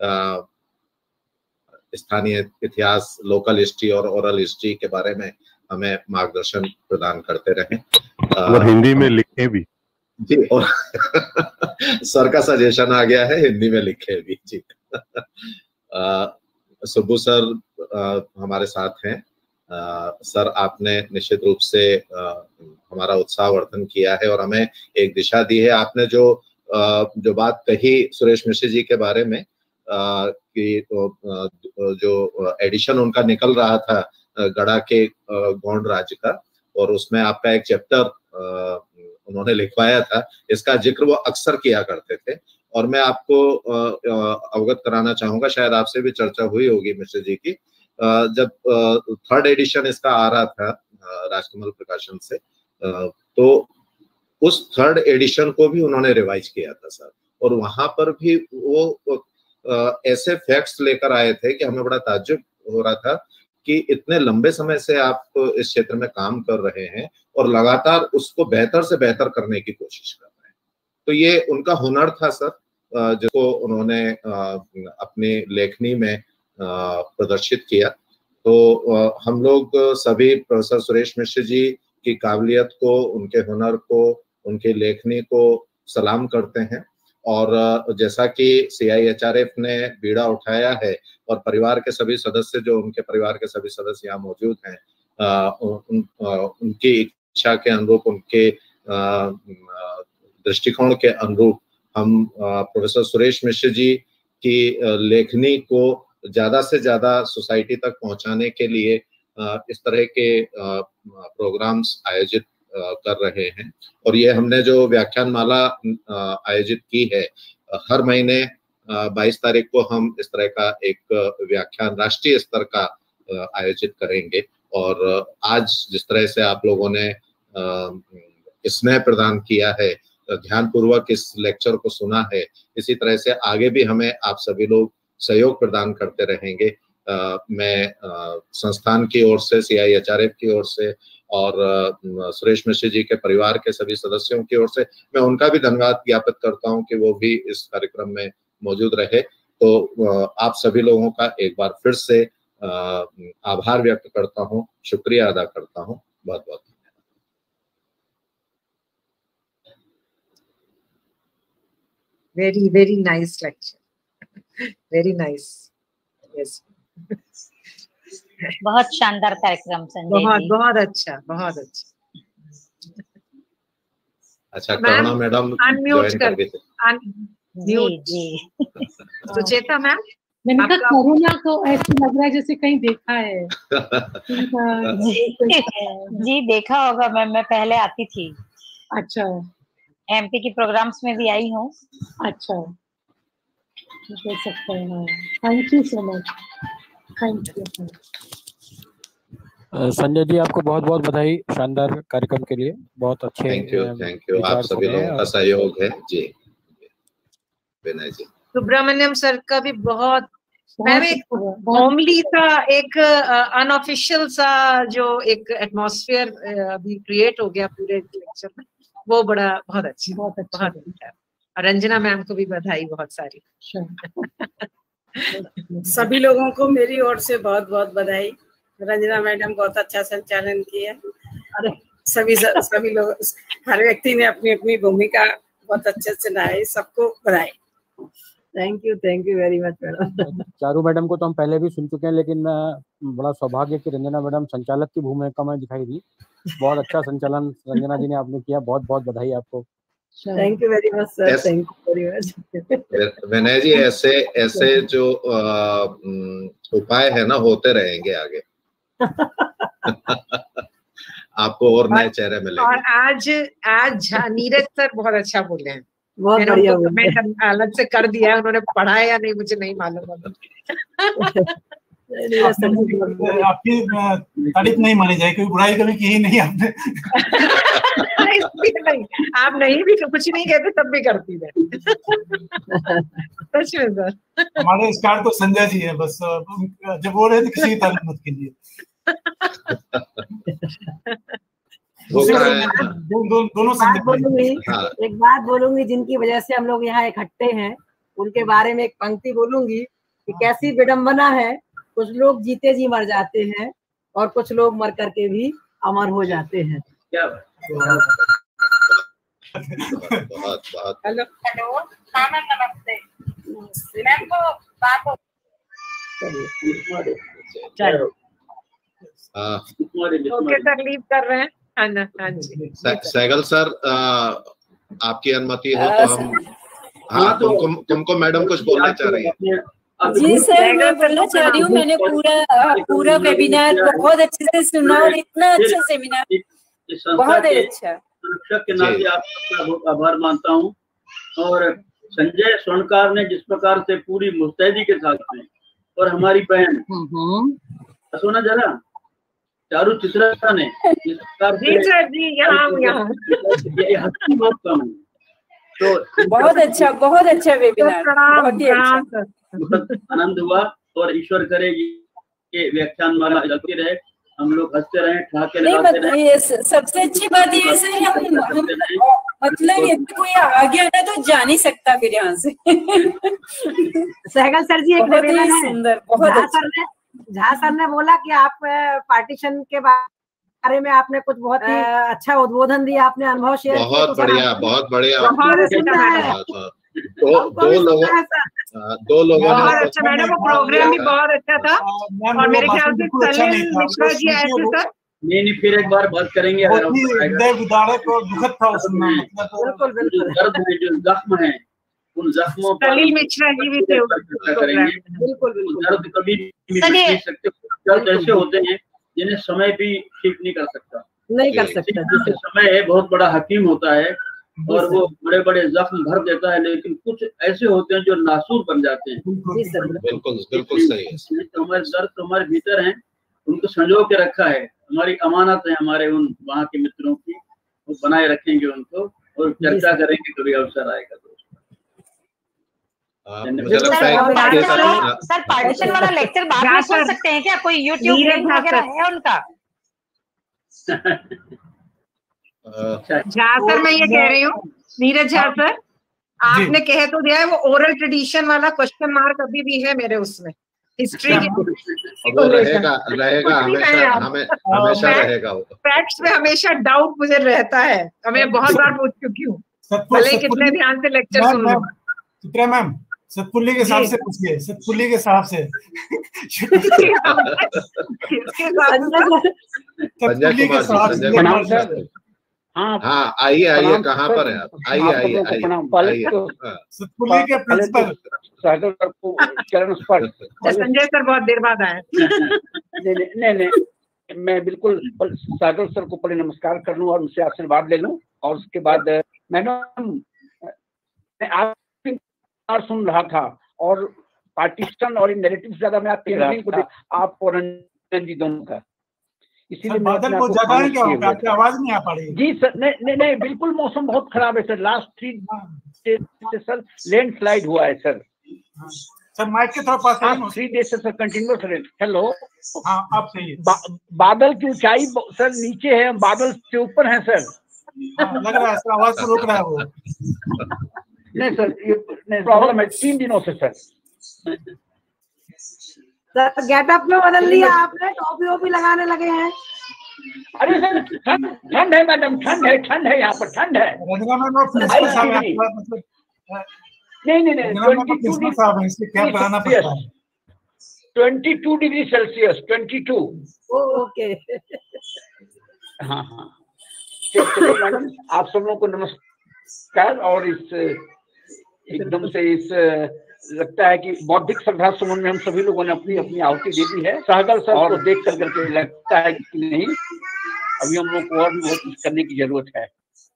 स्थानीय इतिहास, लोकल हिस्ट्री और ओरल हिस्ट्री के बारे में हमें मार्गदर्शन प्रदान करते रहें और हिंदी में लिखे भी जी। और सर का सजेशन आ गया है, हिंदी में लिखे भी जी। सुब्बू सर हमारे साथ हैं। सर आपने निश्चित रूप से हमारा उत्साहवर्धन किया है और हमें एक दिशा दी है। आपने जो बात कही सुरेश मिश्र जी के बारे में कि जो एडिशन उनका निकल रहा था गढ़ा के गौंड राज्य का, और उसमें आपका एक चैप्टर उन्होंने लिखवाया था, इसका जिक्र वो अक्सर किया करते थे। और मैं आपको अवगत कराना चाहूंगा, शायद आपसे भी चर्चा हुई होगी मिश्र जी की, जब थर्ड एडिशन इसका आ रहा था राजकमल प्रकाशन से, तो उस थर्ड एडिशन को भी उन्होंने रिवाइज किया था सर। और वहां पर भी वो ऐसे फैक्ट्स लेकर आए थे कि हमें बड़ा ताज्जुब हो रहा था कि इतने लंबे समय से आप इस क्षेत्र में काम कर रहे हैं और लगातार उसको बेहतर से बेहतर करने की कोशिश कर रहे हैं। तो ये उनका हुनर था सर, जिसको उन्होंने अपनी लेखनी में प्रदर्शित किया। तो हम लोग सभी प्रोफेसर सुरेश मिश्र जी की काबिलियत को, उनके हुनर को, उनकी लेखनी को सलाम करते हैं और जैसा कि CIHRF ने बीड़ा उठाया है और परिवार के सभी सदस्य, जो उनके परिवार के सभी सदस्य यहाँ मौजूद हैं, उनकी इच्छा के अनुरूप, उनके दृष्टिकोण के अनुरूप हम प्रोफेसर सुरेश मिश्र जी की लेखनी को ज्यादा से ज्यादा सोसाइटी तक पहुंचाने के लिए इस तरह के प्रोग्राम्स आयोजित कर रहे हैं। और ये हमने जो व्याख्यान माला आयोजित की है, हर महीने 22 तारीख को हम इस तरह का एक व्याख्यान राष्ट्रीय स्तर का आयोजित करेंगे। और आज जिस तरह से आप लोगों ने स्नेह प्रदान किया है, ध्यानपूर्वक इस लेक्चर को सुना है, इसी तरह से आगे भी हमें आप सभी लोग सहयोग प्रदान करते रहेंगे। मैं संस्थान की ओर से, CIHRF की ओर से और सुरेश मिश्र जी के परिवार के सभी सदस्यों की ओर से मैं उनका भी धन्यवाद ज्ञापित करता हूं कि वो भी इस कार्यक्रम में मौजूद रहे। तो आप सभी लोगों का एक बार फिर से आभार व्यक्त करता हूं, शुक्रिया अदा करता हूं। बहुत बहुत very very nice lecture, very nice. Yes, बहुत शानदार कार्यक्रम संजय बहुत जी। बहुत अच्छा, बहुत अच्छा। अच्छा, करुणा मैडम अनम्यूट ज्वाइन कर कर दी। जी जी। सुचेता मैम, मैंने कहा कोरोना को ऐसे लग रहा है जैसे कहीं देखा है। जी देखा होगा मैम, मैं पहले आती थी। अच्छा, MP की प्रोग्राम्स में भी आई हूँ। अच्छा, हो सकता है। Thank you so much, thank you. Sanjay ji, आपको बहुत बहुत बधाई शानदार कार्यक्रम के लिए। बहुत अच्छे थैंक यू विचार आप सभी सुने लोगों का सहयोग है जी। विनय जी, सुब्रमण्यम सर का भी बहुत, मैम एक होमली सा, एक अनऑफिशियल सा जो एक एटमॉस्फेयर अभी क्रिएट हो गया पूरे लेक्चर में, वो बड़ा बहुत अच्छा, बहुत अच्छा। और रंजना मैम को भी बधाई बहुत सारी। सभी लोगों को मेरी ओर से बहुत बहुत बधाई। रंजना मैडम बहुत अच्छा संचालन किया। अरे सभी लोग, हर व्यक्ति ने अपनी अपनी भूमिका बहुत अच्छे से निभाई। सबको बधाई। Thank you very much madam. Charu madam को तो हम पहले भी सुन चुके हैं, लेकिन बड़ा सौभाग्य कि रंजना मैडम संचालक की भूमिका में दिखाई दी। बहुत अच्छा संचालन रंजना जी ने आपने किया। बहुत बहुत बधाई आपको। Thank you very much sir, thank you very much. Vinay ji, ऐसे जो उपाय है ना, होते रहेंगे आगे। आपको और नए चेहरे मिलेंगे। और आज नीरज सर बहुत अच्छा बोले हैं। बहुत मैंने बढ़िया उनको कमेंट अलग से कर दिया है, उन्होंने पढ़ा है या नहीं मुझे नहीं मालूम। आपकी तारीफ नहीं मानी जाए, क्योंकि बुराई कभी की ही नहीं आपने। नहीं, आप नहीं भी कुछ नहीं कहते तब भी करती है। सच में सर, हमारे स्टार तो संजय जी है बस, जब बोल रहे थे किसी की तारीफ मत कीजिए। दोनों एक बात बोलूंगी, जिनकी वजह से हम लोग यहाँ इकट्ठे हैं, उनके बारे में एक पंक्ति बोलूंगी कि कैसी विडंबना है। कुछ लोग जीते जी मर जाते हैं और कुछ लोग मर करके भी अमर हो जाते हैं। क्या हेलो हाँ मैम, नमस्ते। मैम को बात हो ओके सर, लीव कर रहे हैं। हाँ जी सहगल सर, आपकी अनुमति हो तो हम, हाँ, तुमको मैडम कुछ बोलना चाह रही है। जी सर, मैं बोलना चाह रही हूँ, मैंने पूरा वेबिनार बहुत अच्छे से सुना और इतना अच्छा सेमिनार, बहुत अच्छा। सुरक्षा के नाते आप सबका बहुत आभार मानता हूँ। और संजय स्वर्णकार ने जिस प्रकार से पूरी मुस्तैदी के साथ में, और हमारी बहन सुना जरा चारू चित्रा ने जिस प्रकार से, ये हस्ती बहुत कम है। तो बहुत अच्छा वेबिनार, बहुत ही अच्छा, बहुत आनंद हुआ। और ईश्वर करे ये व्याख्यान माला चलती रहे, हम लोग हंसते रहे, ठहाके लगाते रहे। सबसे अच्छी बात ये सर, मतलब ये कोई आ गया ना तो जा नहीं सकता फिर यहाँ से। सहगल सर जी, एक बहुत ही सुंदर, बहुत अच्छा। झा सर ने बोला कि आप पार्टीशन के बारे में आपने कुछ बहुत ही अच्छा उद्बोधन दिया, आपने अनुभव शेयर किया। बहुत बढ़िया दो लोगों ने बहुत अच्छा मैडम, वो प्रोग्राम भी बहुत अच्छा था और मेरे ख्याल से सलील मिश्रा जी आए थे सर। नहीं, फिर एक बार बात करेंगे। हृदय विदारक और दुखद था उसमें, बिल्कुल बिल्कुल। दर्द है, जो जख्म है, उन जख्मों पर सलील मिश्रा जी भी थे करेंगे। बिल्कुल बिल्कुल। दर्द कभी मिट नहीं सकते। दर्द ऐसे होते हैं जिन्हें समय भी ठीक नहीं कर सकता। नहीं कर सकता। समय बहुत बड़ा हकीम होता है और वो बड़े बड़े जख्म भर देता है, लेकिन कुछ ऐसे होते हैं जो नासूर बन जाते हैं। बिल्कुल बिल्कुल सही है। तो हमारे दर्द तो हमारे भीतर हैं, उनको संजो के रखा है, हमारी अमानत है हमारे उन वहाँ के मित्रों की, वो बनाए रखेंगे उनको और चर्चा करेंगे कभी अवसर आएगा तो। मुझे लगता है सर पार्टीशन वाला लेक्चर बाद में सुन सकते हैं क्या? कोई यूट्यूब लिंक वगैरह है उनका? झा सर, मैं ये कह रही हूँ, नीरज झा सर, आपने कह तो दिया है, वो ओरल ट्रेडिशन वाला क्वेश्चन मार्क अभी भी है मेरे उसमें, हिस्ट्री वो रहेगा हमेशा रहेगा। वो फैक्ट्स में हमेशा डाउट मुझे रहता है, मैं बहुत बार पूछ चुकी हूँ, भले कितने ध्यान से लेक्चर सुन लो। चित्रा मैम, सतपुल्ली के साहब से पूछिए, सतपुल्ली के साहब से। संजय कुमार, हाँ आइए आइए, कहाँ पर है आप? आइए आइए आइए। सतपुल्ली के प्रिंसिपल सागर सर को चरण स्पर्श। संजय सर बहुत देर बाद आए। नहीं, मैं बिल्कुल सागर सर को पहले नमस्कार कर लूं और उनसे आशीर्वाद ले लूं, और उसके बाद मैडम मैं आप सुन रहा था और पार्टीशन और नैरेटिव ज्यादा मैं आप और रंजन जी दोनों का, इसीलिए बादल को ज्यादा है क्या? आपकी आवाज नहीं आ पा रही। जी सर, नहीं बिल्कुल मौसम बहुत खराब है सर। लास्ट 3 डेज से सर लैंडस्लाइड हुआ है सर। सर माइक के थोड़ा पास आइए। 3 डेज से सर कंटिन्यूअस रेन। हेलो, हाँ आप सही। बादल की ऊंचाई सर नीचे है, बादल से ऊपर है सर। लग रहा है सर, आवाज को रोक रहा है वो। नहीं सर, ये प्रॉब्लम है 3 दिनों से सर। सर गेटअप में बदल लिया आपने, टोपी वोपी लगाने लगे हैं। अरे सर ठंड है मैडम, ठंड है यहाँ पर, ठंड है। नहीं 22 डिग्री सेल्सियस 22। ओके हाँ मैडम, आप सब लोगों को नमस्कार। और इस एकदम से इस लगता है कि बौद्धिक श्रद्धा सुमन में हम सभी लोगों ने अपनी अपनी आहुति दे दी है। सहगल सर को देख करके लगता है कि नहीं, अभी हम लोग को और भी बहुत कुछ करने की जरूरत है।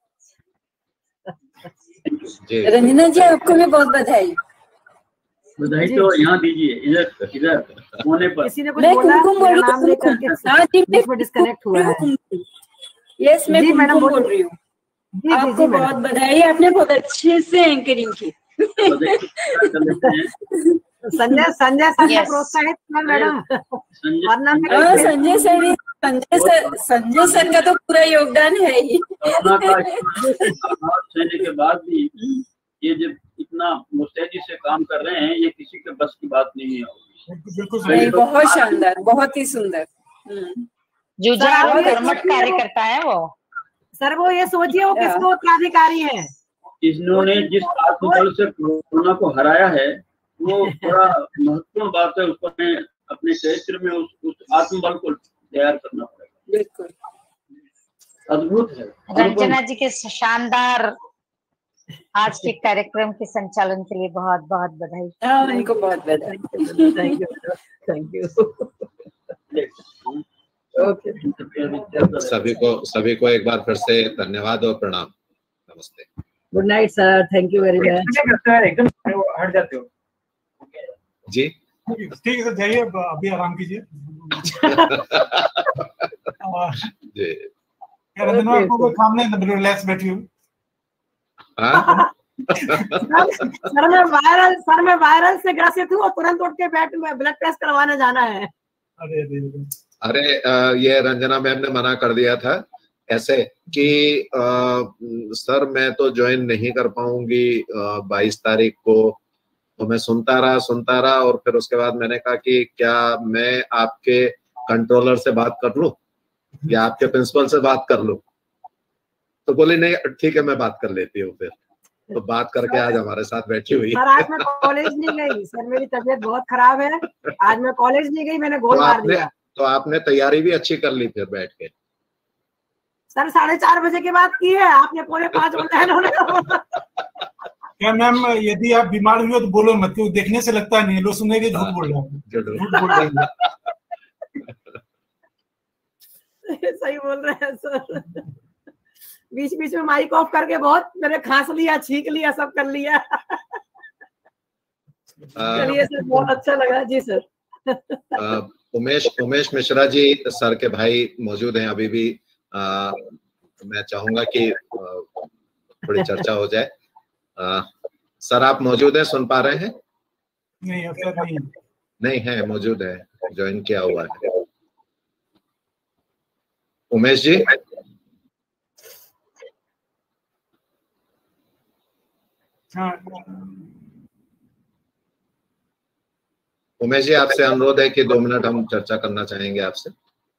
रंजना जी, आपको भी बहुत बधाई। बधाई तो यहाँ दीजिए, इधर कोने पर। किसी ने कुछ बोला, नाम लेकर के डिस्कनेक्ट हुआ है। यस, मैं मैडम बोल रही हूँ। आपको बहुत बधाई, आपने बहुत अच्छे से एंकरिंग की। संजय सर प्रोत्साहित कर मैडम। संजय सर का तो पूरा योगदान है ही। के बाद भी ये जब इतना मुस्तैदी से काम कर रहे हैं, ये किसी के बस की बात नहीं है। बहुत शानदार, बहुत ही सुंदर। जुझारू कर्मठ कार्यकर्ता है वो। सर वो ये सोचिए वो किसको उत्तराधिकारी है। इन्होंने जिस आत्मबल से कोरोना को हराया है, वो बड़ा महत्वपूर्ण बात है। उसको अपने चरित्र में उस आत्मबल को तैयार करना पड़ेगा। बिल्कुल अद्भुत है। रंजना जी के शानदार आज के कार्यक्रम के संचालन के लिए बहुत बहुत बधाई। उनको बहुत बधाई। Thank you. सभी को एक बार फिर से धन्यवाद और प्रणाम। नमस्ते। Good night sir, thank you very much. एकदम हट जाते हो जी। ठीक है सर, जाइए अभी आराम कीजिए। रंजना आपको कोई काम नहीं, रिलैक्स बैठी हूँ। सर मैं वायरल से ग्रसित हूँ और तुरंत उठ के बैठ में ब्लड टेस्ट करवाने जाना है। अरे ये रंजना मैम ने मना कर दिया था ऐसे कि सर मैं तो ज्वाइन नहीं कर पाऊंगी 22 तारीख को। तो मैं सुनता रहा और फिर उसके बाद मैंने कहा कि क्या मैं आपके कंट्रोलर से बात कर लूं या आपके प्रिंसिपल से बात कर लूं। तो बोले नहीं ठीक है, मैं बात कर लेती हूँ। फिर तो बात करके आज हमारे साथ बैठी हुई सर आज मैं कॉलेज नहीं गई सर, मेरी तबीयत बहुत खराब है, आज मैं कॉलेज नहीं गई, मैंने गोल मार दिया। तो आपने तैयारी भी अच्छी कर ली फिर बैठ के। सर 4:30 बजे के बाद की है, आपने 4:45 बोला है। क्या मैम, यदि आप बीमार हुए तो बोलो मत, क्यों देखने से लगता नहीं, लोग सुनेंगे झूठ बोल रहा हूँ, झूठ बोल रहा सही बोल रहे हैं सर। बीच बीच में माइक ऑफ करके बहुत मैंने खांस लिया, छींक लिया, सब कर लिया। चलिए सर, बहुत अच्छा लगा जी सर। उमेश मिश्रा जी सर के भाई मौजूद हैं अभी भी। मैं चाहूंगा कि थोड़ी चर्चा हो जाए। सर आप मौजूद हैं, सुन पा रहे हैं? नहीं अफसर नहीं है, मौजूद है, ज्वाइन किया हुआ है। उमेश जी, हाँ उमेश जी आपसे अनुरोध है कि 2 मिनट हम चर्चा करना चाहेंगे आपसे।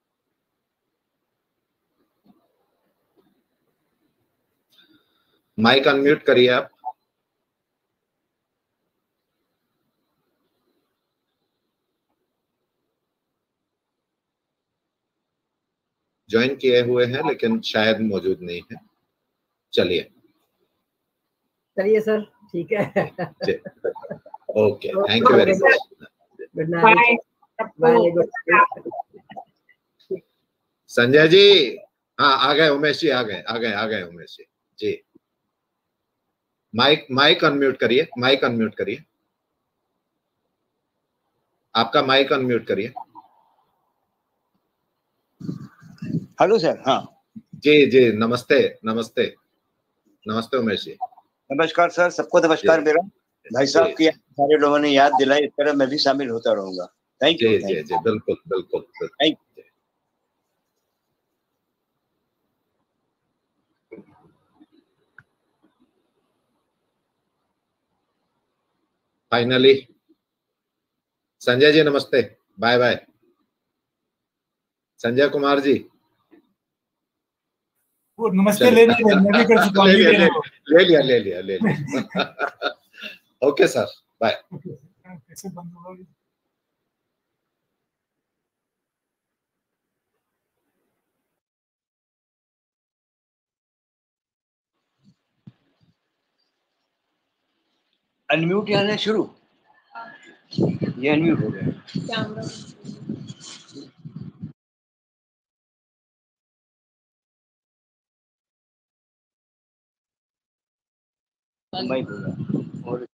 माइक अनम्यूट करिए आप। ज्वाइन किए हुए हैं लेकिन शायद मौजूद नहीं है। चलिए सर, ठीक है। Okay, thank you very much. Good night. Bye. Sanjay ji, हाँ आ गए उमेश जी, आ गए उमेश जी। जी माइक अनम्यूट करिए, माइक अनम्यूट करिए, आपका माइक अनम्यूट करिए। Hello sir. हाँ जी नमस्ते नमस्ते नमस्ते उमेश जी। नमस्कार सर, सबको नमस्कार मेरा। भाई साहब की सारे लोगों ने याद दिलाई, इस तरह मैं भी शामिल होता रहूंगा। Thank you. जी बिल्कुल बिल्कुल। Thank you. Finally Sanjay ji नमस्ते, बाय बाय। संजय कुमार जी, वो नमस्ते ले लिया, मैं भी कर चुका हूं। ले लिया। Okay sir, bye. कैसे बंद होगा? अनम्यूट यानी शुरू, ये अनम्यूट हो गया। माइक होगा और